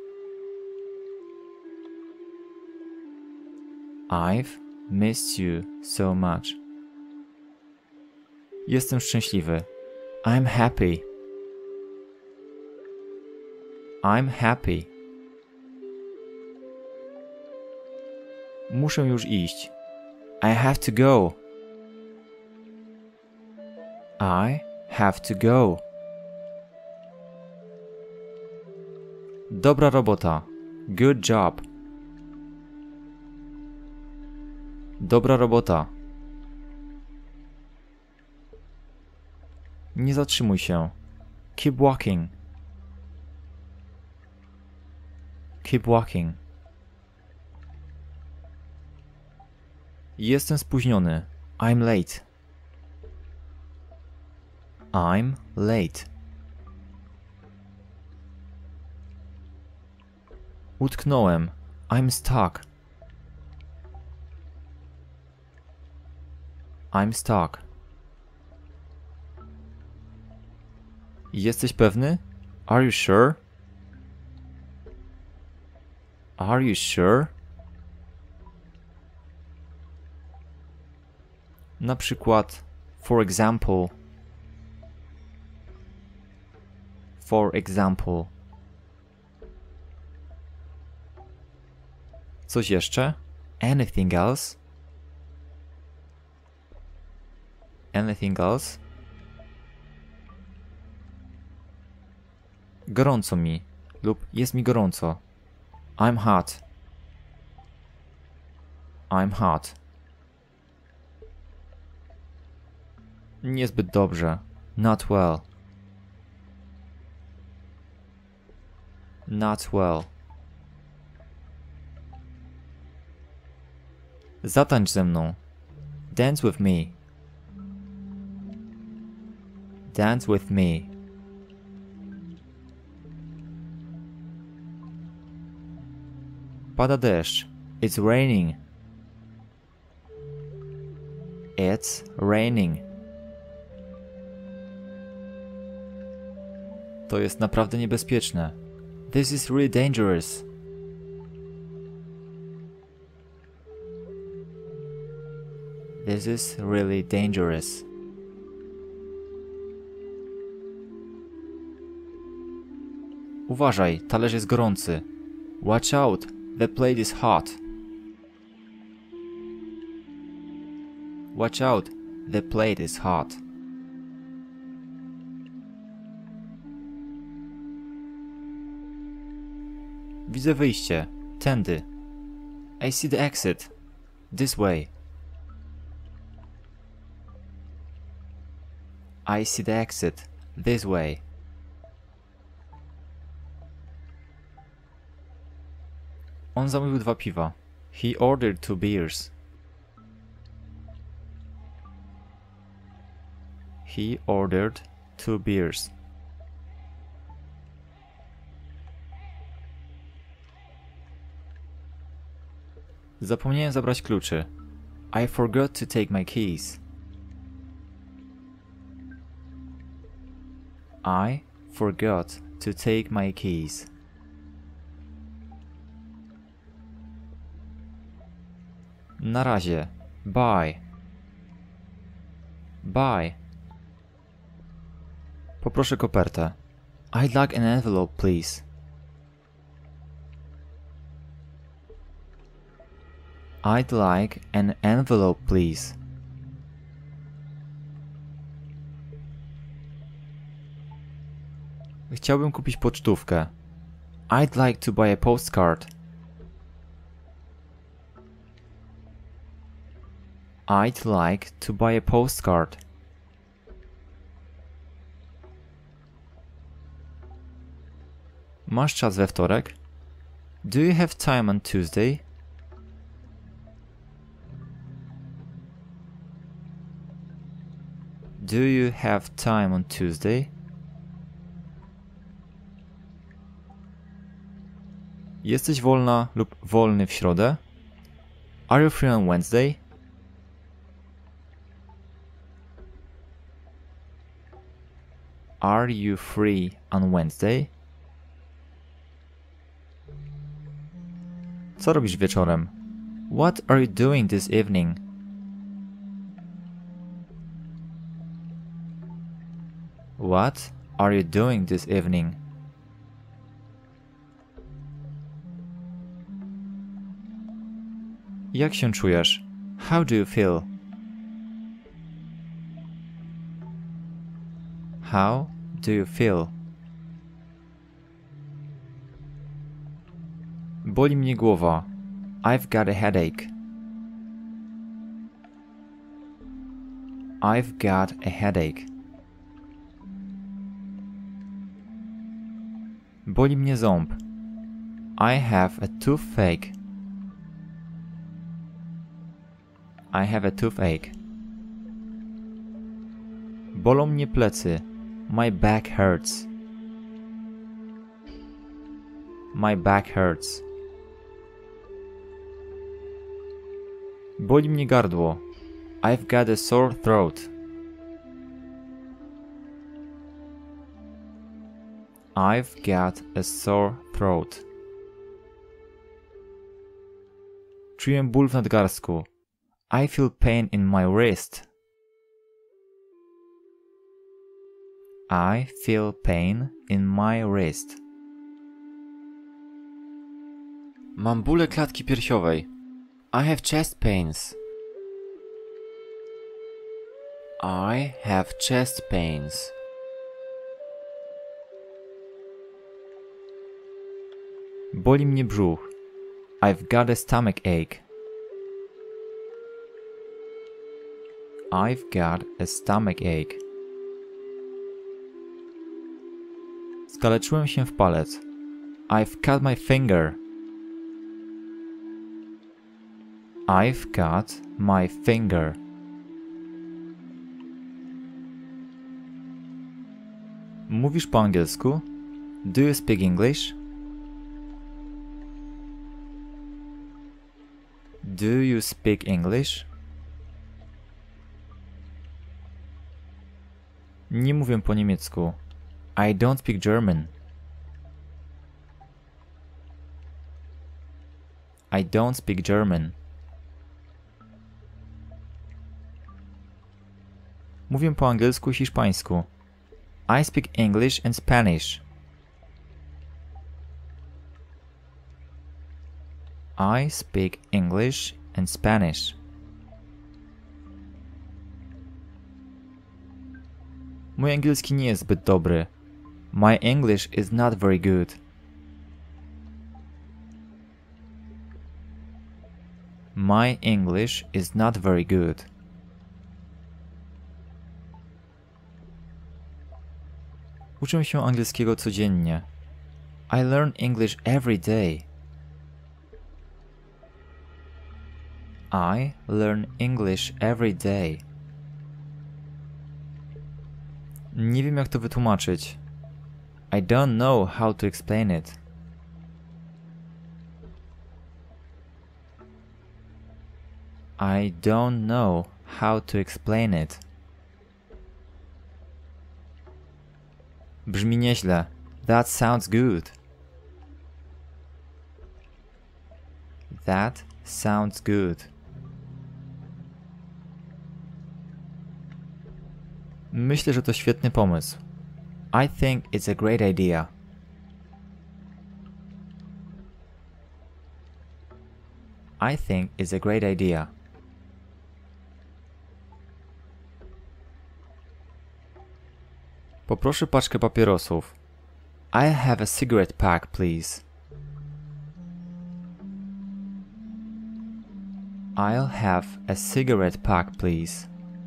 I've missed you so much. Jestem szczęśliwy. I'm happy. I'm happy. Muszę już iść. I have to go. I have to go. Dobra robota. Good job. Dobra robota. Nie zatrzymuj się. Keep walking. Keep walking. Jestem spóźniony. I'm late. I'm late. Utknąłem. I'm stuck. I'm stuck. Jesteś pewny? Are you sure? Are you sure? Na przykład, for example. For example. Coś jeszcze? Anything else? Anything else? Gorąco mi lub jest mi gorąco. I'm hot. I'm hot. Niezbyt dobrze. Not well. Not well. Zatańcz ze mną. Dance with me. Dance with me. Pada deszcz. It's raining. It's raining. To jest naprawdę niebezpieczne. This is really dangerous. This is really dangerous. Uważaj, talerz jest gorący. Watch out, the plate is hot. Watch out, the plate is hot. Widzę wyjście. Tędy. I see the exit. This way. I see the exit. This way. On zamówił dwa piwa. He ordered two beers. He ordered two beers. Zapomniałem zabrać kluczy. I forgot to take my keys. I forgot to take my keys. Na razie. Bye. Bye. Poproszę kopertę. I'd like an envelope, please. I'd like an envelope, please. Chciałbym kupić pocztówkę. I'd like to buy a postcard. I'd like to buy a postcard. Masz czas we wtorek? Do you have time on Tuesday? Do you have time on Tuesday? Jesteś wolna lub wolny w środę? Are you free on Wednesday? Are you free on Wednesday? Co robisz wieczorem? What are you doing this evening? What are you doing this evening? Jak się czujesz? How do you feel? How do you feel? Boli mnie głowa. I've got a headache. I've got a headache. Boli mnie ząb. I have a toothache. I have a toothache. Bolą mnie plecy. My back hurts. My back hurts. Boli mnie gardło. I've got a sore throat. I've got a sore throat. Czuję ból w nadgarstku. I feel pain in my wrist. I feel pain in my wrist. Mam bóle klatki piersiowej. I have chest pains. I have chest pains. Boli mnie brzuch. I've got a stomach ache. I've got a stomach ache. Skaleczyłem się w palec. I've cut my finger. I've cut my finger. Mówisz po angielsku? Do you speak English? Do you speak English? Nie mówię po niemiecku. I don't speak German. I don't speak German. Mówię po angielsku i hiszpańsku. I speak English and Spanish. I speak English and Spanish. Mój angielski nie jest zbyt dobry. My English is not very good. My English is not very good. Uczę się angielskiego codziennie. I learn English every day. I learn English every day. Nie wiem jak to wytłumaczyć. I don't know how to explain it. I don't know how to explain it. Brzmi nieźle. That sounds good. That sounds good. Myślę, że to świetny pomysł. I think it's a great idea. I think it's a great idea. Poproszę paczkę papierosów. I have a cigarette pack, please. I'll have a cigarette pack, please.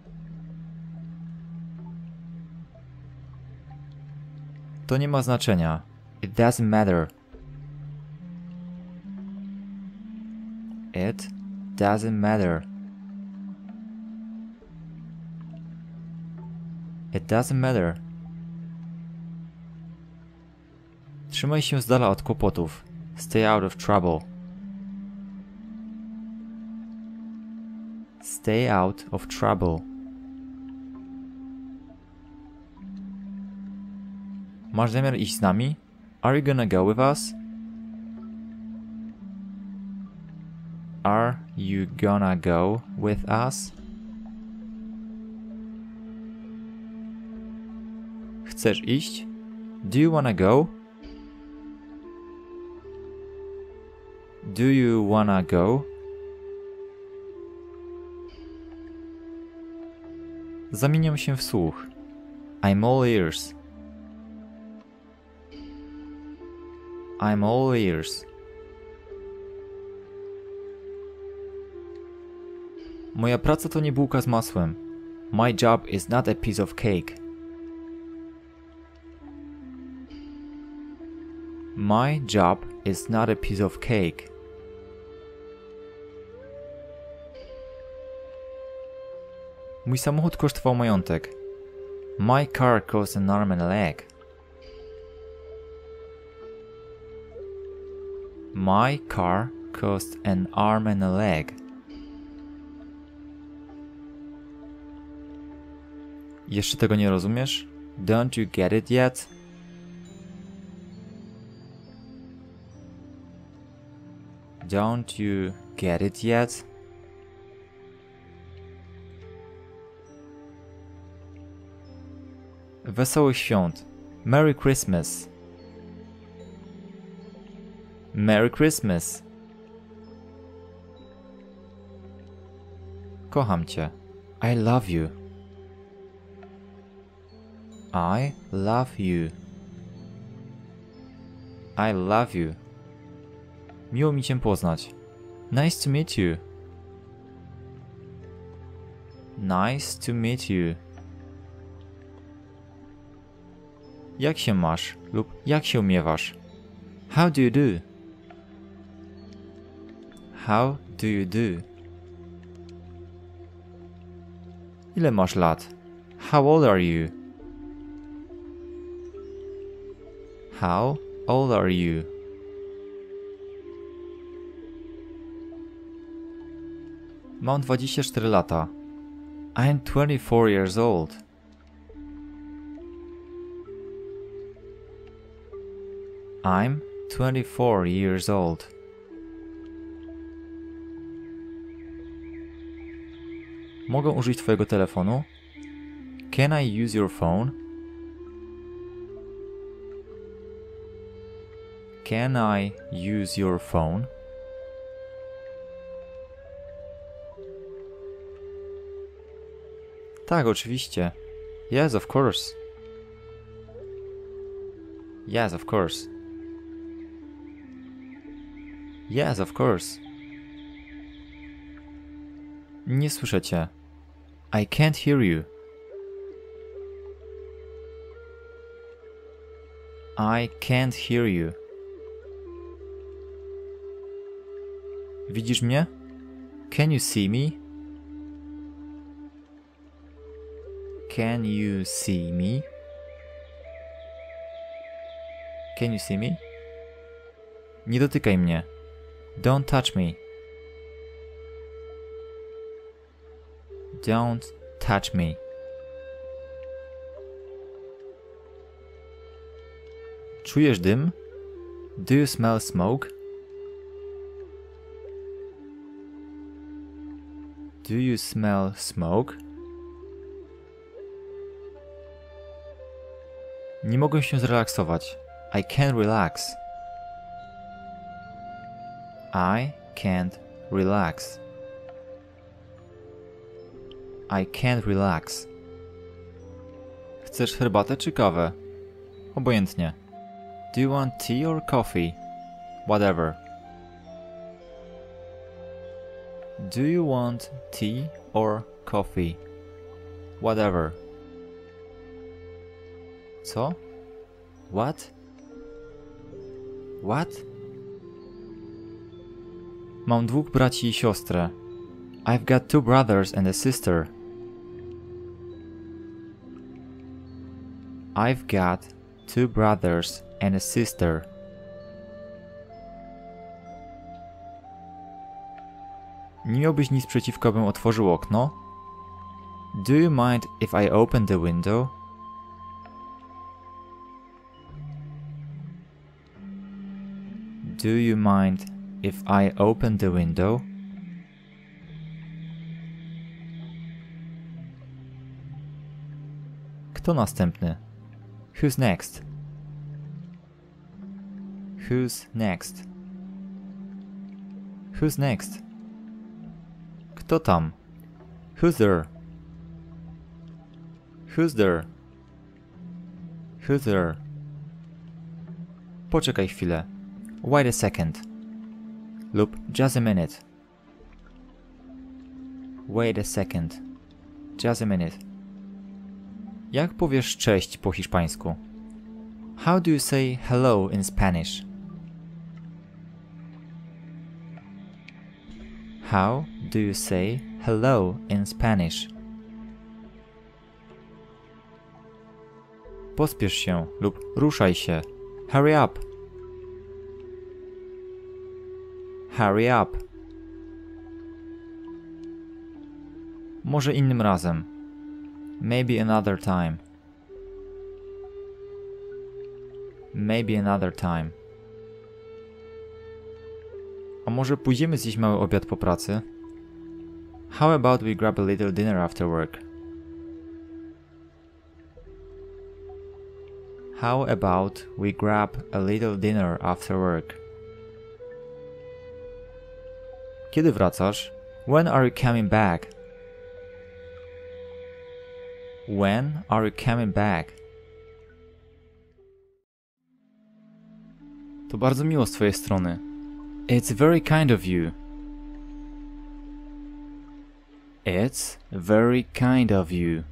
To nie ma znaczenia. It doesn't matter. It doesn't matter. It doesn't matter. Trzymaj się z dala od kłopotów. Stay out of trouble. Stay out of trouble. Masz zamiar iść z nami? Are you gonna go with us? Are you gonna go with us? Chcesz iść? Do you wanna go? Do you wanna go? Zamieniam się w słuch. I'm all ears. I'm all ears. Moja praca to nie bułka z masłem. My job is not a piece of cake. My job is not a piece of cake. Mój samochód kosztował majątek. My car cost an arm and a leg. My car cost an arm and a leg. Jeszcze tego nie rozumiesz? Don't you get it yet? Don't you get it yet? Wesołych świąt. Merry Christmas. Merry Christmas. Kocham cię. I love you. I love you. I love you. Miło mi cię poznać. Nice to meet you. Nice to meet you. Jak się masz lub jak się miewasz? How do you do? How do you do? Ile masz lat? How old are you? How old are you? Mam dwadzieścia cztery lata. I'm twenty-four years old. I'm twenty-four years old. Mogę użyć twojego telefonu? Can I use your phone? Can I use your phone? Tak, oczywiście. Yes, of course. Yes, of course. Yes, of course. Nie słyszę cię. I can't hear you. I can't hear you. Widzisz mnie? Can you see me? Can you see me? Can you see me? Nie dotykaj mnie. Don't touch me. Don't touch me. Czujesz dym? Do you smell smoke? Do you smell smoke? Nie mogę się zrelaksować. I can't relax. I can't relax. I can't relax. Chcesz herbatę czy kawę? Obojętnie. Do you want tea or coffee? Whatever. Do you want tea or coffee? Whatever. Co? What? What? Mam dwóch braci i siostrę. I've got two brothers and a sister. I've got two brothers and a sister. Nie miałbyś nic przeciwko, bym otworzył okno? Do you mind if I open the window? Do you mind if I open the window? Kto następny? Who's next? Who's next? Who's next? Kto tam? Who's there? Who's there? Who's there? Poczekaj chwilę. Wait a second. Lub just a minute. Wait a second. Just a minute. Jak powiesz cześć po hiszpańsku? How do you say hello in Spanish? How do you say hello in Spanish? Pospiesz się lub ruszaj się. Hurry up. Hurry up. Może innym razem. Maybe another time. Maybe another time. A może pójdziemy zjeść mały obiad po pracy? How about we grab a little dinner after work? How about we grab a little dinner after work? Kiedy wracasz? When are you coming back? When are you coming back? To bardzo miło z twojej strony. It's very kind of you. It's very kind of you.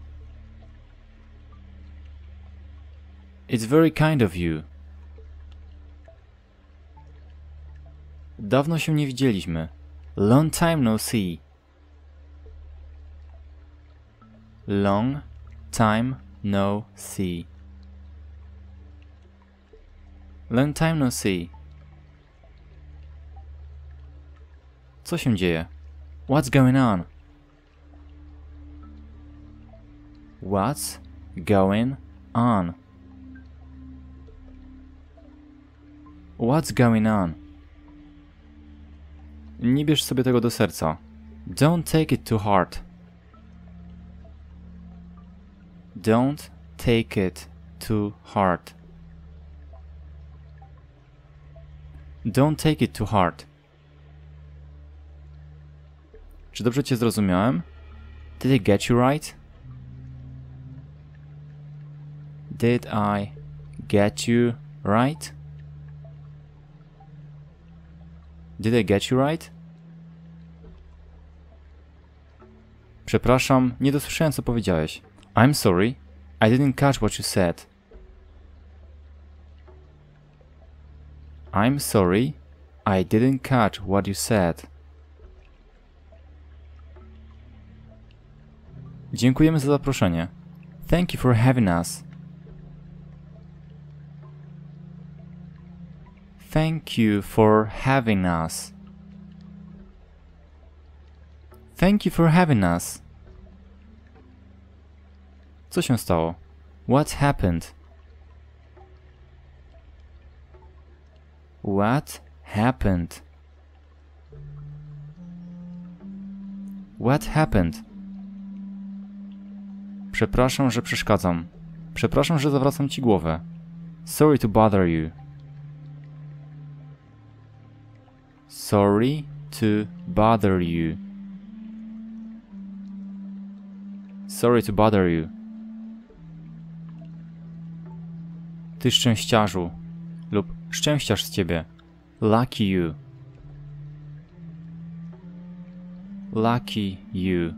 It's very kind of you. Dawno się nie widzieliśmy. Long time no see. Long time no see. Long time no see. Co się dzieje? What's going on? What's going on? What's going on? Nie bierz sobie tego do serca. Don't take it too hard. Don't take it too hard. Don't take it too hard. Czy dobrze cię zrozumiałem? Did I get you right? Did I get you right? Did I get you right? Przepraszam, nie dosłyszałem co powiedziałeś. I'm sorry, I didn't catch what you said. I'm sorry, I didn't catch what you said. Dziękujemy za zaproszenie. Thank you for having us. Thank you for having us. Thank you for having us. Co się stało? What happened? What happened? What happened? Przepraszam, że przeszkadzam. Przepraszam, że zawracam ci głowę. Sorry to bother you. Sorry to bother you. Sorry to bother you. Ty szczęściarzu lub szczęściarz z ciebie. Lucky you. Lucky you.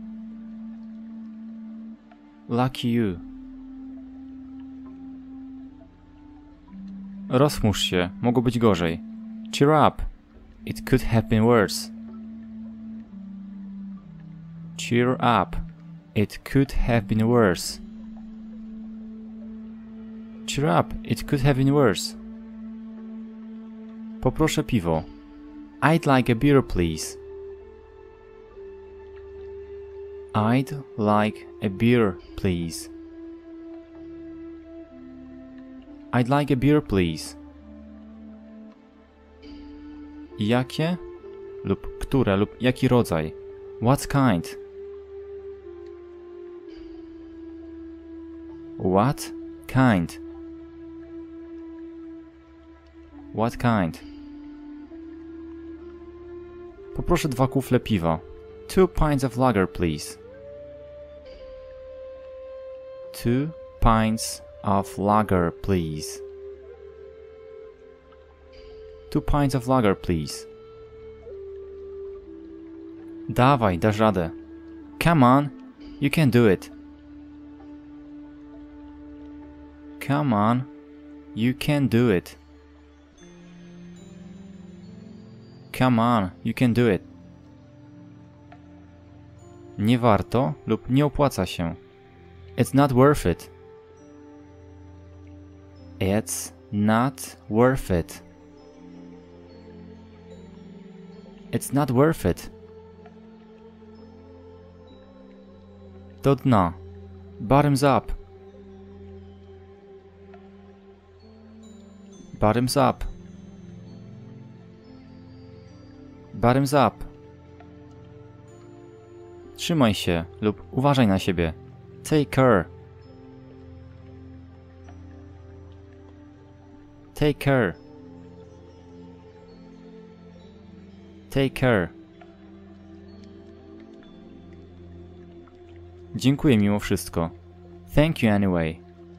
Lucky you. Rozchmurz się, mogło być gorzej. Cheer up. It could have been worse. Cheer up. It could have been worse. Cheer up. It could have been worse. Poproszę piwo. I'd like a beer, please. I'd like a beer, please. I'd like a beer, please. Jakie lub które lub jaki rodzaj? What kind? What kind? What kind? Poproszę dwa kufle piwa. Two pints of lager, please. Two pints of lager, please. Two pints of lager, please. Dawaj, dasz radę. Come on, you can do it. Come on, you can do it. Come on, you can do it. Nie warto lub nie opłaca się. It's not worth it. It's not worth it. It's not worth it. Do dna. Bottoms up. Bottoms up. Bottoms up. Trzymaj się lub uważaj na siebie. Take care. Take care. Take care. Dziękuję mimo wszystko. Thank you anyway.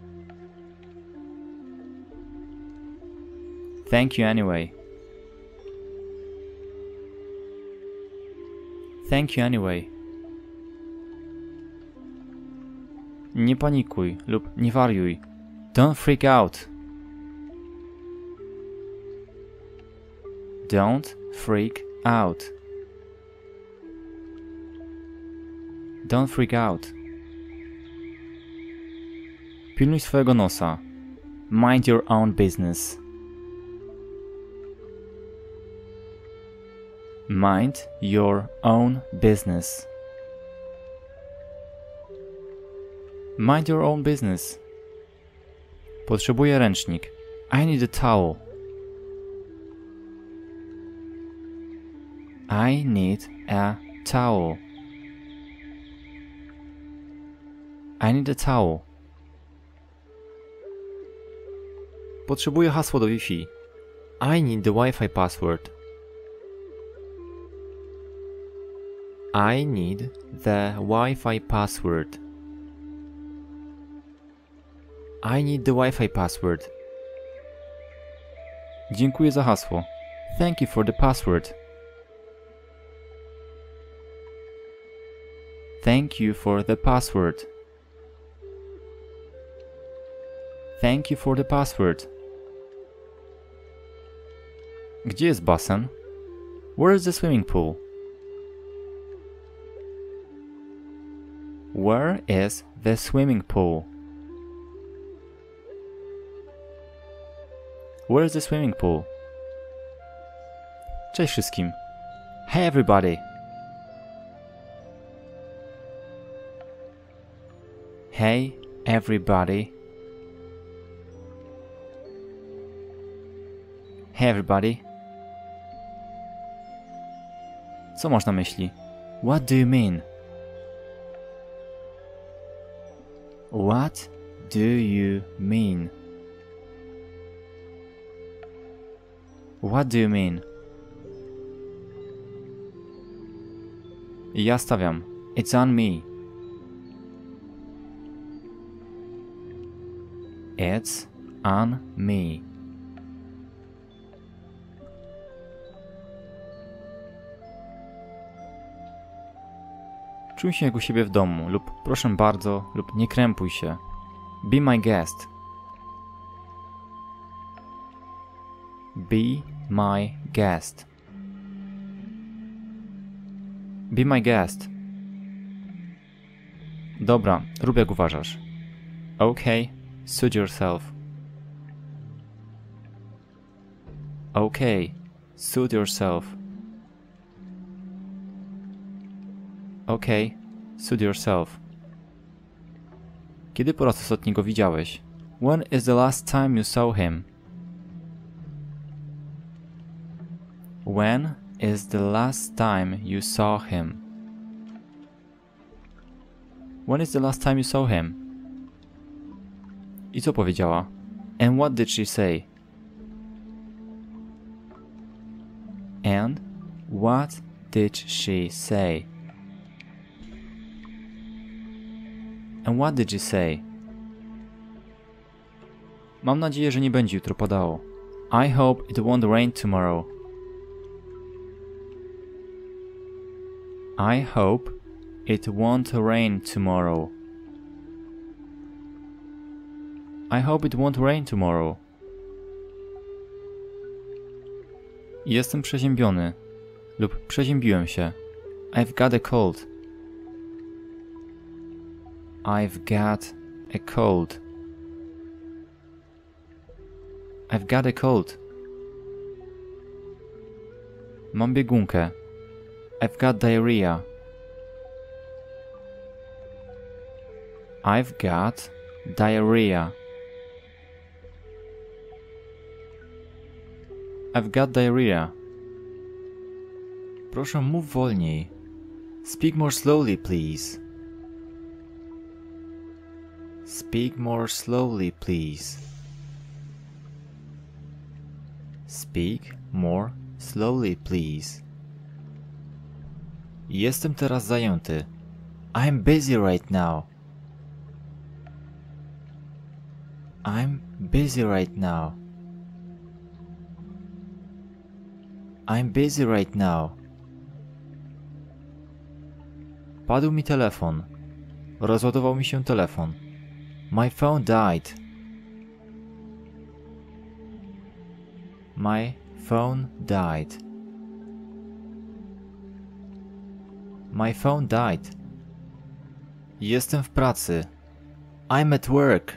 Thank you anyway. Thank you anyway. Nie panikuj lub nie wariuj. Don't freak out. Don't freak out. Don't freak out. Pilnuj swojego nosa. Mind your own business. Mind your own business. Mind your own business. Potrzebuję ręcznik. I need a towel. I need a towel. I need a towel. Potrzebuję hasło do Wi-Fi. I need the Wi-Fi password. I need the Wi-Fi password. I need the Wi-Fi password. Dziękuję za hasło. Thank you for the password. Thank you for the password. Thank you for the password. Gdzie jest basen? Where is the swimming pool? Where is the swimming pool? Where is the swimming pool? Cześć wszystkim. Hey everybody. Hey everybody. Hey everybody. Co masz na myśli? What do you mean? What do you mean? What do you mean? Ja stawiam. It's on me. It's on me. Czuj się jak u siebie w domu lub proszę bardzo lub nie krępuj się. Be my guest. Be my guest. Be my guest. Dobra, rób jak uważasz. Okay, suit yourself. Okay, suit yourself. Okay, suit yourself. Kiedy po raz ostatni go widziałeś? When is the last time you saw him? When is the last time you saw him? When is the last time you saw him? I co powiedziała? And what did she say? And what did she say? And what did she say? Mam nadzieję, że nie będzie jutro padało. I hope it won't rain tomorrow. I hope it won't rain tomorrow. I hope it won't rain tomorrow. Jestem przeziębiony lub przeziębiłem się. I've got a cold. I've got a cold. I've got a cold. Mam biegunkę. I've got diarrhea. I've got diarrhea. I've got diarrhea. Proszę, mów wolniej. Speak more slowly, please. Speak more slowly, please. Speak more slowly, please. Jestem teraz zajęty. I'm busy right now. I'm busy right now. I'm busy right now. Padł mi telefon. Rozładował mi się telefon. My phone died. My phone died. My phone died. Jestem w pracy. I'm at work.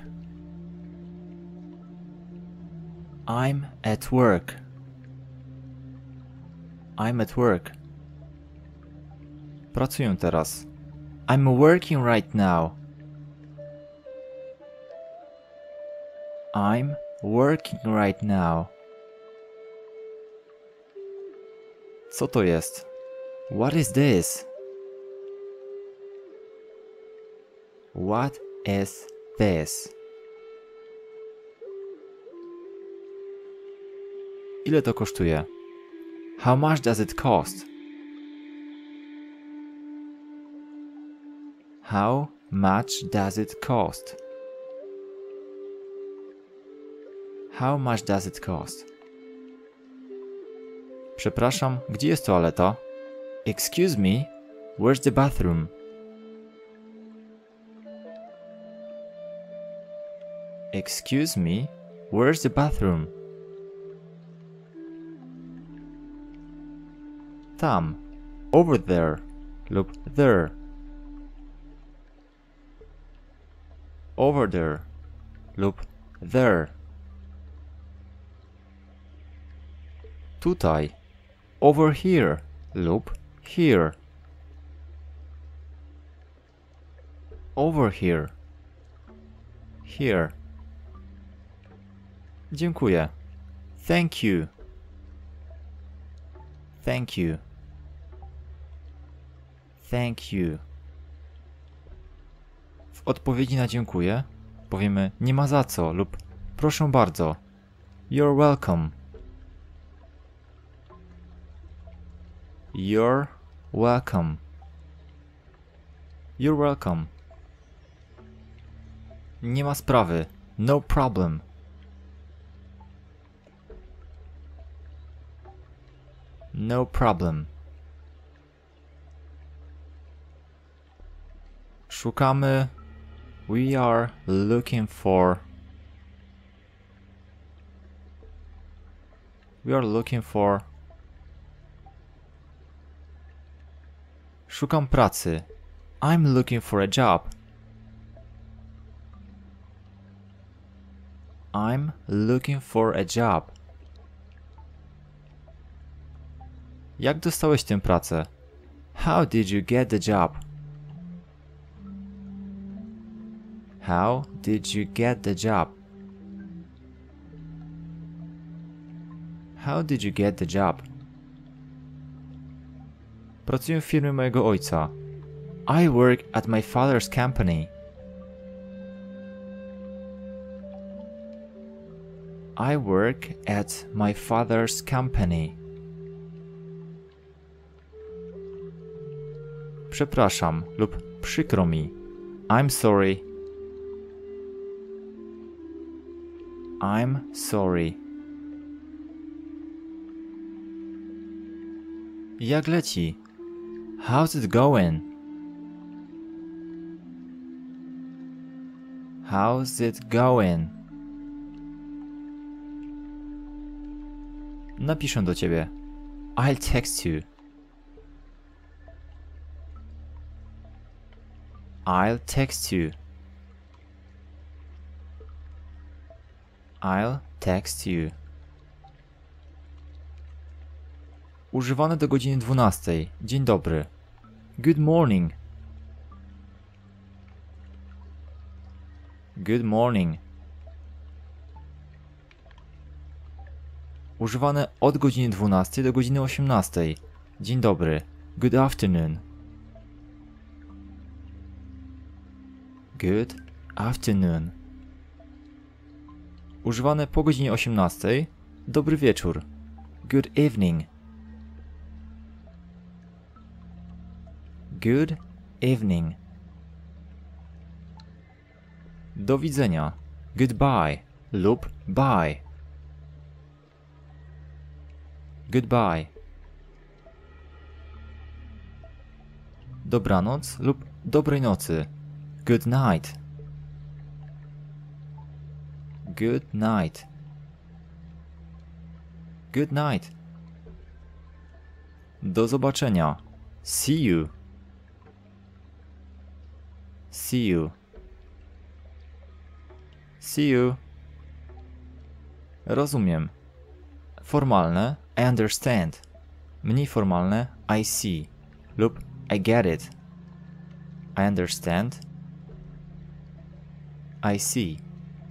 I'm at work. I'm at work. Pracuję teraz. I'm working right now. I'm working right now. Co to jest? What is this? What is this? Ile to kosztuje? How much does it cost? How much does it cost? How much does it cost? Przepraszam, gdzie jest toaleta? Excuse me, where's the bathroom? Excuse me, where's the bathroom? Tam, over there lub there. Over there lub there. Tutaj, over here lub here. Over here. Here. Dziękuję. Thank you. Thank you. Thank you. W odpowiedzi na dziękuję powiemy nie ma za co lub proszę bardzo. You're welcome. You're welcome. You're welcome. Nie ma sprawy. No problem. No problem. Szukamy. We are looking for. We are looking for. Szukam pracy. I'm looking for a job. I'm looking for a job. Jak dostałeś tę pracę? How did you get the job? How did you get the job? How did you get the job? Pracuję w firmie mojego ojca. I work at my father's company. I work at my father's company. Przepraszam lub przykro mi. I'm sorry. I'm sorry. Jak leci? How's it going? How's it going? Napiszę do ciebie. I'll text you. I'll text you. I'll text you. Używane do godziny dwunastej. Dzień dobry. Good morning. Good morning. Używane od godziny dwunastej do godziny osiemnastej. Dzień dobry. Good afternoon. Good afternoon. Używane po godzinie osiemnastej. Dobry wieczór. Good evening. Good evening. Do widzenia. Goodbye lub bye. Goodbye. Dobranoc lub dobrej nocy. Good night. Good night. Good night. Do zobaczenia. See you. See you. See you. Rozumiem. Formalne I understand. Mniej formalne I see lub I get it. I understand. I see.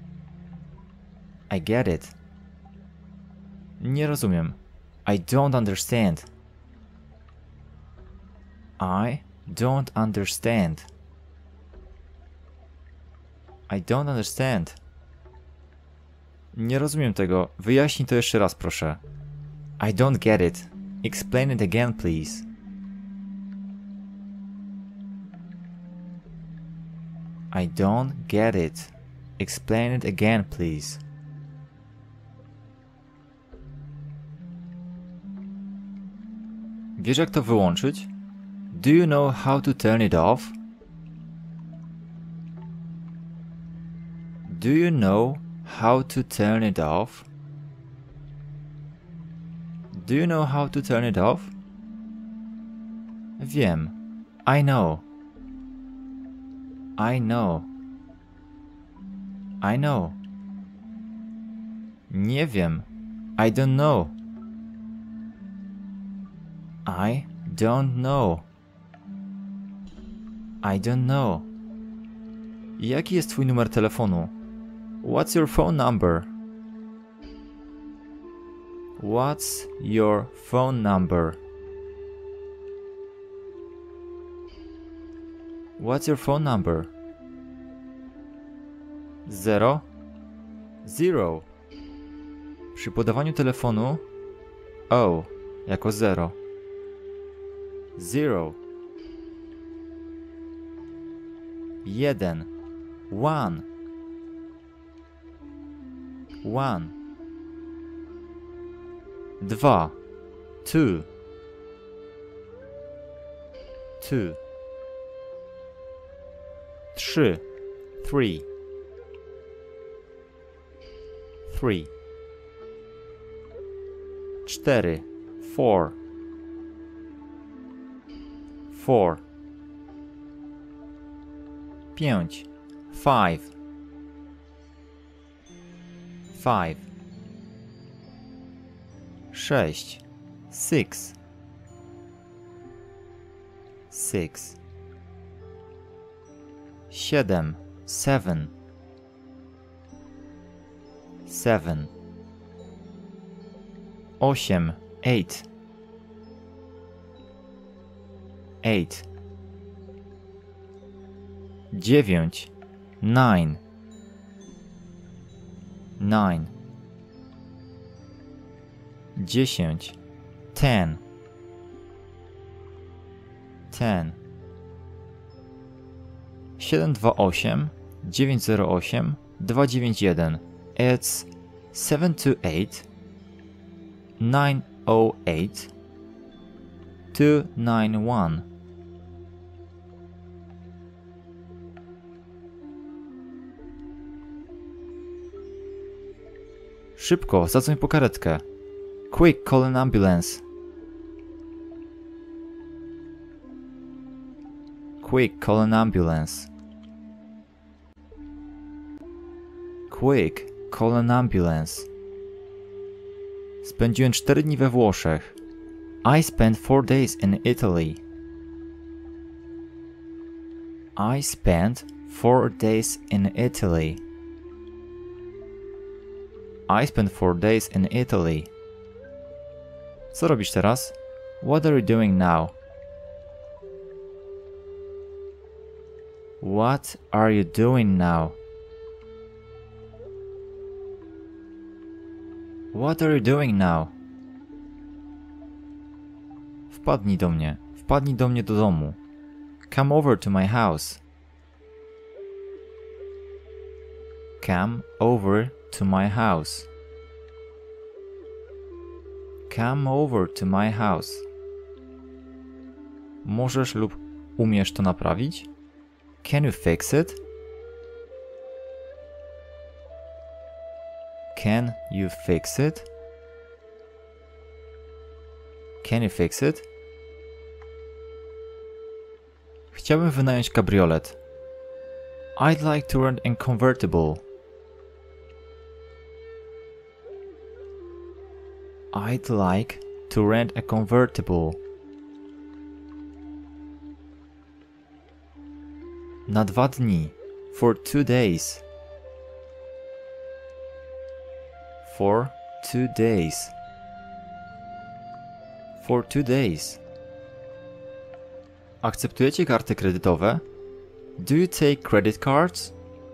I get it. Nie rozumiem. I don't understand. I don't understand. I don't understand. Nie rozumiem tego. Wyjaśnij to jeszcze raz, proszę. I don't get it. Explain it again, please. I don't get it. Explain it again, please. Wiesz, jak to wyłączyć? Do you know how to turn it off? Do you know how to turn it off? Do you know how to turn it off? Wiem. I know. I know. I know. Nie wiem. I don't know. I don't know. I don't know. Jaki jest twój numer telefonu? What's your phone number? What's your phone number? What's your phone number? zero, zero. Przy podawaniu telefonu O jako zero. Zero. Jeden. One. One. Dwa. Two. Two. Trzy. Three. Three. Cztery. Four. Four. Pięć. Five. Five. Sześć. Six. Six. Siedem. Seven. Seven. Osiem. Eight. Eight. Dziewięć. Nine. Nine. Dziesięć. Ten. Ten. siedem dwa osiem dziewięć zero osiem dwa dziewięć jeden. It's seven two eight nine zero eight two nine one. Szybko, zadzwoń po karetkę. Quick, call an ambulance. Quick, call an ambulance. Quick, call an ambulance. Spędziłem cztery dni we Włoszech. I spent four days in Italy. I spent four days in Italy. I spent four days in Italy. Co robisz teraz? What are you doing now? What are you doing now? What are you doing now? Wpadnij do mnie. Wpadnij do mnie do domu. Come over to my house. Come over to my house. Come over to my house. Możesz lub umiesz to naprawić? Can you fix it? Can you fix it? Can you fix it? Chciałbym wynająć kabriolet. I'd like to rent a convertible. I'd like to rent a convertible. Na dwa dni. For two days. For two days. For two days. Akceptujecie karty kredytowe? Do you take credit cards?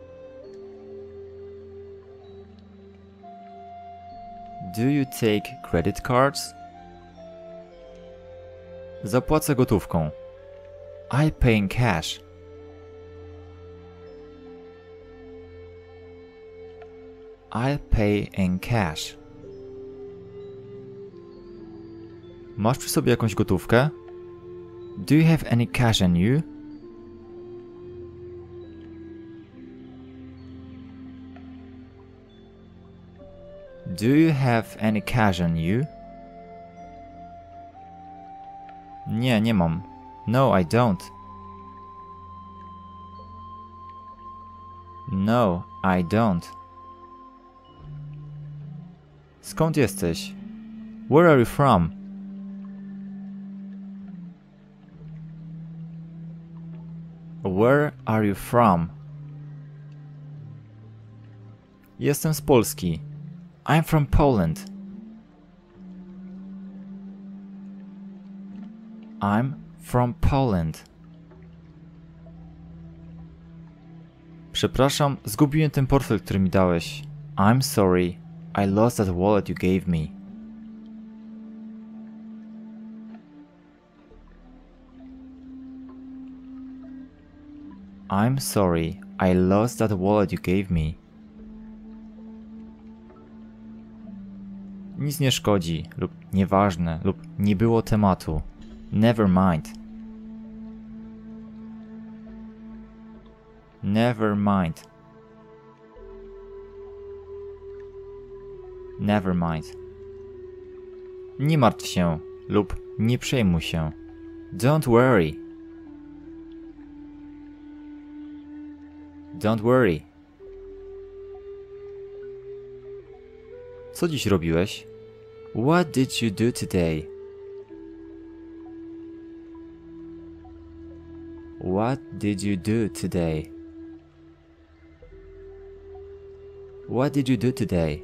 Do you take credit cards? Zapłacę gotówką. I pay in cash. I'll pay in cash. Masz przy sobie jakąś gotówkę? Do you have any cash on you? Do you have any cash on you? Nie, nie mam. No, I don't. No, I don't. Skąd jesteś? Where are you from? Where are you from? Jestem z Polski. I'm from Poland. I'm from Poland. Przepraszam, zgubiłem ten portfel, który mi dałeś. I'm sorry, I lost that wallet you gave me. I'm sorry, I lost that wallet you gave me. Nic nie szkodzi, lub nieważne, lub nie było tematu. Never mind. Never mind. Never mind. Nie martw się, lub nie przejmuj się. Don't worry. Don't worry. Co dziś robiłeś? What did you do today? What did you do today? What did you do today?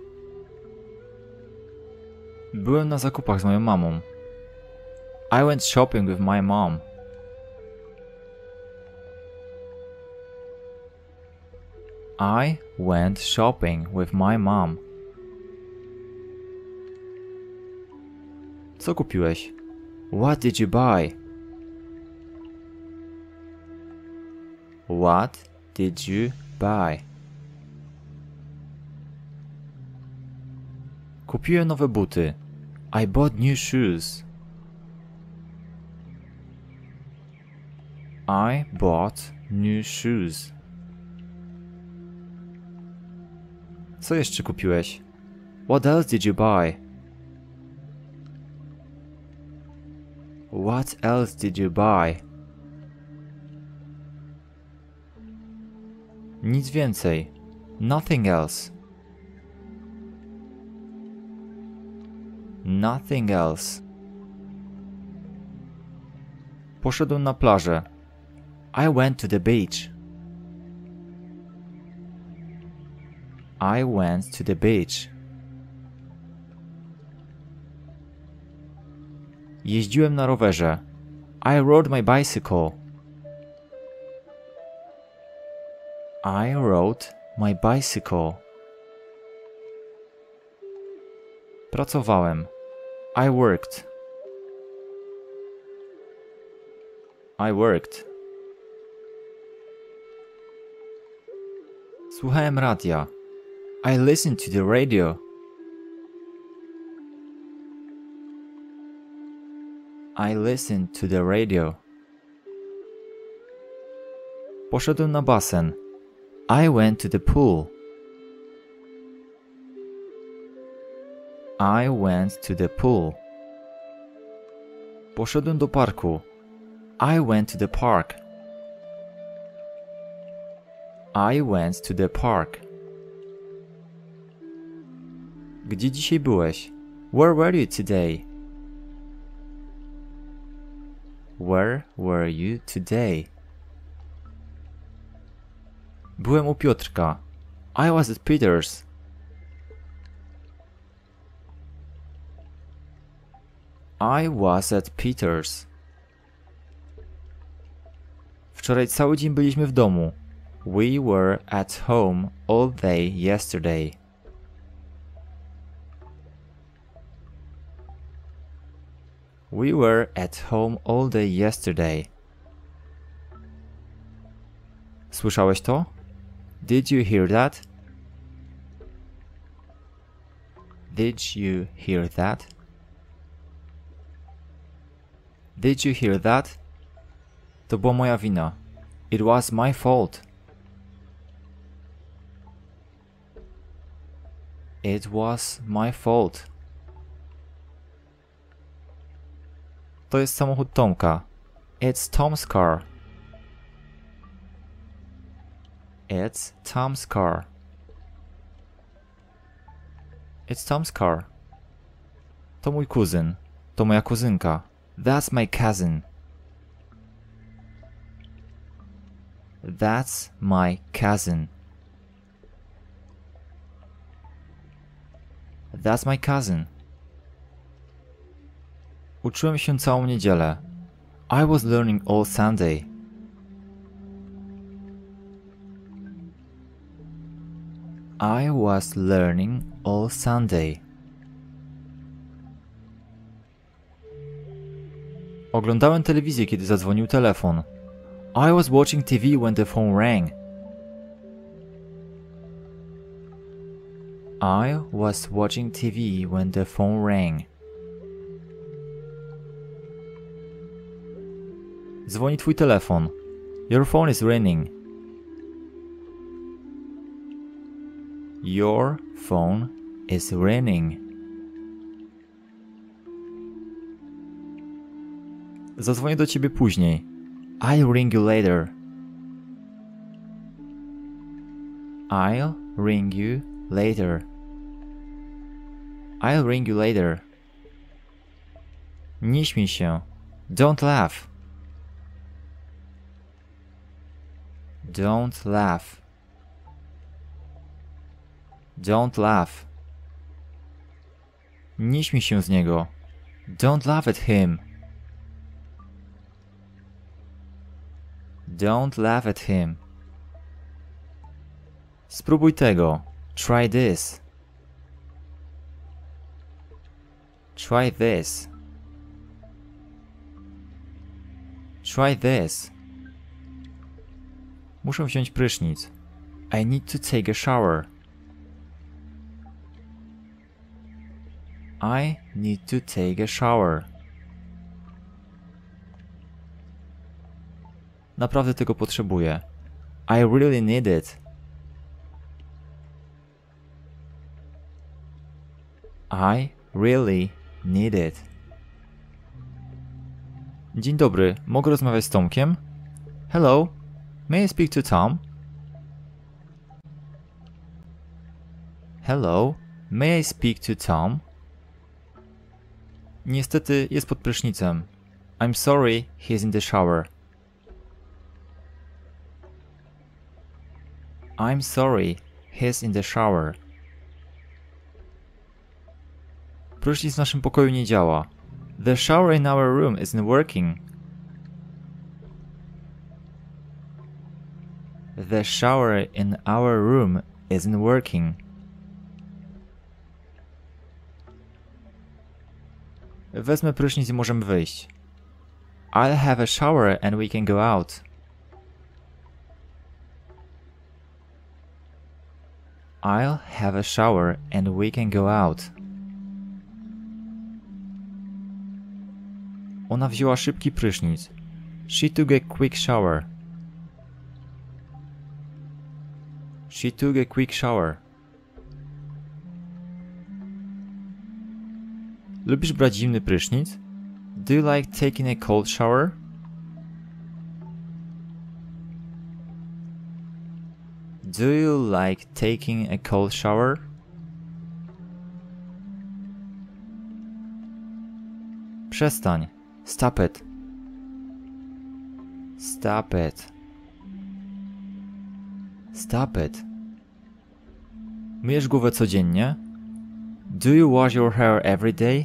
Byłem na zakupach z moją mamą. I went shopping with my mom. I went shopping with my mom. Co kupiłeś? What did you buy? What did you buy? Kupiłem nowe buty. I bought new shoes. I bought new shoes. Co jeszcze kupiłeś? What else did you buy? What else did you buy? Nic więcej. Nothing else. Nothing else. Poszedłem na plażę. I went to the beach. I went to the beach. Jeździłem na rowerze. I rode my bicycle. I rode my bicycle. Pracowałem. I worked. I worked. Słuchałem radia. I listened to the radio. I listened to the radio. Poszedłem na basen. I went to the pool. I went to the pool. Poszedłem do parku. I went to the park. I went to the park. Gdzie dzisiaj byłeś? Where were you today? Where were you today? Byłem u Piotrka. I was at Peter's. I was at Peter's. Wczoraj cały dzień byliśmy w domu. We were at home all day yesterday. We were at home all day yesterday. Słyszałeś to? Did you hear that? Did you hear that? Did you hear that? To była moja wina. It was my fault. It was my fault. To jest samochód Tomka. It's Tom's car. It's Tom's car. It's Tom's car. To mój kuzyn. To moja kuzynka. That's my cousin. That's my cousin. That's my cousin. Uczyłem się całą niedzielę. I was learning all Sunday. I was learning all Sunday. Oglądałem telewizję, kiedy zadzwonił telefon. I was watching T V when the phone rang. I was watching T V when the phone rang. Dzwoni twój telefon. Your phone is ringing. Your phone is ringing. Zadzwonię do ciebie później. I'll ring you later. I'll ring you later. I'll ring you later. Nie śmiej się. Don't laugh. Don't laugh. Don't laugh. Nie śmiej się z niego. Don't laugh at him. Don't laugh at him. Spróbuj tego. Try this. Try this. Try this. Muszę wziąć prysznic. I need to take a shower. I need to take a shower. Naprawdę tego potrzebuję. I really need it. I really need it. Dzień dobry, mogę rozmawiać z Tomkiem? Hello, may I speak to Tom? Hello, may I speak to Tom? Niestety jest pod prysznicem. I'm sorry, he's in the shower. I'm sorry, he's in the shower. Prysznic w naszym pokoju nie działa. The shower in our room isn't working. The shower in our room isn't working. Wezmę prysznic i możemy wyjść. I'll have a shower and we can go out. I'll have a shower and we can go out. Ona wzięła szybki prysznic. She took a quick shower. She took a quick shower. Lubisz brać zimny prysznic? Do you like taking a cold shower? Do you like taking a cold shower? Przestań. Stop it. Stop it. Stop it. Myjesz głowę codziennie? Do you wash your hair every day?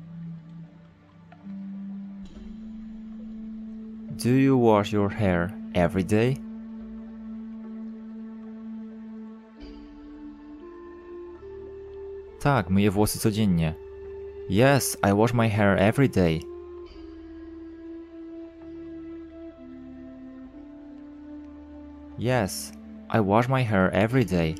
Do you wash your hair every day? Tak, myję włosy codziennie. Yes, I wash my hair every day. Yes, I wash my hair every day.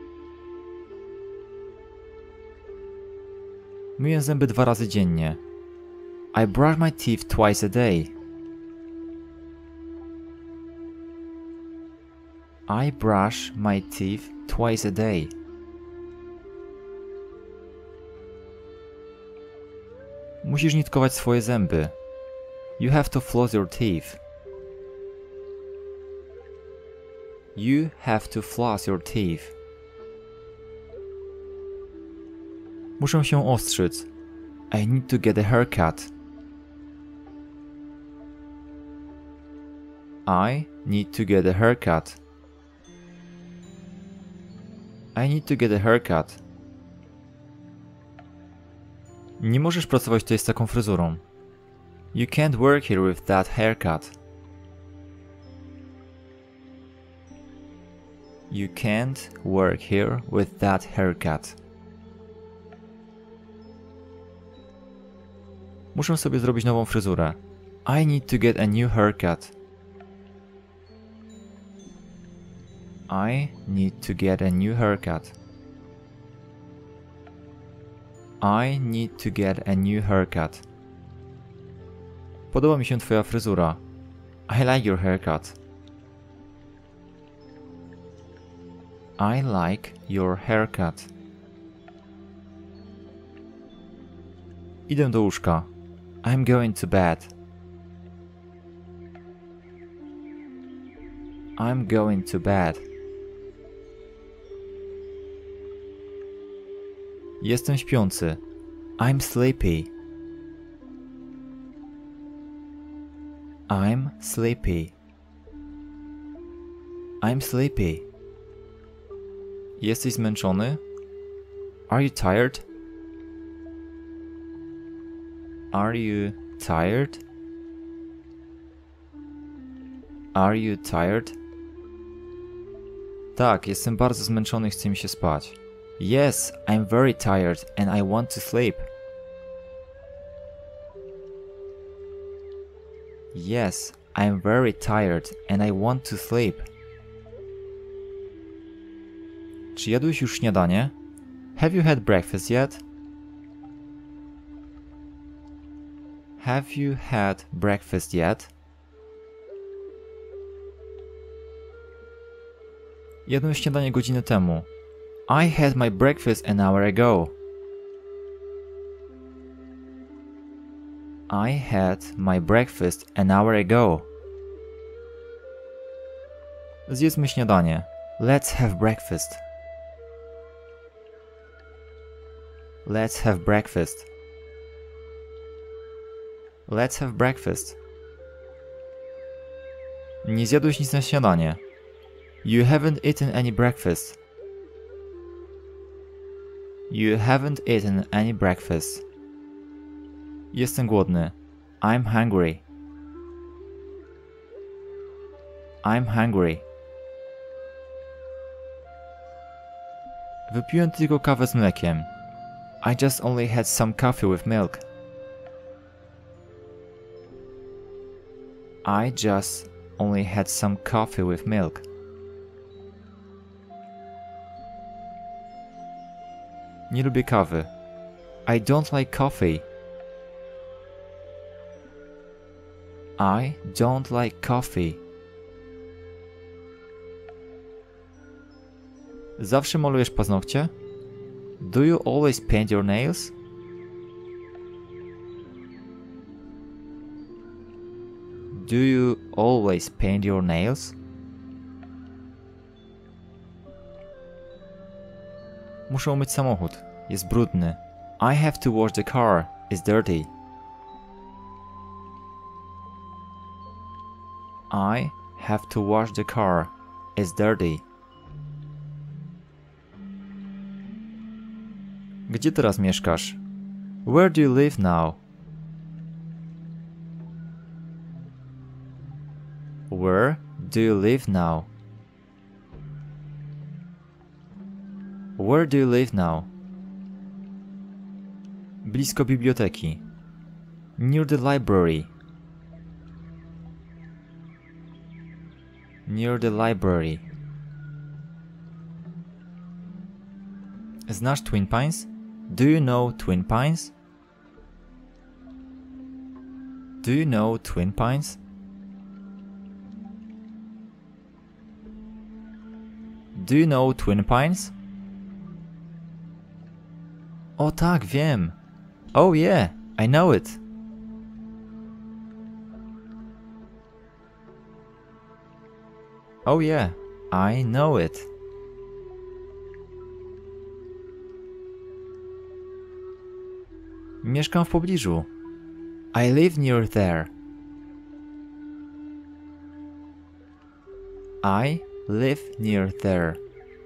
Myję zęby dwa razy dziennie. I brush my teeth twice a day. I brush my teeth twice a day. Musisz nitkować swoje zęby. You have to floss your teeth. You have to floss your teeth. Muszę się ostrzyc. I need to get a haircut. I need to get a haircut. I need to get a haircut. Nie możesz pracować tutaj z taką fryzurą. You can't work here with that haircut. You can't work here with that haircut. Muszę sobie zrobić nową fryzurę. I need to get a new haircut. I need to get a new haircut. I need to get a new haircut. Podoba mi się twoja fryzura. I like your haircut. I like your haircut. Idę do łóżka. I'm going to bed. I'm going to bed. Jestem śpiący. I'm sleepy. I'm sleepy. I'm sleepy. Jesteś zmęczony? Are you tired? Are you tired? Are you tired? Tak, jestem bardzo zmęczony i chce mi się spać. Yes, I'm very tired and I want to sleep. Yes, I'm very tired and I want to sleep. Czy jadłeś już śniadanie? Have you had breakfast yet? Have you had breakfast yet? Jadłem śniadanie godzinę temu. I had my breakfast an hour ago. I had my breakfast an hour ago. Zjedzmy śniadanie. Let's have breakfast. Let's have breakfast. Let's have breakfast. Nie zjadłeś nic na śniadanie. You haven't eaten any breakfast. You haven't eaten any breakfast. Jestem głodny. I'm hungry. I'm hungry. Wypiłem tylko kawę z mlekiem. I just only had some coffee with milk. I just only had some coffee with milk. Nie lubię kawy. I don't like coffee. I don't like coffee. Zawsze malujesz paznokcie? Do you always paint your nails? Do you always paint your nails? Muszę umyć samochód. Jest brudny. I have to wash the car. It's dirty. I have to wash the car. It's dirty. Gdzie teraz mieszkasz? Where do you live now? Where do you live now? Where do you live now? Blisko biblioteki. Near the library. Near the library. Znasz Twin Pines? Do you know Twin Pines? Do you know Twin Pines? Do you know Twin Pines? O tak, wiem. Oh yeah, I know it. Oh yeah, I know it. Mieszkam w pobliżu. I live near there. I live near there.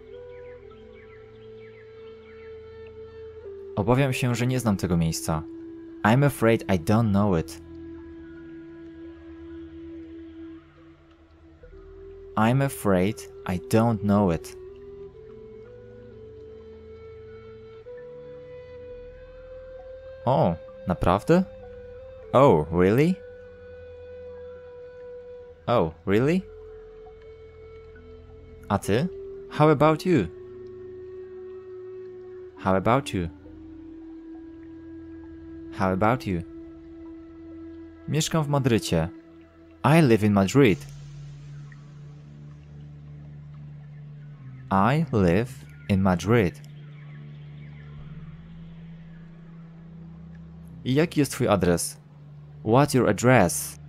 Obawiam się, że nie znam tego miejsca. I'm afraid I don't know it. I'm afraid I don't know it. O, naprawdę? Oh, really? Oh, really? A ty? How about you? How about you? How about you? Mieszkam w Madrycie. I live in Madrid. I live in Madrid. I jaki jest twój adres? What's your address?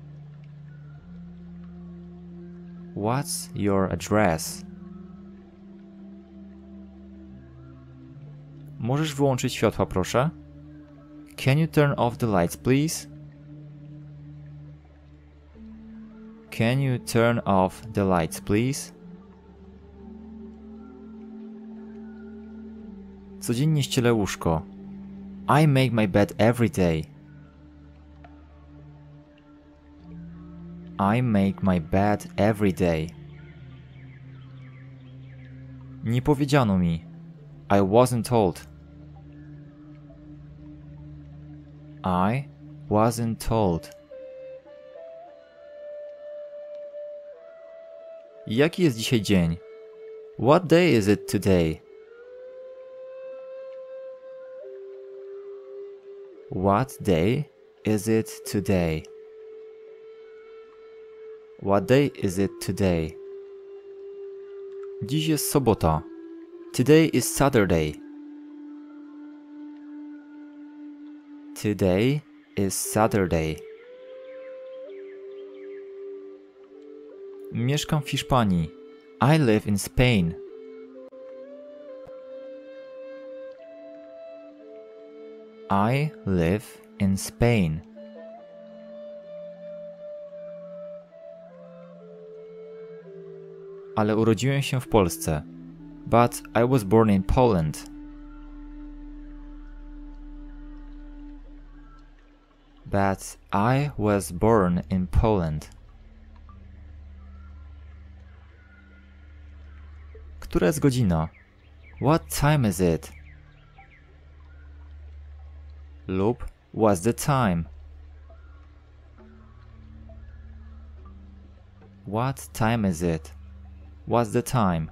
What's your address? Możesz wyłączyć światła, proszę? Can you turn off the lights, please? Can you turn off the lights, please? Codziennie ścielę łóżko. I make my bed every day. I make my bed every day. Nie powiedziano mi. I wasn't told. I wasn't told. Jaki jest dzisiaj dzień? What day is it today? What day is it today? What day is it today? Dziś jest sobota. Today is Saturday. Today is Saturday. Mieszkam w Hiszpanii. I live in Spain. I live in Spain. Ale urodziłem się w Polsce. But I was born in Poland. But I was born in Poland. Która jest godzina? What time is it? Lub what's the time? What time is it? What's the time?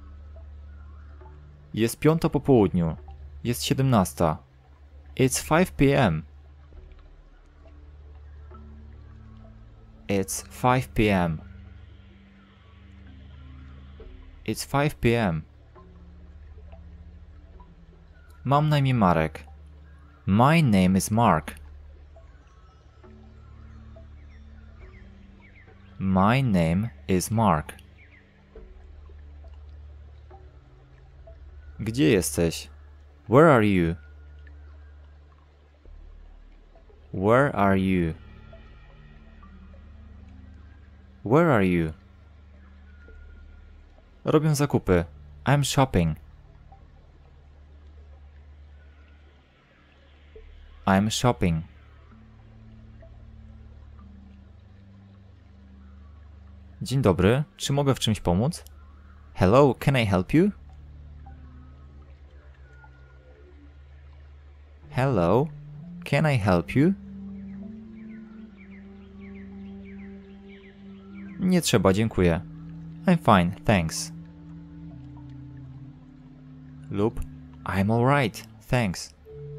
Jest piąta po południu. Jest siedemnasta. It's five p m It's five p m It's five p m Mam na imię Marek. My name is Mark. My name is Mark. Gdzie jesteś? Where are you? Where are you? Where are you? Robię zakupy. I'm shopping. I'm shopping. Dzień dobry, czy mogę w czymś pomóc? Hello, can I help you? Hello, can I help you? Nie trzeba, dziękuję. I'm fine, thanks. Lub I'm alright, thanks.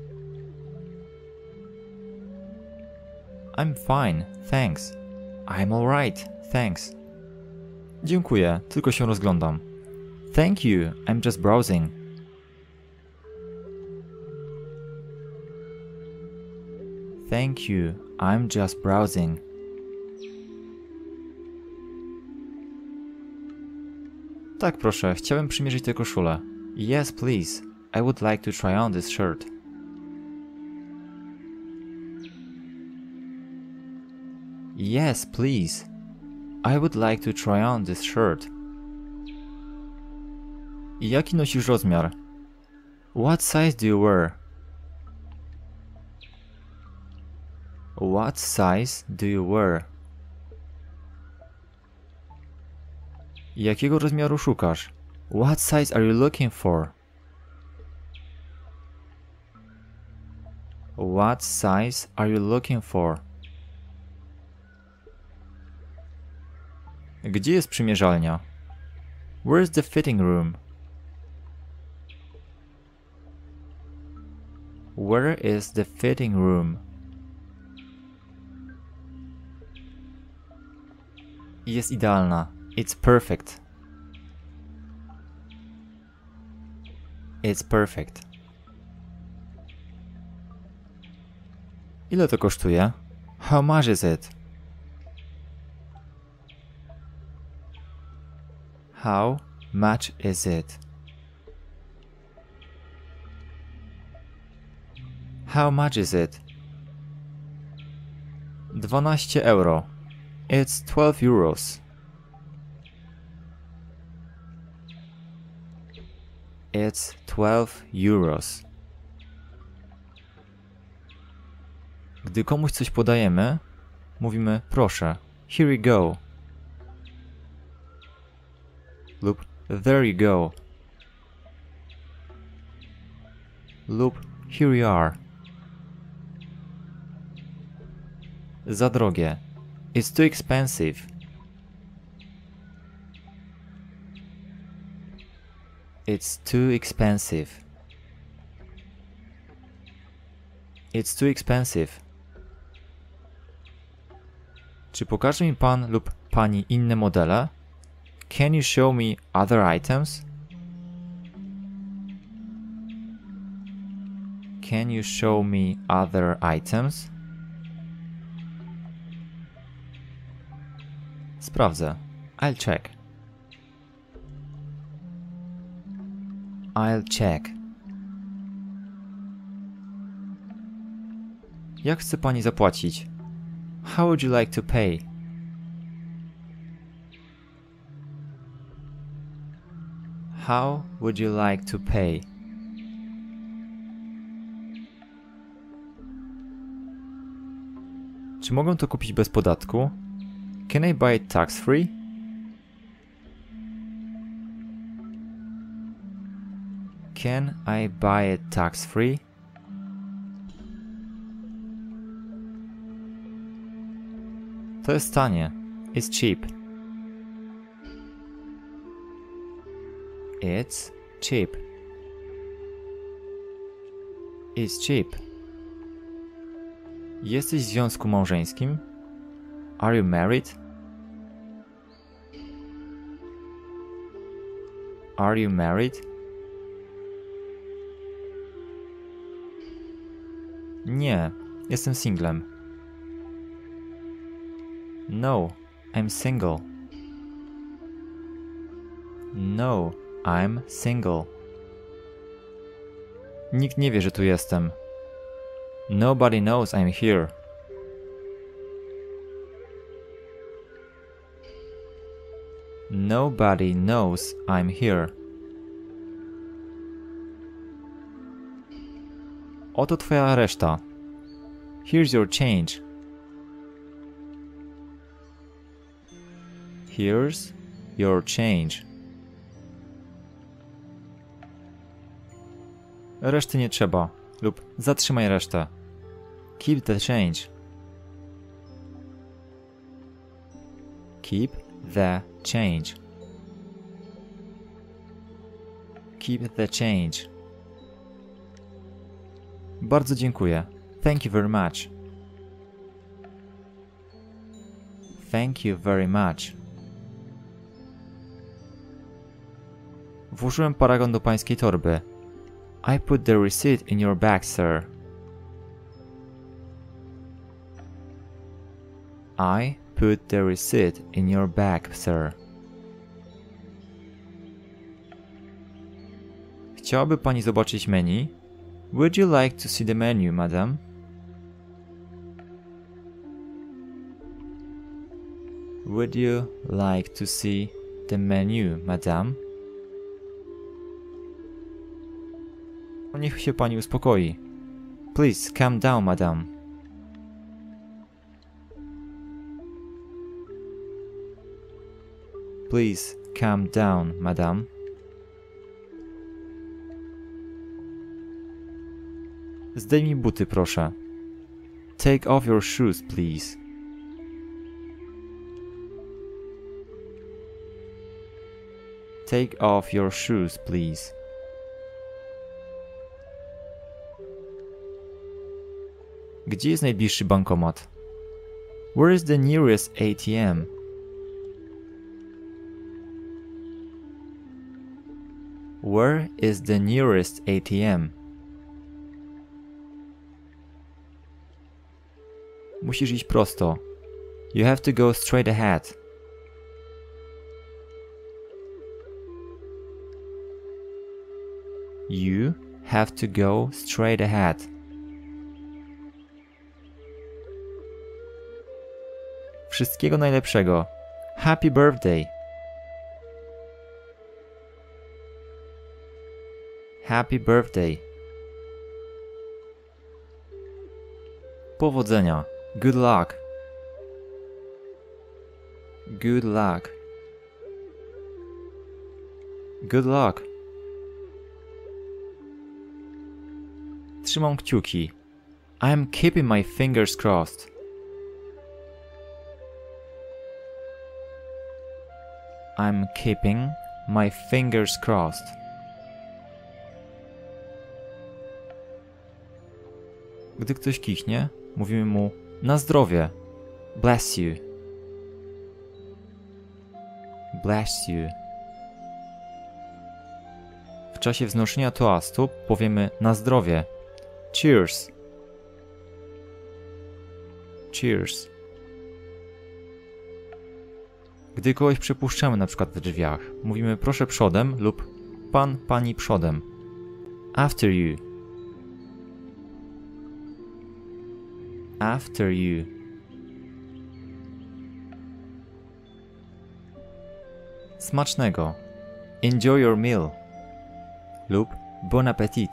I'm fine, thanks. I'm alright, thanks. Dziękuję, tylko się rozglądam. Thank you, I'm just browsing. Thank you, I'm just browsing. Tak, proszę, chciałem przymierzyć tę koszulę. Yes, please. I would like to try on this shirt. Yes, please. I would like to try on this shirt. I jaki nosisz rozmiar? What size do you wear? What size do you wear? Jakiego rozmiaru szukasz? What size are you looking for? What size are you looking for? Gdzie jest przymierzalnia? Where's the fitting room? Where is the fitting room? Jest idealna. It's perfect. It's perfect. Ile to kosztuje? How much is it? How much is it? How much is it? dwanaście euro. It's twelve euros. It's twelve euros. Gdy komuś coś podajemy, mówimy proszę, here you go. Lub there you go. Lub here you are. Za drogie. It's too expensive. It's too expensive. It's too expensive. Czy pokaże mi pan lub pani inne modele? Can you show me other items? Can you show me other items? Sprawdzę. I'll check. I'll check. Jak chce pani zapłacić? How would you like to pay? How would you like to pay? Czy mogę to kupić bez podatku? Can I buy it tax-free? Can I buy it tax-free? To jest tanie. It's cheap. It's cheap. It's cheap. Jesteś w związku małżeńskim? Are you married? Are you married? Nie, jestem singlem. No, I'm single. No, I'm single. Nikt nie wie, że tu jestem. Nobody knows I'm here. Nobody knows I'm here. Oto twoja reszta. Here's your change. Here's your change. Reszty nie trzeba. Lub zatrzymaj resztę. Keep the change. Keep the change. Keep the change. Bardzo dziękuję. Thank you very much. Thank you very much. Włożyłem paragon do pańskiej torby. I put the receipt in your bag, sir. I put the receipt in your bag, sir. Chciałaby pani zobaczyć menu? Would you like to see the menu, madam? Would you like to see the menu, madam? Niech się pani uspokoi. Please calm down, madam. Please Calm down, madam. Zdejmij buty, proszę. Take off your shoes, please. Take off your shoes, please. Gdzie jest najbliższy bankomat? Where is the nearest A T M? Where is the nearest A T M? Musisz iść prosto. You have to go straight ahead. You have to go straight ahead. Wszystkiego najlepszego. Happy birthday. Happy birthday. Powodzenia. Good luck. Good luck. Good luck. Trzymam kciuki. I am keeping my fingers crossed. I'm keeping my fingers crossed. Gdy ktoś kichnie, mówimy mu na zdrowie. Bless you. Bless you. W czasie wznoszenia toastu powiemy na zdrowie. Cheers. Cheers. Gdy kogoś przepuszczamy na przykład w drzwiach, mówimy proszę przodem lub pan, pani przodem. After you. After you. Smacznego. Enjoy your meal. Lub bon appetit.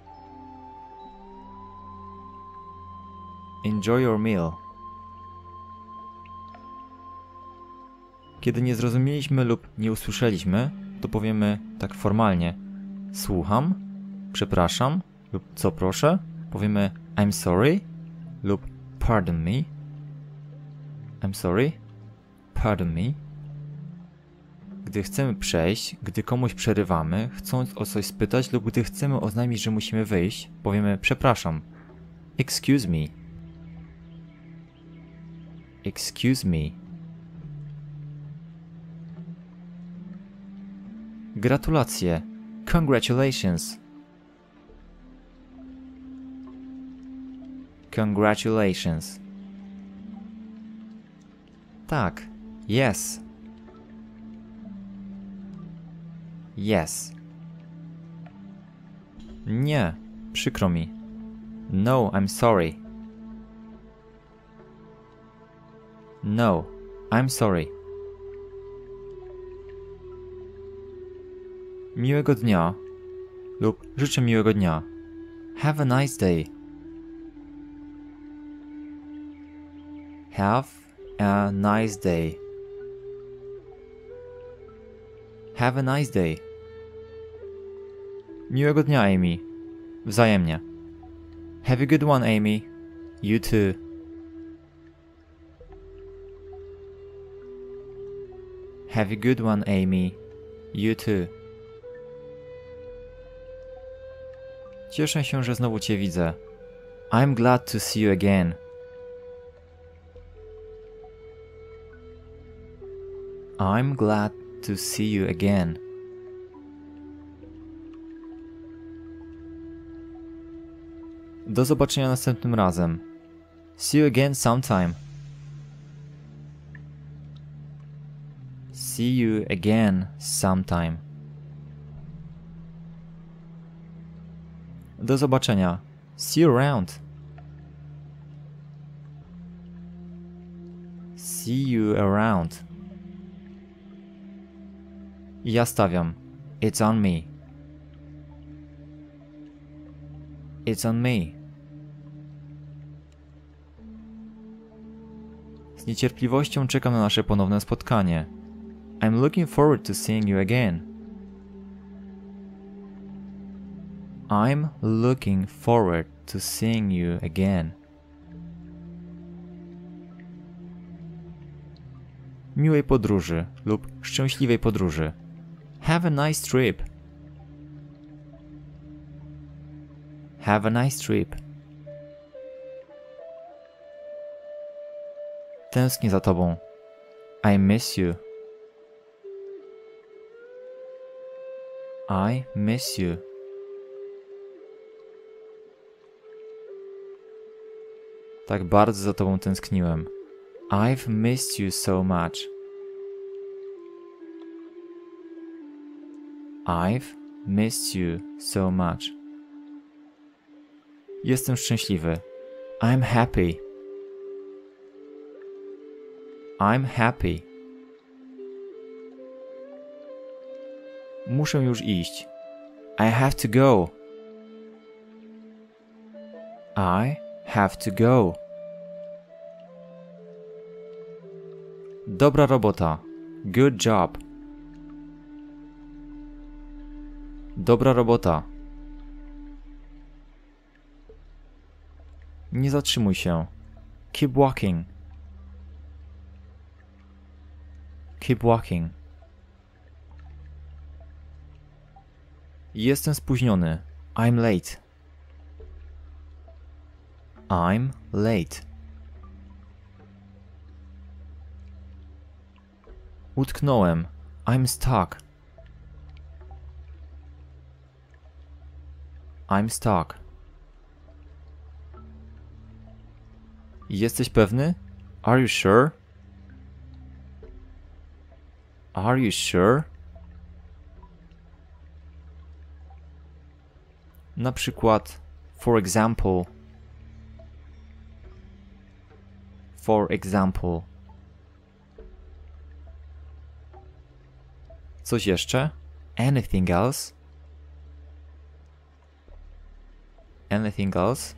Enjoy your meal. Kiedy nie zrozumieliśmy lub nie usłyszeliśmy, to powiemy tak formalnie słucham, przepraszam lub co proszę, powiemy I'm sorry lub pardon me. I'm sorry, pardon me. Gdy chcemy przejść, gdy komuś przerywamy, chcąc o coś spytać lub gdy chcemy oznajmić, że musimy wyjść, powiemy przepraszam. Excuse me. Excuse me. Gratulacje. Congratulations. Congratulations. Tak. Yes. Yes. Nie. Przykro mi. No, I'm sorry. No, I'm sorry. Miłego dnia lub życzę miłego dnia. Have a nice day. Have a nice day. Have a nice day. Miłego dnia, Amy. Wzajemnie. Have a good one, Amy. You too. Have a good one, Amy. You too. Cieszę się, że znowu Cię widzę. I'm glad to see you again. I'm glad to see you again. Do zobaczenia następnym razem. See you again sometime. See you again sometime. Do zobaczenia. See you around. See you around. I ja stawiam. It's on me. It's on me. Z niecierpliwością czekam na nasze ponowne spotkanie. I'm looking forward to seeing you again. I'm looking forward to seeing you again. Miłej podróży lub szczęśliwej podróży. Have a nice trip. Have a nice trip. Tęsknię za tobą. I miss you. I miss you. Tak bardzo za tobą tęskniłem. I've missed you so much. I've missed you so much. Jestem szczęśliwy. I'm happy. I'm happy. Muszę już iść. I have to go. I have to go. Dobra robota. Good job. Dobra robota. Nie zatrzymuj się. Keep walking. Keep walking. Jestem spóźniony. I'm late. I'm late. Utknąłem. I'm stuck. I'm stuck. Jesteś pewny? Are you sure? Are you sure? Na przykład, for example. For example. Coś jeszcze? Anything else? Anything else?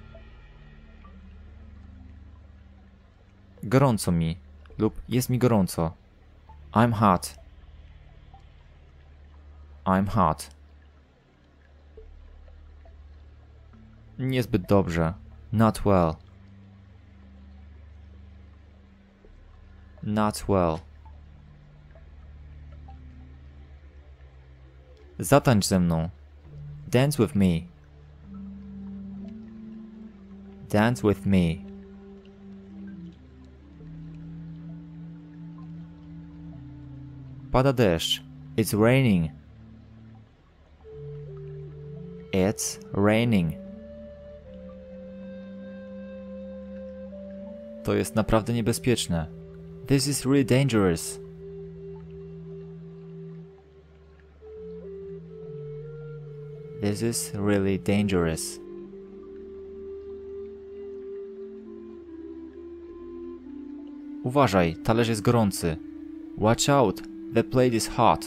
Gorąco mi lub jest mi gorąco. I'm hot. I'm hot. Niezbyt dobrze. Not well. Not well. Zatańcz ze mną. Dance with me. Dance with me. Pada deszcz. It's raining. It's raining. To jest naprawdę niebezpieczne. This is really dangerous. This is really dangerous. Uważaj, talerz jest gorący. Watch out, the plate is hot.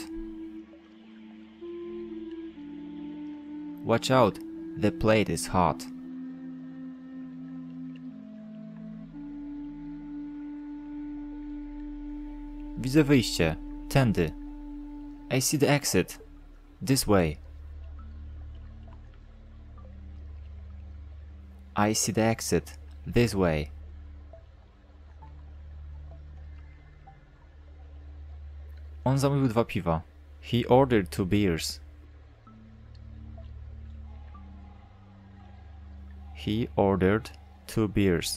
Watch out, the plate is hot. Widzę wyjście. Tędy. I see the exit. This way. I see the exit. This way. On zamówił dwa piwa. He ordered two beers. He ordered two beers.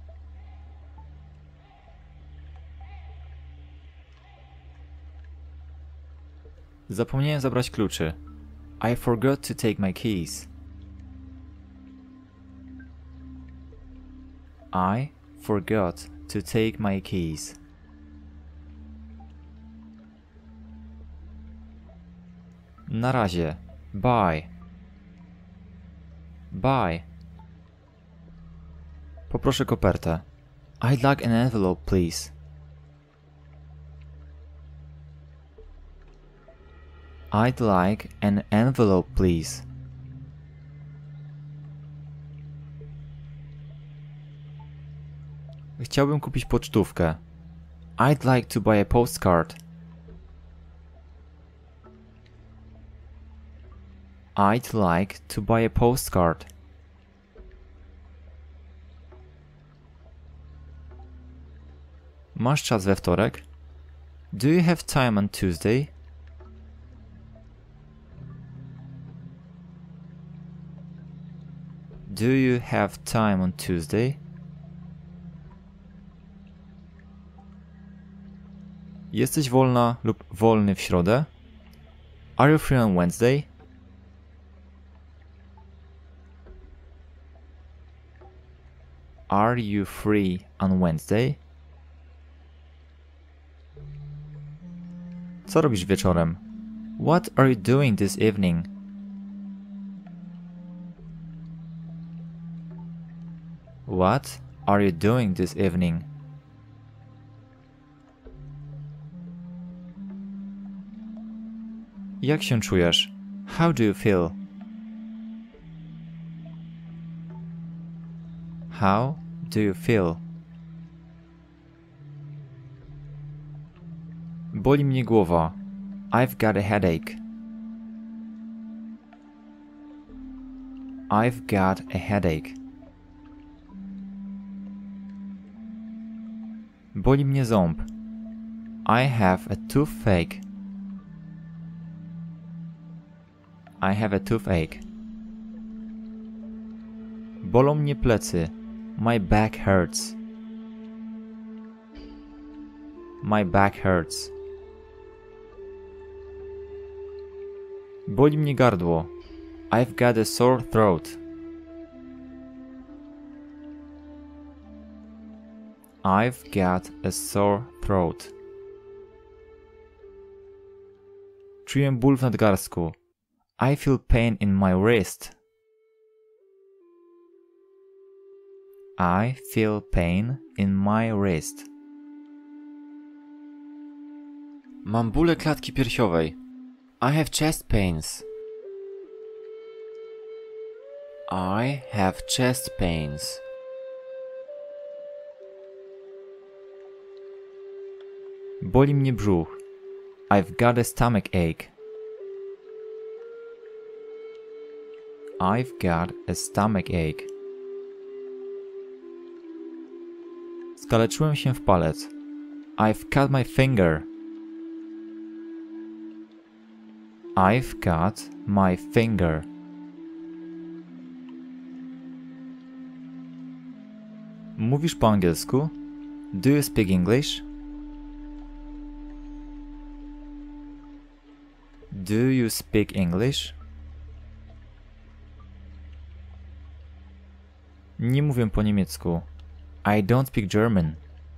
Zapomniałem zabrać kluczy. I forgot to take my keys. I forgot to take my keys. Na razie. Bye. Bye. Poproszę kopertę. I'd like an envelope, please. I'd like an envelope, please. Chciałbym kupić pocztówkę. I'd like to buy a postcard. I'd like to buy a postcard. Masz czas we wtorek? Do you have time on Tuesday? Do you have time on Tuesday? Jesteś wolna lub wolny w środę? Are you free on Wednesday? Are you free on Wednesday? Co robisz wieczorem? What are you doing this evening? What are you doing this evening? Jak się czujesz? How do you feel? How do you feel? Boli mnie głowa. I've got a headache. I've got a headache. Boli mnie ząb. I have a toothache. I have a toothache. Bolą mnie plecy. My back hurts. My back hurts. Boli mnie gardło. I've got a sore throat. I've got a sore throat. Czuję ból w nadgarstku. I feel pain in my wrist. I feel pain in my wrist. Mam bóle klatki piersiowej. I have chest pains. I have chest pains. Boli mnie brzuch. I've got a stomach ache. I've got a stomach ache. Skaleczyłem się w palec. I've cut my finger. I've cut my finger. Mówisz po angielsku? Do you speak English? Do you speak English? Nie mówię po niemiecku. I don't speak German.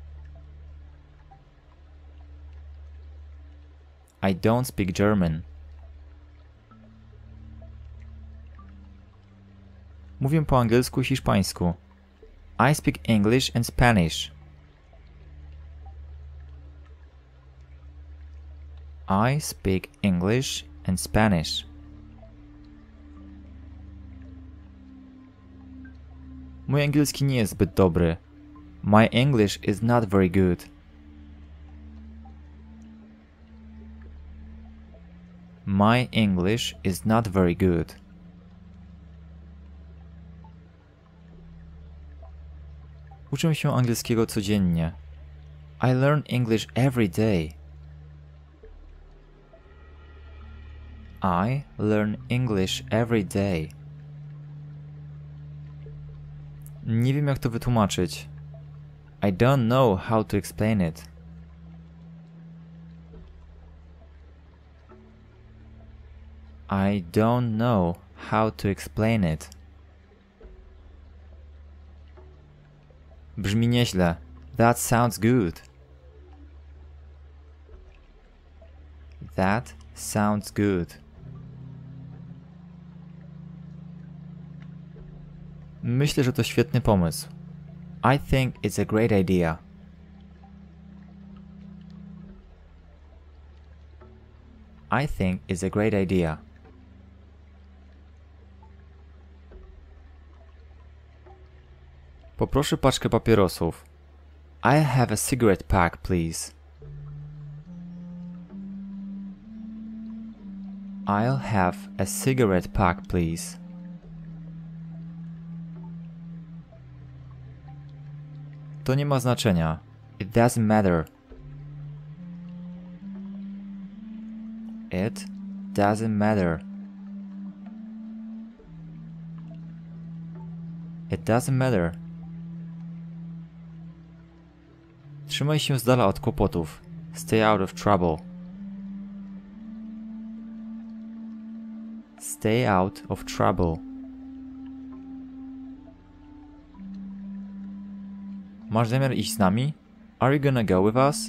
I don't speak German. Mówię po angielsku i hiszpańsku. I speak English and Spanish. I speak English and Spanish. Mój angielski nie jest zbyt dobry. My English is not very good. My English is not very good. Uczę się angielskiego codziennie. I learn English every day. I learn English every day. Nie wiem jak to wytłumaczyć. I don't know how to explain it. I don't know how to explain it. Brzmi nieźle. That sounds good. That sounds good. Myślę, że to świetny pomysł. I think it's a great idea. I think it's a great idea. Poproszę paczkę papierosów. I have a cigarette pack, please. I'll have a cigarette pack, please. To nie ma znaczenia. It doesn't matter. It doesn't matter. It doesn't matter. Trzymaj się z dala od kłopotów. Stay out of trouble. Stay out of trouble. Masz zamiar iść z nami? Are you gonna go with us?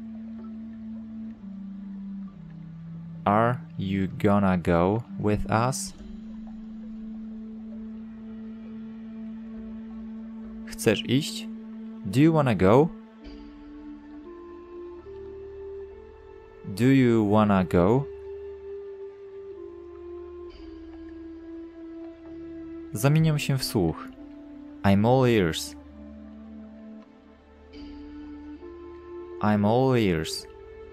Are you gonna go with us? Chcesz iść? Do you wanna go? Do you wanna go? Zamieniam się w słuch. I'm all ears. I'm all ears.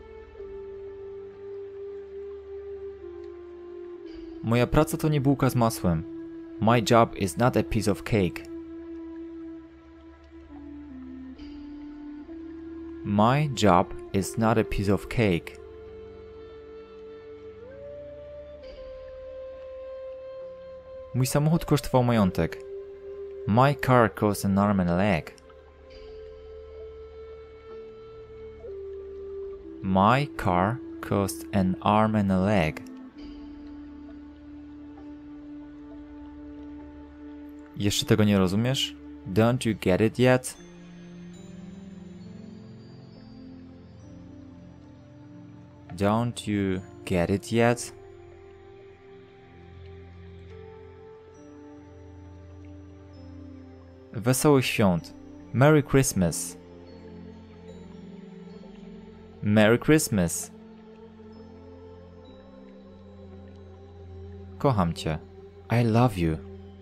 Moja praca to nie bułka z masłem. My job is not a piece of cake. My job is not a piece of cake. Mój samochód kosztował majątek. My car cost an arm and a leg. My car cost an arm and a leg. Jeszcze tego nie rozumiesz? Don't you get it yet? Don't you get it yet? Wesołych świąt. Merry Christmas. Merry Christmas. Kocham cię. I love you.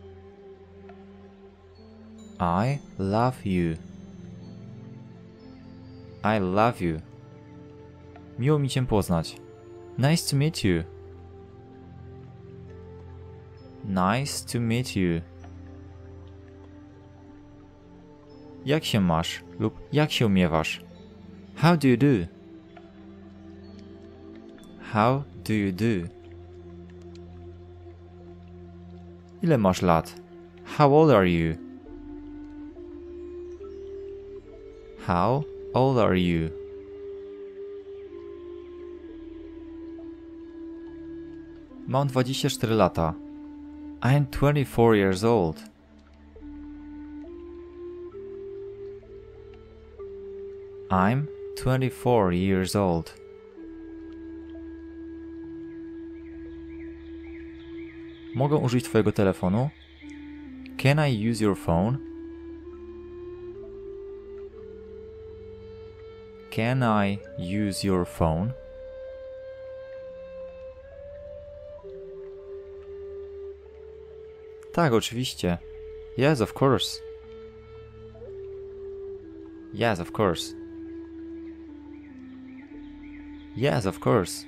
I love you. I love you. Miło mi cię poznać. Nice to meet you. Nice to meet you. Jak się masz lub jak się miewasz? How do you do? How do you do? Ile masz lat? How old are you? How old are you? Mam dwadzieścia cztery lata. I am twenty-four years old. I'm twenty-four years old. Mogę użyć twojego telefonu? Can I use your phone? Can I use your phone? Tak, oczywiście. Yes, of course. Yes, of course. Yes, of course.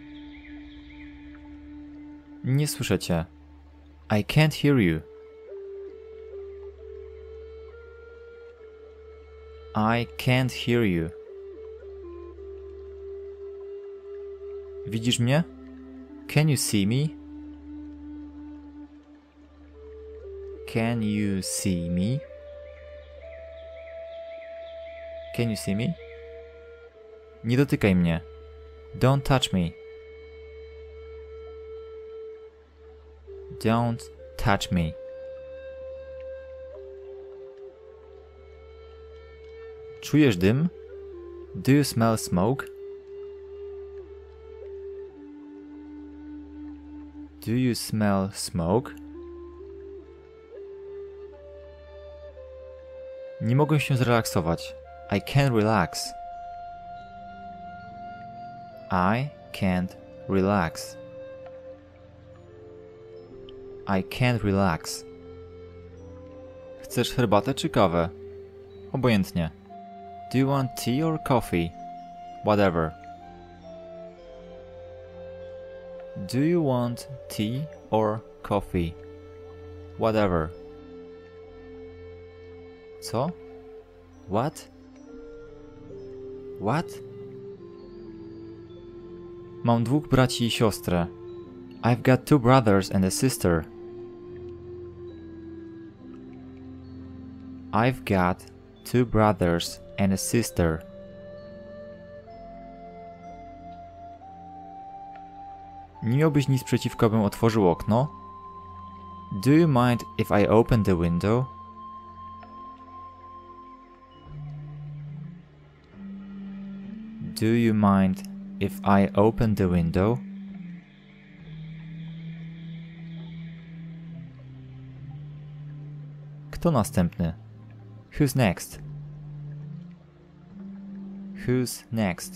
Nie słyszę cię. I can't hear you. I can't hear you. Widzisz mnie? Can you see me? Can you see me? Can you see me? Nie dotykaj mnie. Don't touch me. Don't touch me. Czujesz dym? Do you smell smoke? Do you smell smoke? Nie mogę się zrelaksować. I can't relax. I can't relax. I can't relax. Chcesz herbatę czy kawę? Obojętnie. Do you want tea or coffee? Whatever. Do you want tea or coffee? Whatever. Co? What? What? Mam dwóch braci i siostrę. I've got two brothers and a sister. I've got two brothers and a sister. Nie miałbyś nic przeciwko, bym otworzył okno? Do you mind if I open the window? Do you mind if I open the window? Kto następny? Who's next? Who's next?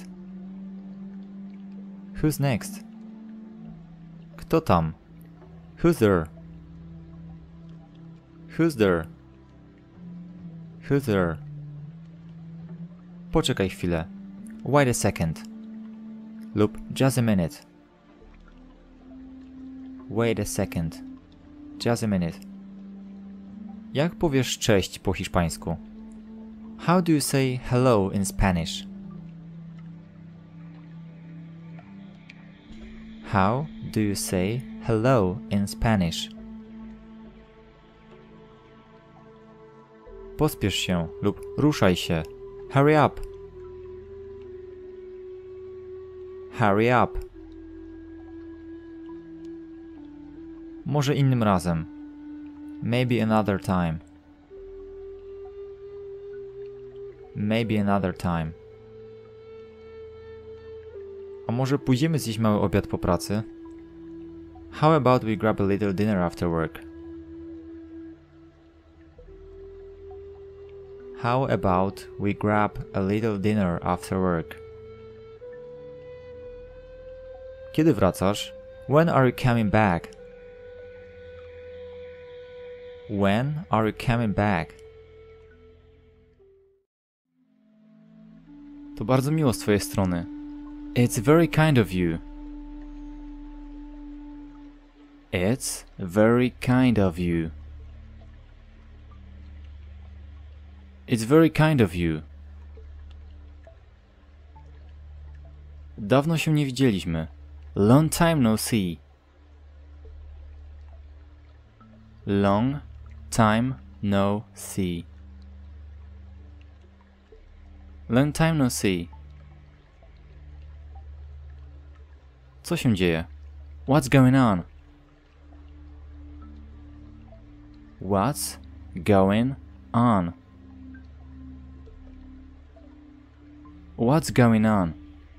Who's next? Kto tam? Who's there? Who's there? Who's there? Poczekaj chwilę. Wait a second. Lub just a minute. Wait a second. Just a minute. Jak powiesz cześć po hiszpańsku? How do you say hello in Spanish? How do you say hello in Spanish? Pospiesz się lub ruszaj się. Hurry up. Hurry up. Może innym razem. Maybe another time. Maybe another time. A może pójdziemy zjeść mały obiad po pracy? How about we grab a little dinner after work? How about we grab a little dinner after work? Kiedy wracasz? When are you coming back? When are you coming back? To bardzo miło z twojej strony. It's very kind of you. It's very kind of you. It's very kind of you. Dawno się nie widzieliśmy. Long time no see. Long time no see. Long time no see. Co się dzieje? What's going on? What's going on? What's going on?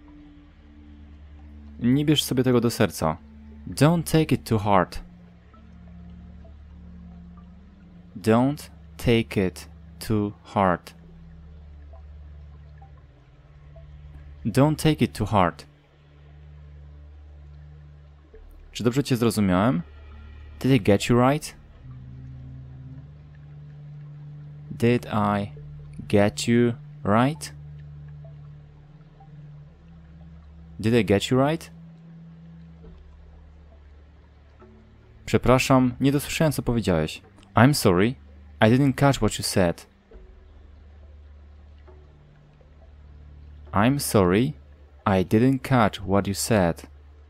Nie bierz sobie tego do serca. Don't take it to heart. Don't take it to heart. Don't take it to heart. Czy dobrze cię zrozumiałem? Did I get you right? Did I get you right? Did I get you right? Przepraszam, nie dosłyszałem, co powiedziałeś. I'm sorry, I didn't catch what you said. I'm sorry, I didn't catch what you said.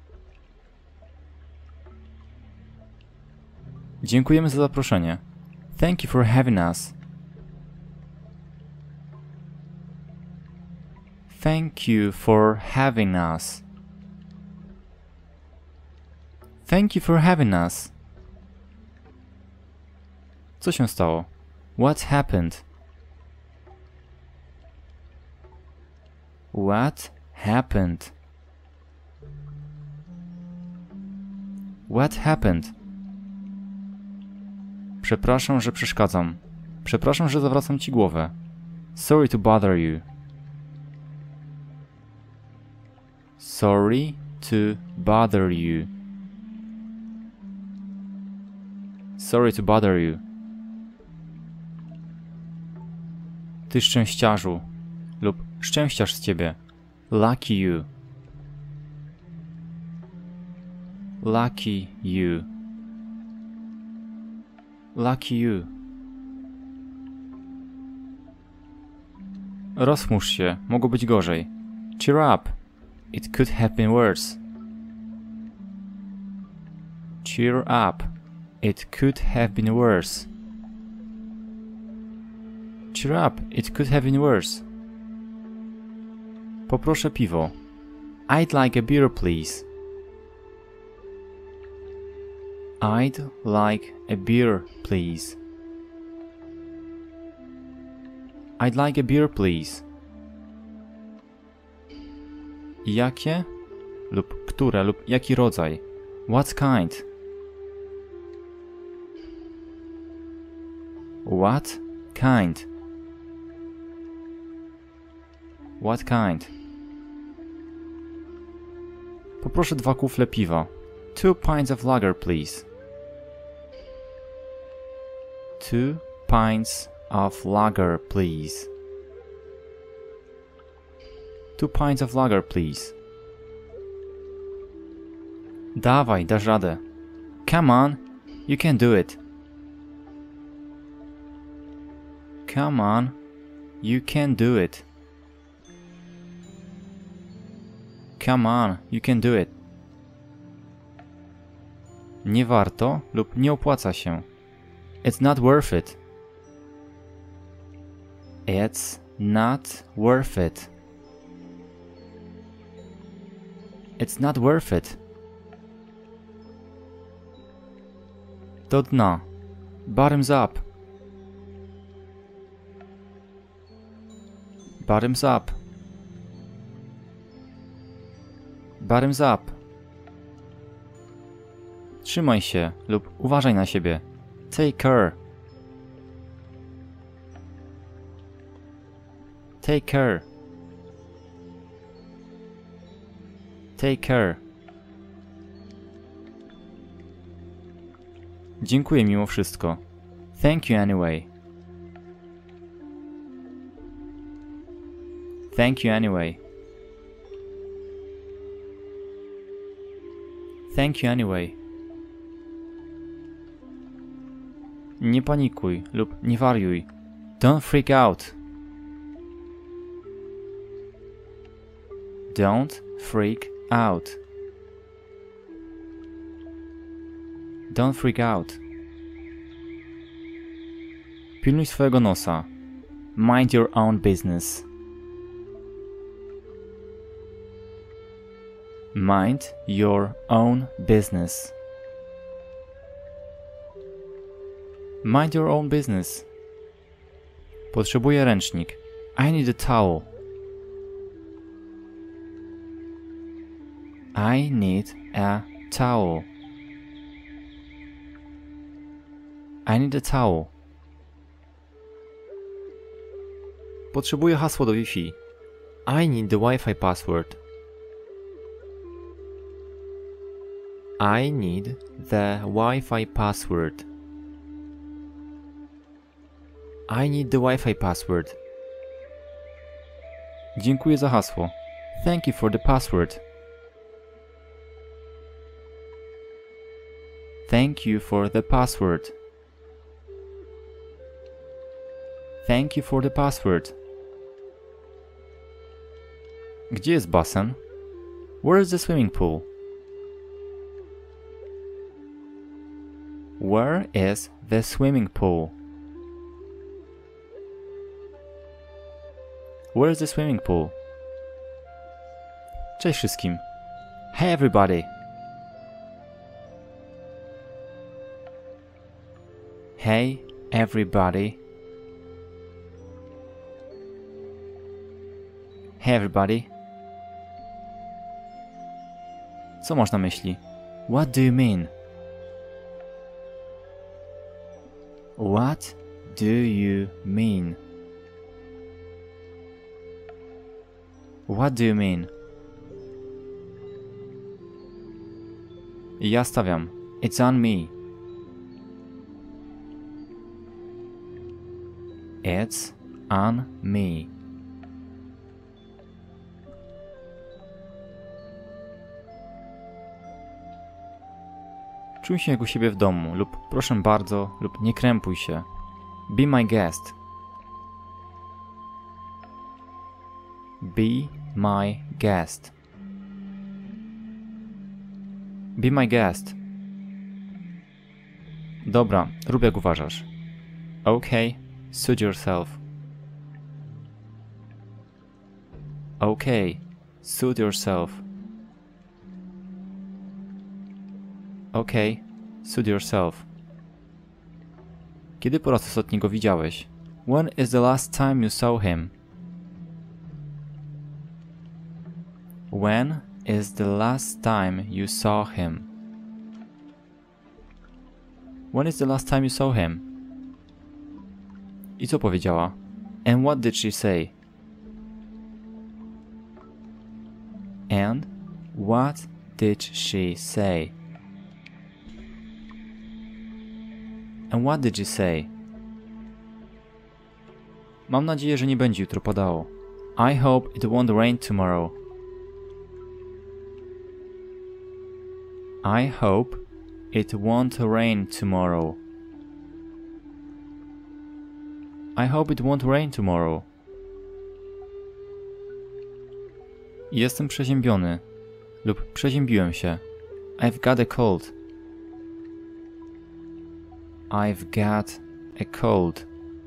Dziękujemy za zaproszenie. Thank you for having us. Thank you for having us. Thank you for having us. Co się stało? What happened? What happened? What happened? Przepraszam, że przeszkadzam. Przepraszam, że zawracam ci głowę. Sorry to bother you. Sorry to bother you. Sorry to bother you. Ty szczęściarzu lub szczęściarz z ciebie. Lucky you. Lucky you. Lucky you. Rozchmurz się, mogło być gorzej. Cheer up. It could have been worse. Cheer up. It could have been worse. Cheer up. It could have been worse. Poproszę piwo. I'd like a beer, please. I'd like a beer, please. I'd like a beer, please. Jakie lub które lub jaki rodzaj? What kind? What kind? What kind? Poproszę dwa kufle piwa. Two pints of lager, please. Two pints of lager, please. Two pints of lager, please. Dawaj, dasz radę. Come on, you can do it. Come on, you can do it. Come on, you can do it. Nie warto lub nie opłaca się. It's not worth it. It's not worth it. It's not worth it. Do dna. Bottoms up. Bottoms up. Bottoms up. Trzymaj się lub uważaj na siebie. Take care. Take care. Take care. Dziękuję mimo wszystko. Thank you anyway. Thank you anyway. Thank you anyway. Nie panikuj lub nie wariuj. Don't freak out. Don't freak out. Don't freak out. Pilnuj swojego nosa. Mind your own business. Mind your own business. Mind your own business. Potrzebuję ręcznik. I need a towel. I need a towel. I need a towel. Potrzebuję hasło do Wi-Fi. I need the Wi-Fi password. I need the Wi-Fi password. I need the Wi-Fi password. Dziękuję za hasło. Thank you for the password. Thank you for the password. Thank you for the password. Gdzie jest basen? Where is the swimming pool? Where is the swimming pool? Where is the swimming pool? Cześć wszystkim. Hey everybody. Hey everybody. Hey everybody. Co masz na myśli? What do you mean? What do you mean? What do you mean? Ja stawiam. It's on me. It's on me. Czuj się jak u siebie w domu lub proszę bardzo lub nie krępuj się. Be my guest. Be my guest. Be my guest. Dobra, rób jak uważasz. Okay, suit yourself. Okay, suit yourself. Okay, suit yourself. Kiedy po raz ostatni go widziałeś? When is the last time you saw him? When is the last time you saw him? When is the last time you saw him? I co powiedziała? And what did she say? And what did she say? And what did she say? Mam nadzieję, że nie będzie jutro padało. I hope it won't rain tomorrow. I hope it won't rain tomorrow. I hope it won't rain tomorrow. Jestem przeziębiony lub przeziębiłem się. I've got a cold. I've got a cold.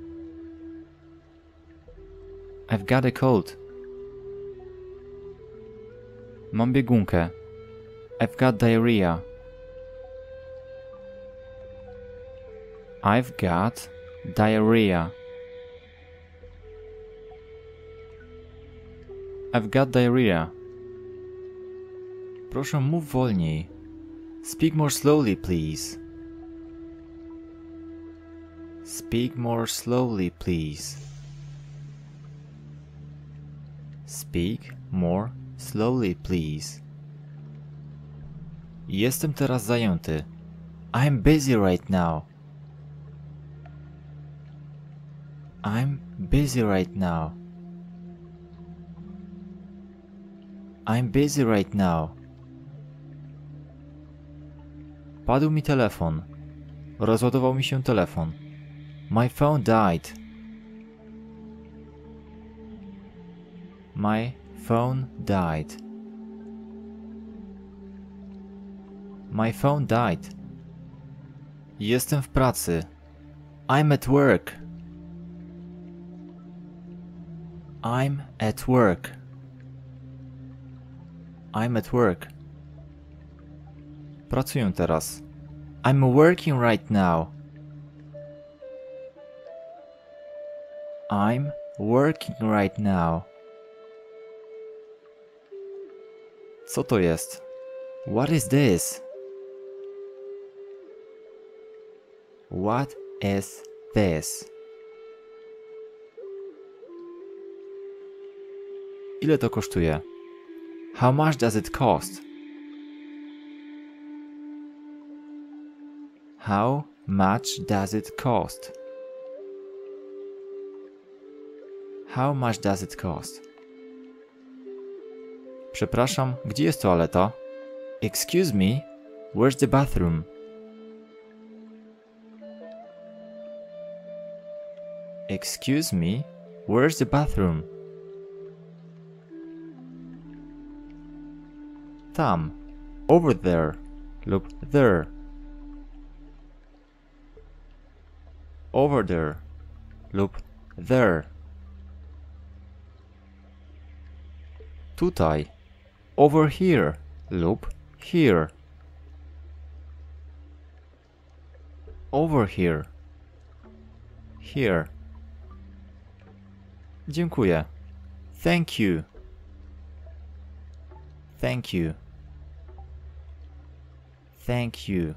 I've got a cold. Mam biegunkę. I've got diarrhea. I've got diarrhea. I've got diarrhea. Proszę, mów wolniej. Speak more slowly, please. Speak more slowly, please. Speak more slowly, please. Jestem teraz zajęty. I'm busy right now. I'm busy right now. I'm busy right now. Padł mi telefon. Rozładował mi się telefon. My phone died. My phone died. My phone died. Jestem w pracy. I'm at work. I'm at work. I'm at work. Pracuję teraz. I'm working right now. I'm working right now. Co to jest? What is this? What is this? Ile to kosztuje? How much does it cost? How much does it cost? How much does it cost? Przepraszam, gdzie jest toaleta? Excuse me, where's the bathroom? Excuse me, where's the bathroom? Tam. Over there. Lub there. Over there. Lub there. Tutaj. Over here. Lub here. Over here. Here. Dziękuję. Thank you. Thank you. Thank you.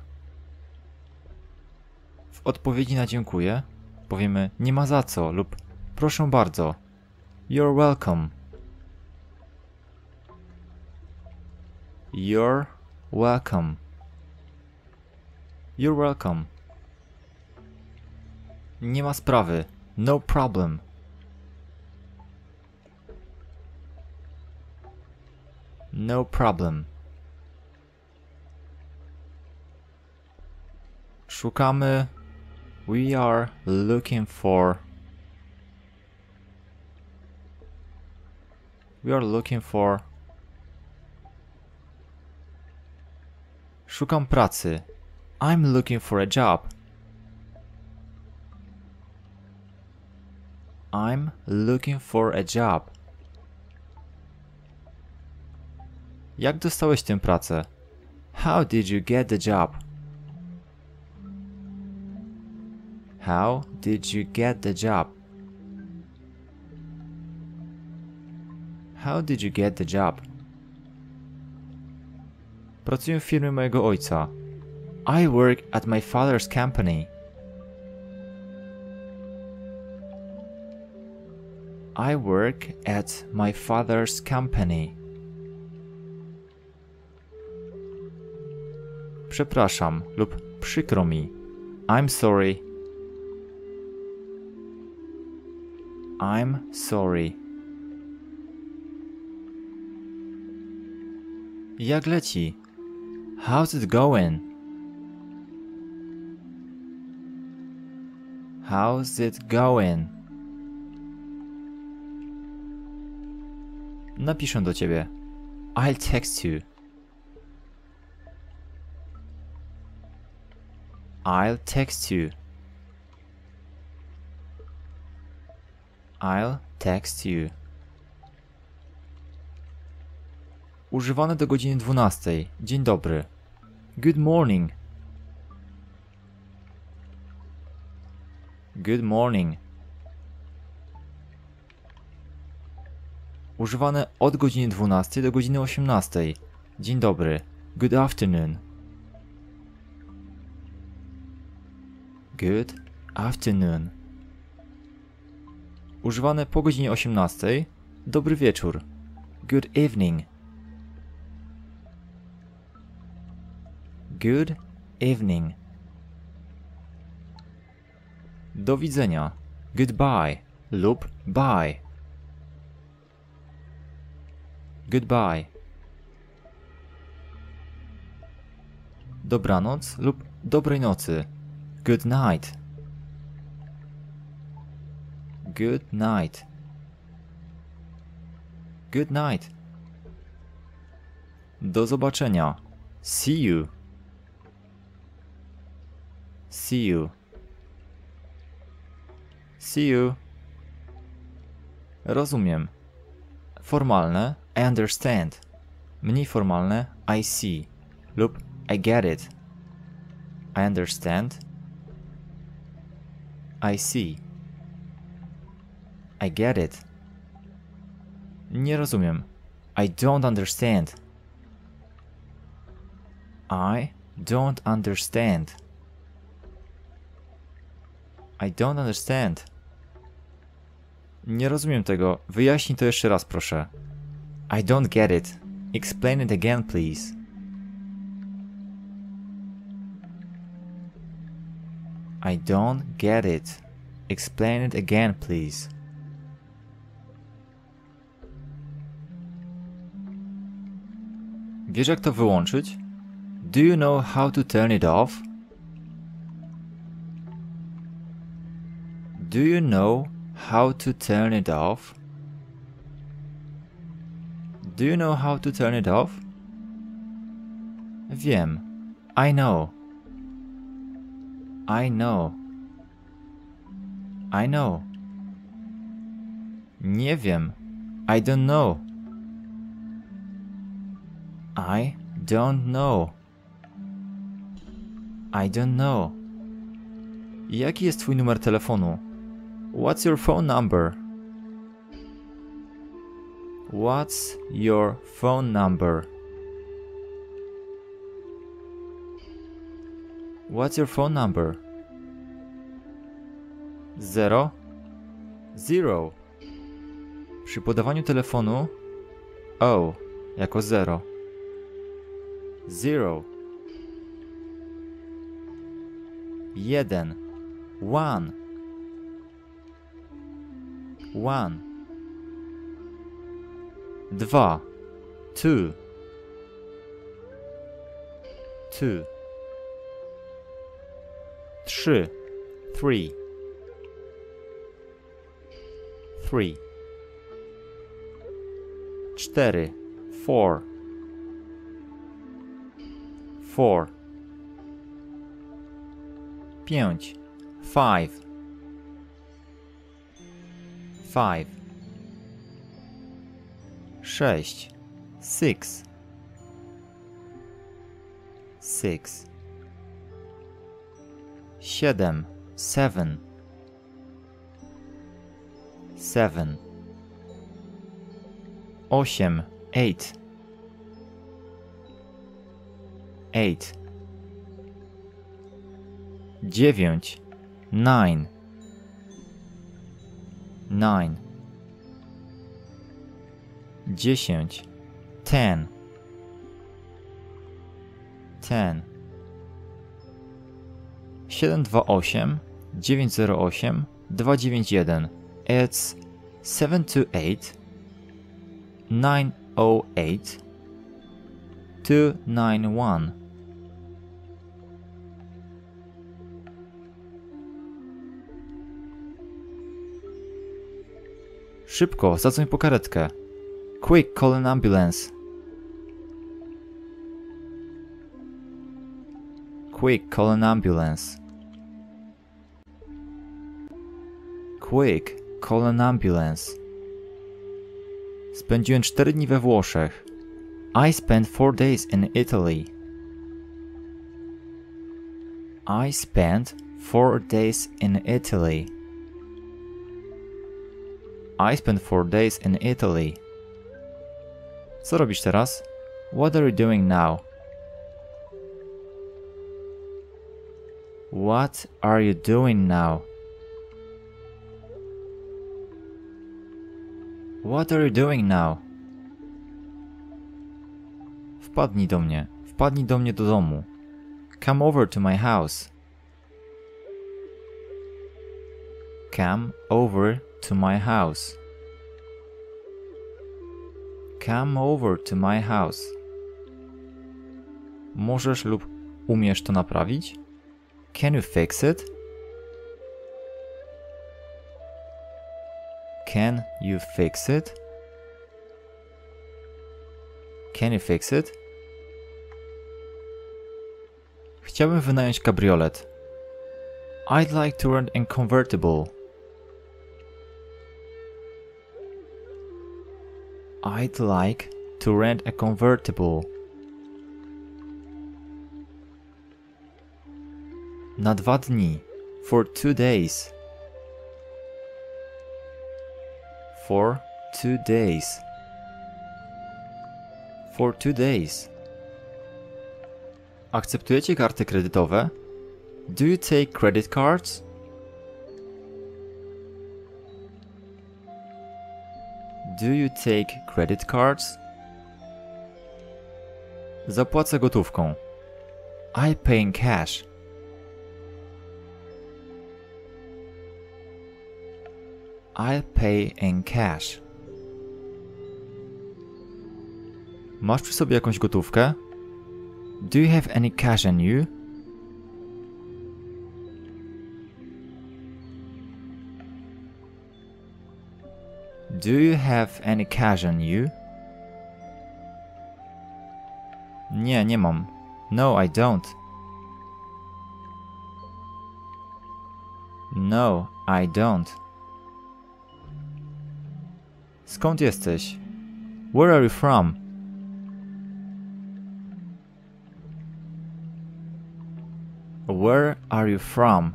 W odpowiedzi na dziękuję powiemy nie ma za co lub proszę bardzo. You're welcome. You're welcome. You're welcome. Nie ma sprawy. No problem. No problem. Szukamy. We are looking for. We are looking for. Szukam pracy. I'm looking for a job. I'm looking for a job. Jak dostałeś tę pracę? How did you get the job? How did you get the job? How did you get the job? Pracuję w firmie mojego ojca. I work at my father's company. I work at my father's company. Przepraszam lub przykro mi. I'm sorry. I'm sorry. Jak leci? How's it going? How's it going? Napiszę do ciebie. I'll text you. I'll text you. I'll text you. Używane do godziny dwunastej. Dzień dobry. Good morning. Good morning. Używane od godziny dwunastej do godziny osiemnastej. Dzień dobry. Good afternoon. Good afternoon. Używane po godzinie osiemnastej. Dobry wieczór. Good evening. Good evening. Do widzenia. Goodbye lub bye. Goodbye. Dobranoc lub dobrej nocy. Good night. Good night. Good night. Do zobaczenia. See you. See you. See you. Rozumiem. Formalne I understand. Mniej formalne I see lub I get it. I understand. I see. I get it. Nie rozumiem. I don't understand. I don't understand. I don't understand. Nie rozumiem tego. Wyjaśnij to jeszcze raz, proszę. I don't get it. Explain it again, please. I don't get it. Explain it again, please. Wiesz, jak to wyłączyć? Do you know how to turn it off? Do you know how to turn it off? Do you know how to turn it off? Wiem. I know. I know. I know. Nie wiem. I don't know. I don't know. I don't know. Jaki jest twój numer telefonu? What's your phone number? What's your phone number? What's your phone number? Zero? Zero. Przy podawaniu telefonu O jako zero. Zero. Jeden. One. One. Dwa. Two. Two. trzy. Three. Three. Cztery. Four. Four. Pięć. Five. Five. Sześć. Six. Six. Siedem. Seven. Seven. Osiem. Eight. Eight. Dziewięć. Nine. Nine. Dziesięć. Ten. Ten. siedem dwa osiem dziewięć zero osiem dwa dziewięć jeden. It's seven two eight nine zero eight two nine one. Szybko, zadzwoń po karetkę. Quick, call an ambulance. Quick, call an ambulance. Quick, call an ambulance. Spędziłem cztery dni we Włoszech. I spent four days in Italy. I spent four days in Italy. I spent four days in Italy. Co robisz teraz? What are you doing now? What are you doing now? What are you doing now? Wpadnij do mnie. Wpadnij do mnie do domu. Come over to my house. Come over to my house. Come over to my house. Możesz lub umiesz to naprawić? Can you fix it? Can you fix it? Can you fix it? Chciałbym wynająć kabriolet. I'd like to rent a convertible. I'd like to rent a convertible. Na dwa dni. For two days. For two days. For two days. Akceptujecie karty kredytowe? Do you take credit cards? Do you take credit cards? Zapłacę gotówką. I pay in cash. I'll pay in cash. Masz przy sobie jakąś gotówkę? Do you have any cash on you? Do you have any cash on you? Nie, nie mam. No, I don't. No, I don't. Skąd jesteś? Where are you from? Where are you from?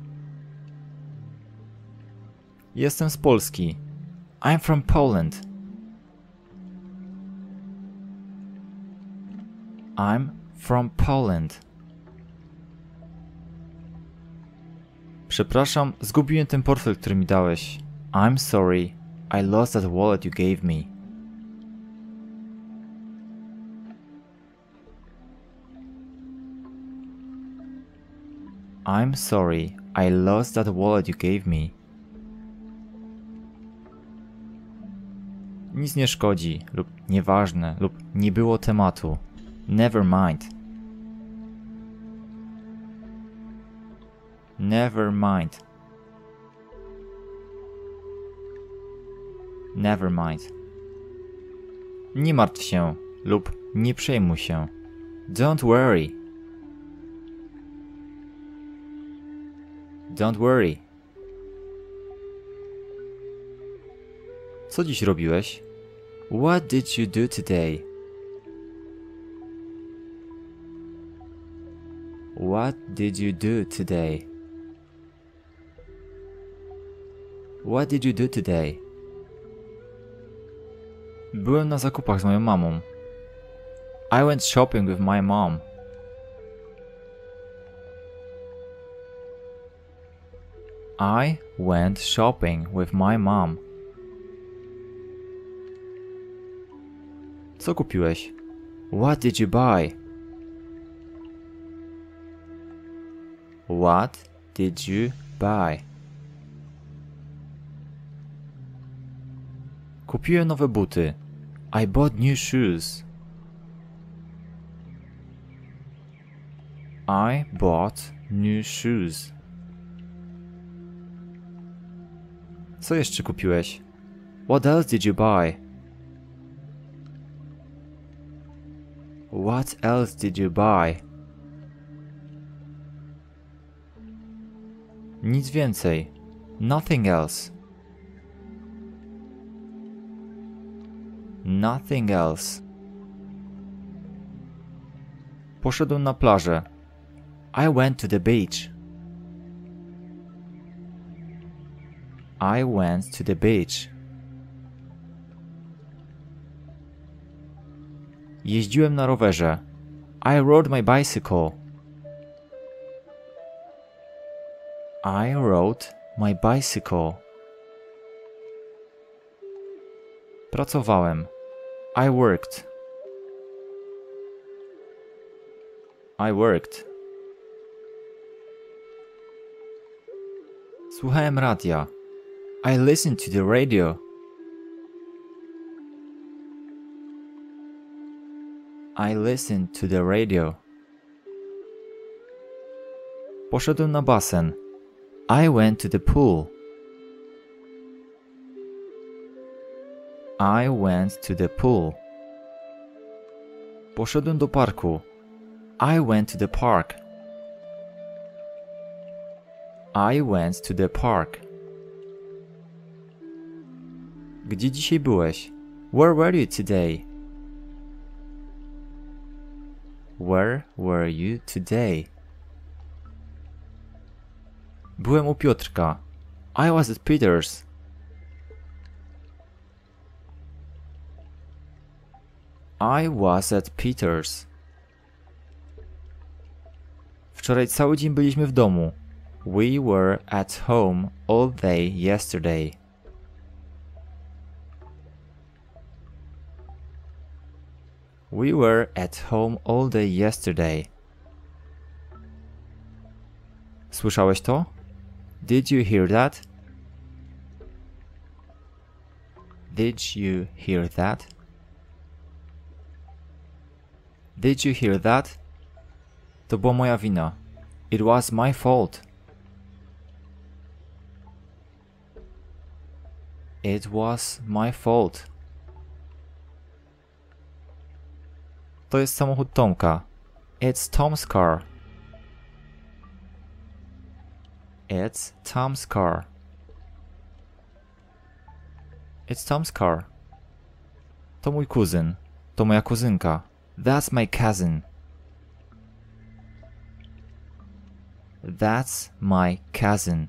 Jestem z Polski. I'm from Poland. I'm from Poland. Przepraszam, zgubiłem ten portfel, który mi dałeś. I'm sorry, I lost that wallet you gave me. I'm sorry, I lost that wallet you gave me. Nic nie szkodzi, lub nieważne, lub nie było tematu. Never mind. Never mind. Never mind. Nie martw się lub nie przejmuj się. Don't worry. Don't worry. Co dziś robiłeś? What did you do today? What did you do today? What did you do today? Byłem na zakupach z moją mamą. I went shopping with my mom. I went shopping with my mom. Co kupiłeś? What did you buy? What did you buy? Kupiłem nowe buty. I bought new shoes. I bought new shoes. Co jeszcze kupiłeś? What else did you buy? What else did you buy? Nic więcej. Nothing else. Nothing else. Poszedłem na plażę. I went to the beach. I went to the beach. Jeździłem na rowerze. I rode my bicycle. I rode my bicycle. Pracowałem. I worked. I worked. Słuchałem radia. I listened to the radio. I listened to the radio. Poszedłem na basen. I went to the pool. I went to the pool. Poszedłem do parku. I went to the park. I went to the park. Gdzie dzisiaj byłeś? Where were you today? Where were you today? Byłem u Piotrka. I was at Peter's. I was at Peter's. Wczoraj cały dzień byliśmy w domu. We were at home all day yesterday. We were at home all day yesterday. Słyszałeś to? Did you hear that? Did you hear that? Did you hear that? To była moja wina. It was my fault. It was my fault. To jest samochód Tomka. It's Tom's car. It's Tom's car. It's Tom's car. To mój kuzyn. To moja kuzynka. That's my cousin. That's my cousin.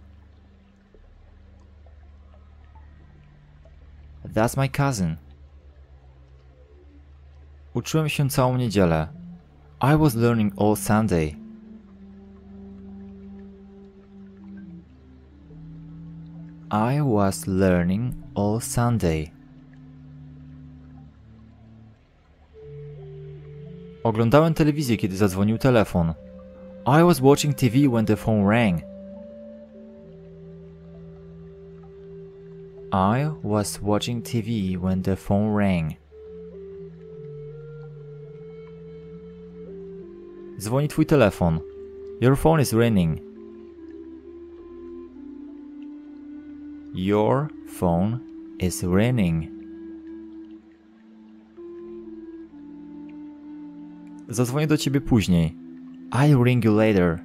That's my cousin. Uczyłem się całą niedzielę. I was learning all Sunday. I was learning all Sunday. Oglądałem telewizję, kiedy zadzwonił telefon. I was watching T V when the phone rang. I was watching T V when the phone rang. Dzwoni twój telefon. Your phone is ringing. Your phone is ringing. Zadzwonię do ciebie później. I'll ring you later.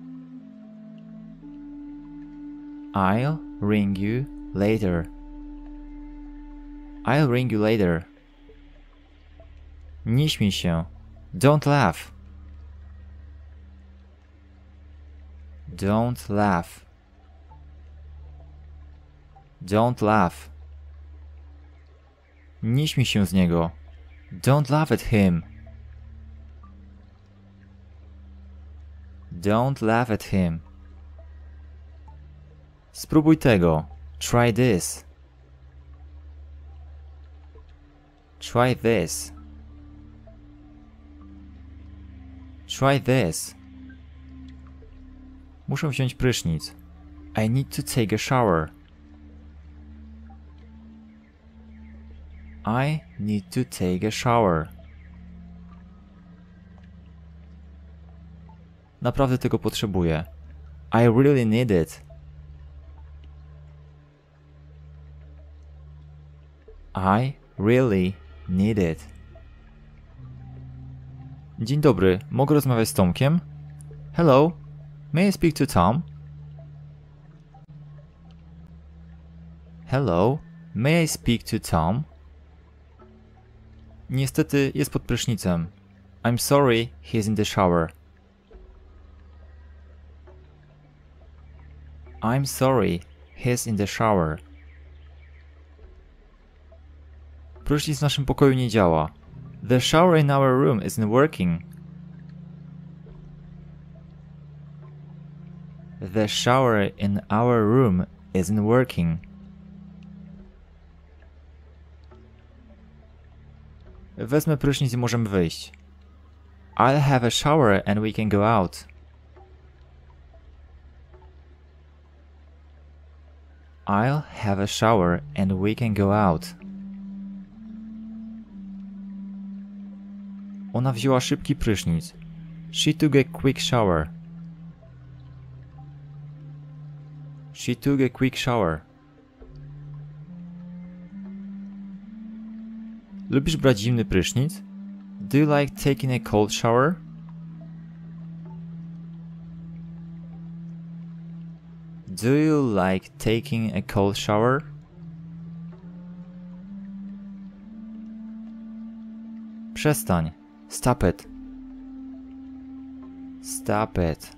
I'll ring you later. I'll ring you later. Nie śmiej się. Don't laugh. Don't laugh. Don't laugh. Nie śmiej się z niego. Don't laugh at him. Don't laugh at him. Spróbuj tego. Try this. Try this. Try this. Muszę wziąć prysznic. I need to take a shower. I need to take a shower. Naprawdę tego potrzebuję. I really need it. I really need it. Dzień dobry, mogę rozmawiać z Tomkiem? Hello, may I speak to Tom? Hello, may I speak to Tom? Niestety jest pod prysznicem. I'm sorry, he's in the shower. I'm sorry, he's in the shower. Prysznic w naszym pokoju nie działa. The shower in our room isn't working. The shower in our room isn't working. Wezmę prysznic i możemy wyjść. I'll have a shower and we can go out. I'll have a shower and we can go out. Ona wzięła szybki prysznic. She took a quick shower. She took a quick shower. Lubisz brać zimny prysznic? Do you like taking a cold shower? Do you like taking a cold shower? Przestań. Stop it. Stop it.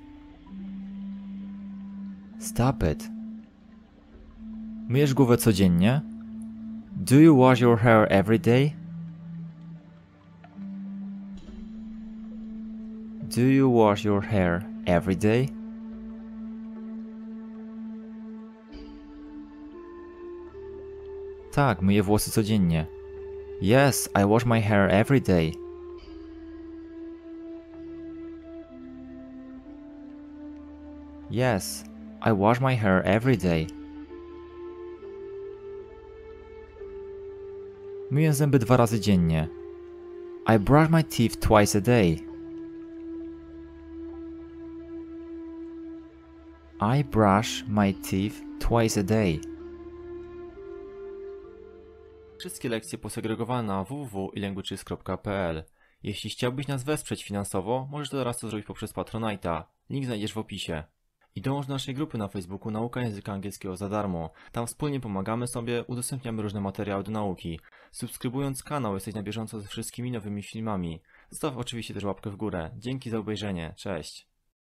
Stop it. Myjesz głowę codziennie? Do you wash your hair every day? Do you wash your hair every day? Tak, myję włosy codziennie. Yes, I wash my hair every day. Yes, I wash my hair every day. Myję zęby dwa razy dziennie. I brush my teeth twice a day. I brush my teeth twice a day. Wszystkie lekcje posegregowane na w w w kropka i languages kropka p l. Jeśli chciałbyś nas wesprzeć finansowo, możesz to teraz to zrobić poprzez Patronite'a. Link znajdziesz w opisie. I dołącz do naszej grupy na Facebooku Nauka Języka Angielskiego za darmo. Tam wspólnie pomagamy sobie, udostępniamy różne materiały do nauki. Subskrybując kanał jesteś na bieżąco ze wszystkimi nowymi filmami. Zostaw oczywiście też łapkę w górę. Dzięki za obejrzenie. Cześć!